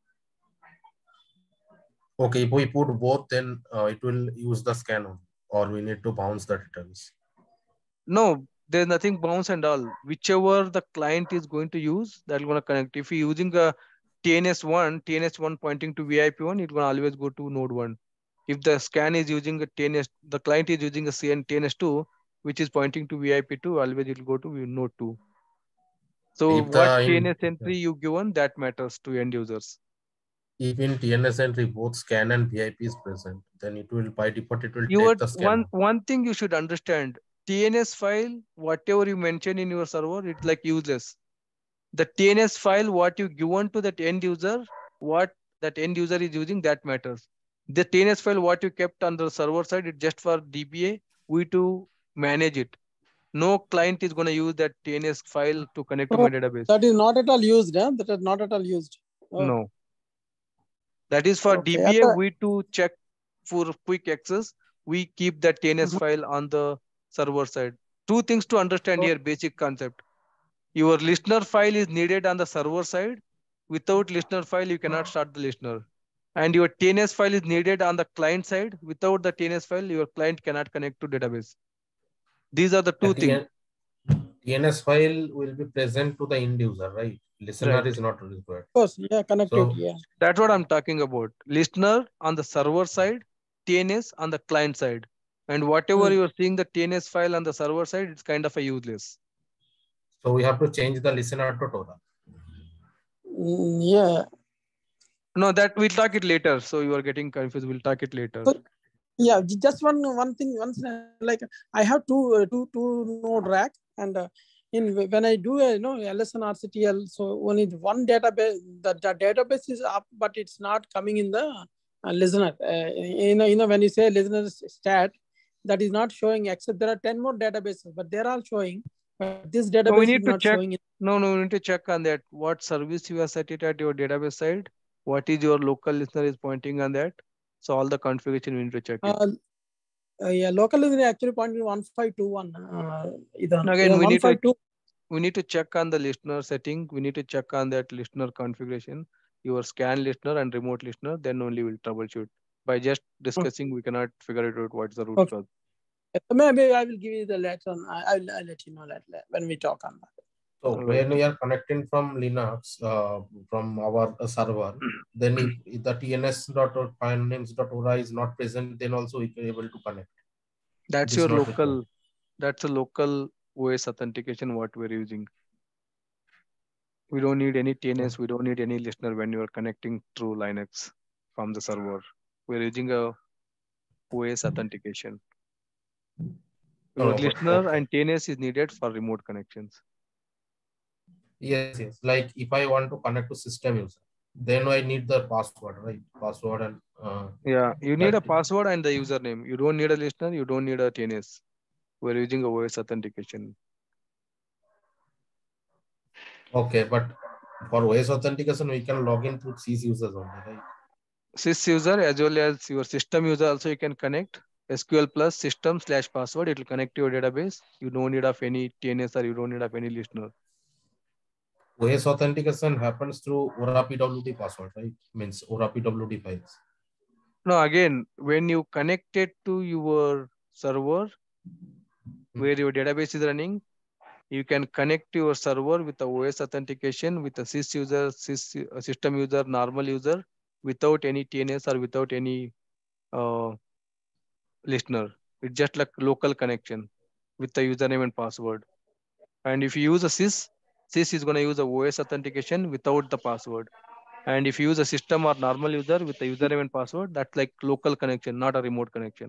Okay, if we put both, then uh, it will use the scan on, or we need to bounce the returns. No, there's nothing bounce and all. Whichever the client is going to use, that's going to connect. If you're using a T N S one, T N S one pointing to V I P one, it's going to always go to node one. If the scan is using a T N S, the client is using a T N S two, which is pointing to V I P two, always it will go to node two. So if what in, T N S entry you given, that matters to end users. If in T N S entry both scan and V I P is present, then it will by default it will you take would, the scan. One, one thing you should understand, T N S file, whatever you mention in your server, it's like useless. The T N S file, what you given to that end user, what that end user is using, that matters. The T N S file, what you kept on the server side, it's just for D B A, we to manage it. No client is going to use that T N S file to connect oh, to my database. That is not at all used, huh? That is not at all used. Oh. No. That is for okay. D B A, we to check for quick access, we keep that T N S mm-hmm. file on the server side. Two things to understand oh. here, basic concept. Your listener file is needed on the server side. Without listener file, you cannot start the listener. And your T N S file is needed on the client side. Without the T N S file, your client cannot connect to database. These are the two things. T N S file will be present to the end user, right? Listener Right. is not required. Of course, yeah, connectivity, So, yeah. That's what I'm talking about. Listener on the server side, T N S on the client side. And whatever Hmm. you're seeing the T N S file on the server side, it's kind of a useless. so we have to change the listener to Tora. Mm, yeah. No, that we'll talk it later. So you are getting confused. We'll talk it later. So, yeah, j- just one one thing. Once uh, like I have two uh, two two node rack, and uh, in when I do a you know L S N R C T L, so only the one database. The, the database is up, but it's not coming in the uh, listener. Uh, you know, you know when you say listener stat, that is not showing. Except there are ten more databases, but they're all showing. But this No, we database is need to not check. showing it. No, no, we need to check on that. What service you have set it at your database side? What is your local listener is pointing on that? So all the configuration we need to check it. Uh, uh, yeah, local is actually pointing one five two one. Uh, And again, we need to we need to check on the listener setting. We need to check on that listener configuration, your scan listener and remote listener. Then only we'll troubleshoot. By just discussing, we cannot figure it out what's the root Okay. cause. Maybe I will give you the later on. I, I'll, I'll let you know that when we talk on that. So Right. when we are connecting from Linux, uh, from our uh, server, then if, if the T N S dot or findings dot ora is not present, then also we can able to connect. That's It is your not local. required. That's a local O S authentication what we're using. We don't need any T N S. We don't need any listener when you are connecting through Linux from the server. We're using a O S authentication. Your Oh, but listener okay. and T N S is needed for remote connections. Yes, yes. Like if I want to connect to system user, then I need the password, right? Password and uh, Yeah, you need a that- password and the username. You don't need a listener. You don't need a T N S. We're using a O S authentication. okay, but for O S authentication, we can log in through sys users only, right? Sys user as well as your system user also you can connect. S Q L plus system slash password. It will connect to your database. You don't need of any T N S or you don't need of any listener. O S authentication happens through ora P W D password, right? Means ora P W D files. No, again, when you connect it to your server where your database is running, you can connect your server with the O S authentication with a sys user, sys, uh, system user, normal user without any T N S or without any uh, listener. It's just like local connection with the username and password. And if you use a sys, sys is going to use a O S authentication without the password. And if you use a system or normal user with the username and password, that's like local connection, not a remote connection.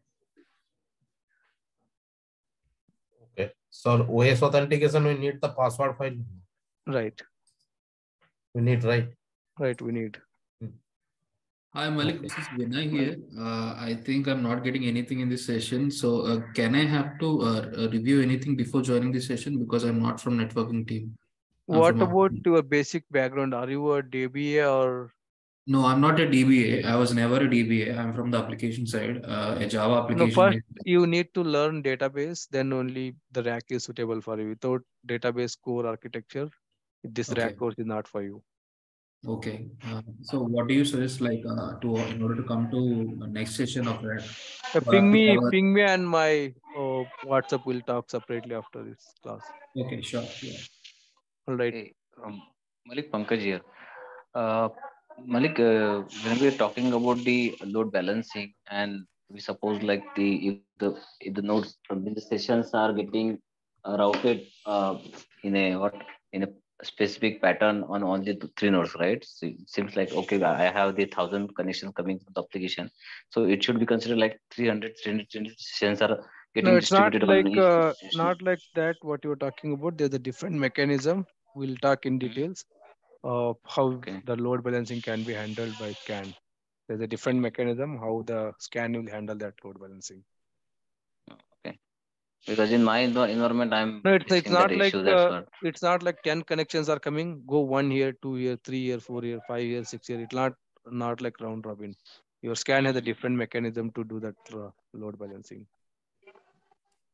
Okay. So O S authentication, we need the password file. Right. We need, right? Right, we need. Hi Malik, this is Vinay here. Uh, I think I'm not getting anything in this session. So uh, can I have to uh, uh, review anything before joining this session because I'm not from networking team. I'm What from about operations. your basic background? Are you a D B A or? No, I'm not a D B A. I was never a D B A. I'm from the application side, uh, a Java No, application. first you need to learn database, then only the R A C is suitable for you. Without database core architecture, this R A C Okay. course is not for you. Okay. Uh, so what do you suggest like uh, to in order to come to the next session of R A C? Uh, So I have ping to me, cover- ping me, and my uh, WhatsApp will talk separately after this class. Okay, sure. Yeah. All right. Hey, um, Malik Pankaj here. Uh, Malik, uh, when we are talking about the load balancing, and we suppose like the if the if the nodes from the sessions are getting uh, routed uh, in a what in a specific pattern on only the three nodes, right? So it seems like okay, I have the thousand connections coming from the application, so it should be considered like three hundred, three hundred, three hundred sessions are No, getting it's not distributed on like each. uh, not like that. What you're talking about, there's a different mechanism. We'll talk in details of how the load balancing can be handled by scan. There's a different mechanism how the scan will handle that load balancing. Okay, because in my env- environment, I'm No, it's it's facing that not like issue. That's uh, what. it's not like ten connections are coming. Go one year, two year, three year, four year, five year, six year. It's not not like round robin. Your scan has a different mechanism to do that uh, load balancing.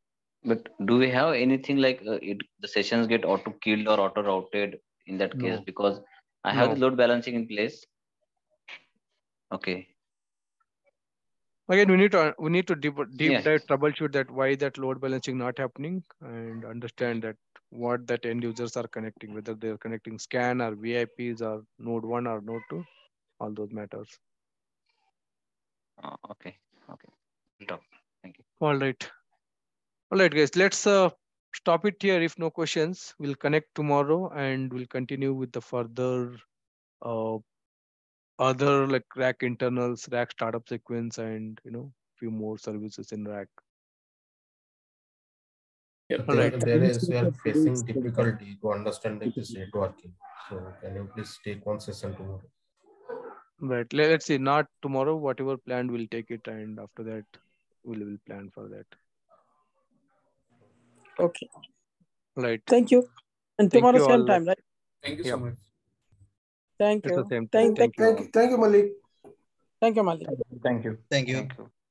But do we have anything like uh, it, the sessions get auto killed or auto routed in that case? No. Because I have No. the load balancing in place. Okay. Again, we need to we need to deep deep Yeah. dive troubleshoot that why that load balancing not happening and understand that what that end users are connecting, whether they are connecting scan or V I Ps or node one or node two, all those matters. Uh, okay. Okay. We'll talk. Thank you. All right. All right, guys. Let's uh, stop it here. If no questions, we'll connect tomorrow and we'll continue with the further uh, other like rack internals, rack startup sequence, and you know few more services in rack. Yeah, All there, right. there is we are facing difficulty to understand this networking. So can you please take one session tomorrow? Right. Let- Let's see. Not tomorrow. Whatever planned, we'll take it, and after that, we will plan for that. Okay. Right. Thank you. And Thank tomorrow you same all. time, right? Thank you Yep. so much. Thank It's the you. same time. Thank, Thank you Thank all. you, thank you, Malik. thank you, Malik. Thank you. Thank you.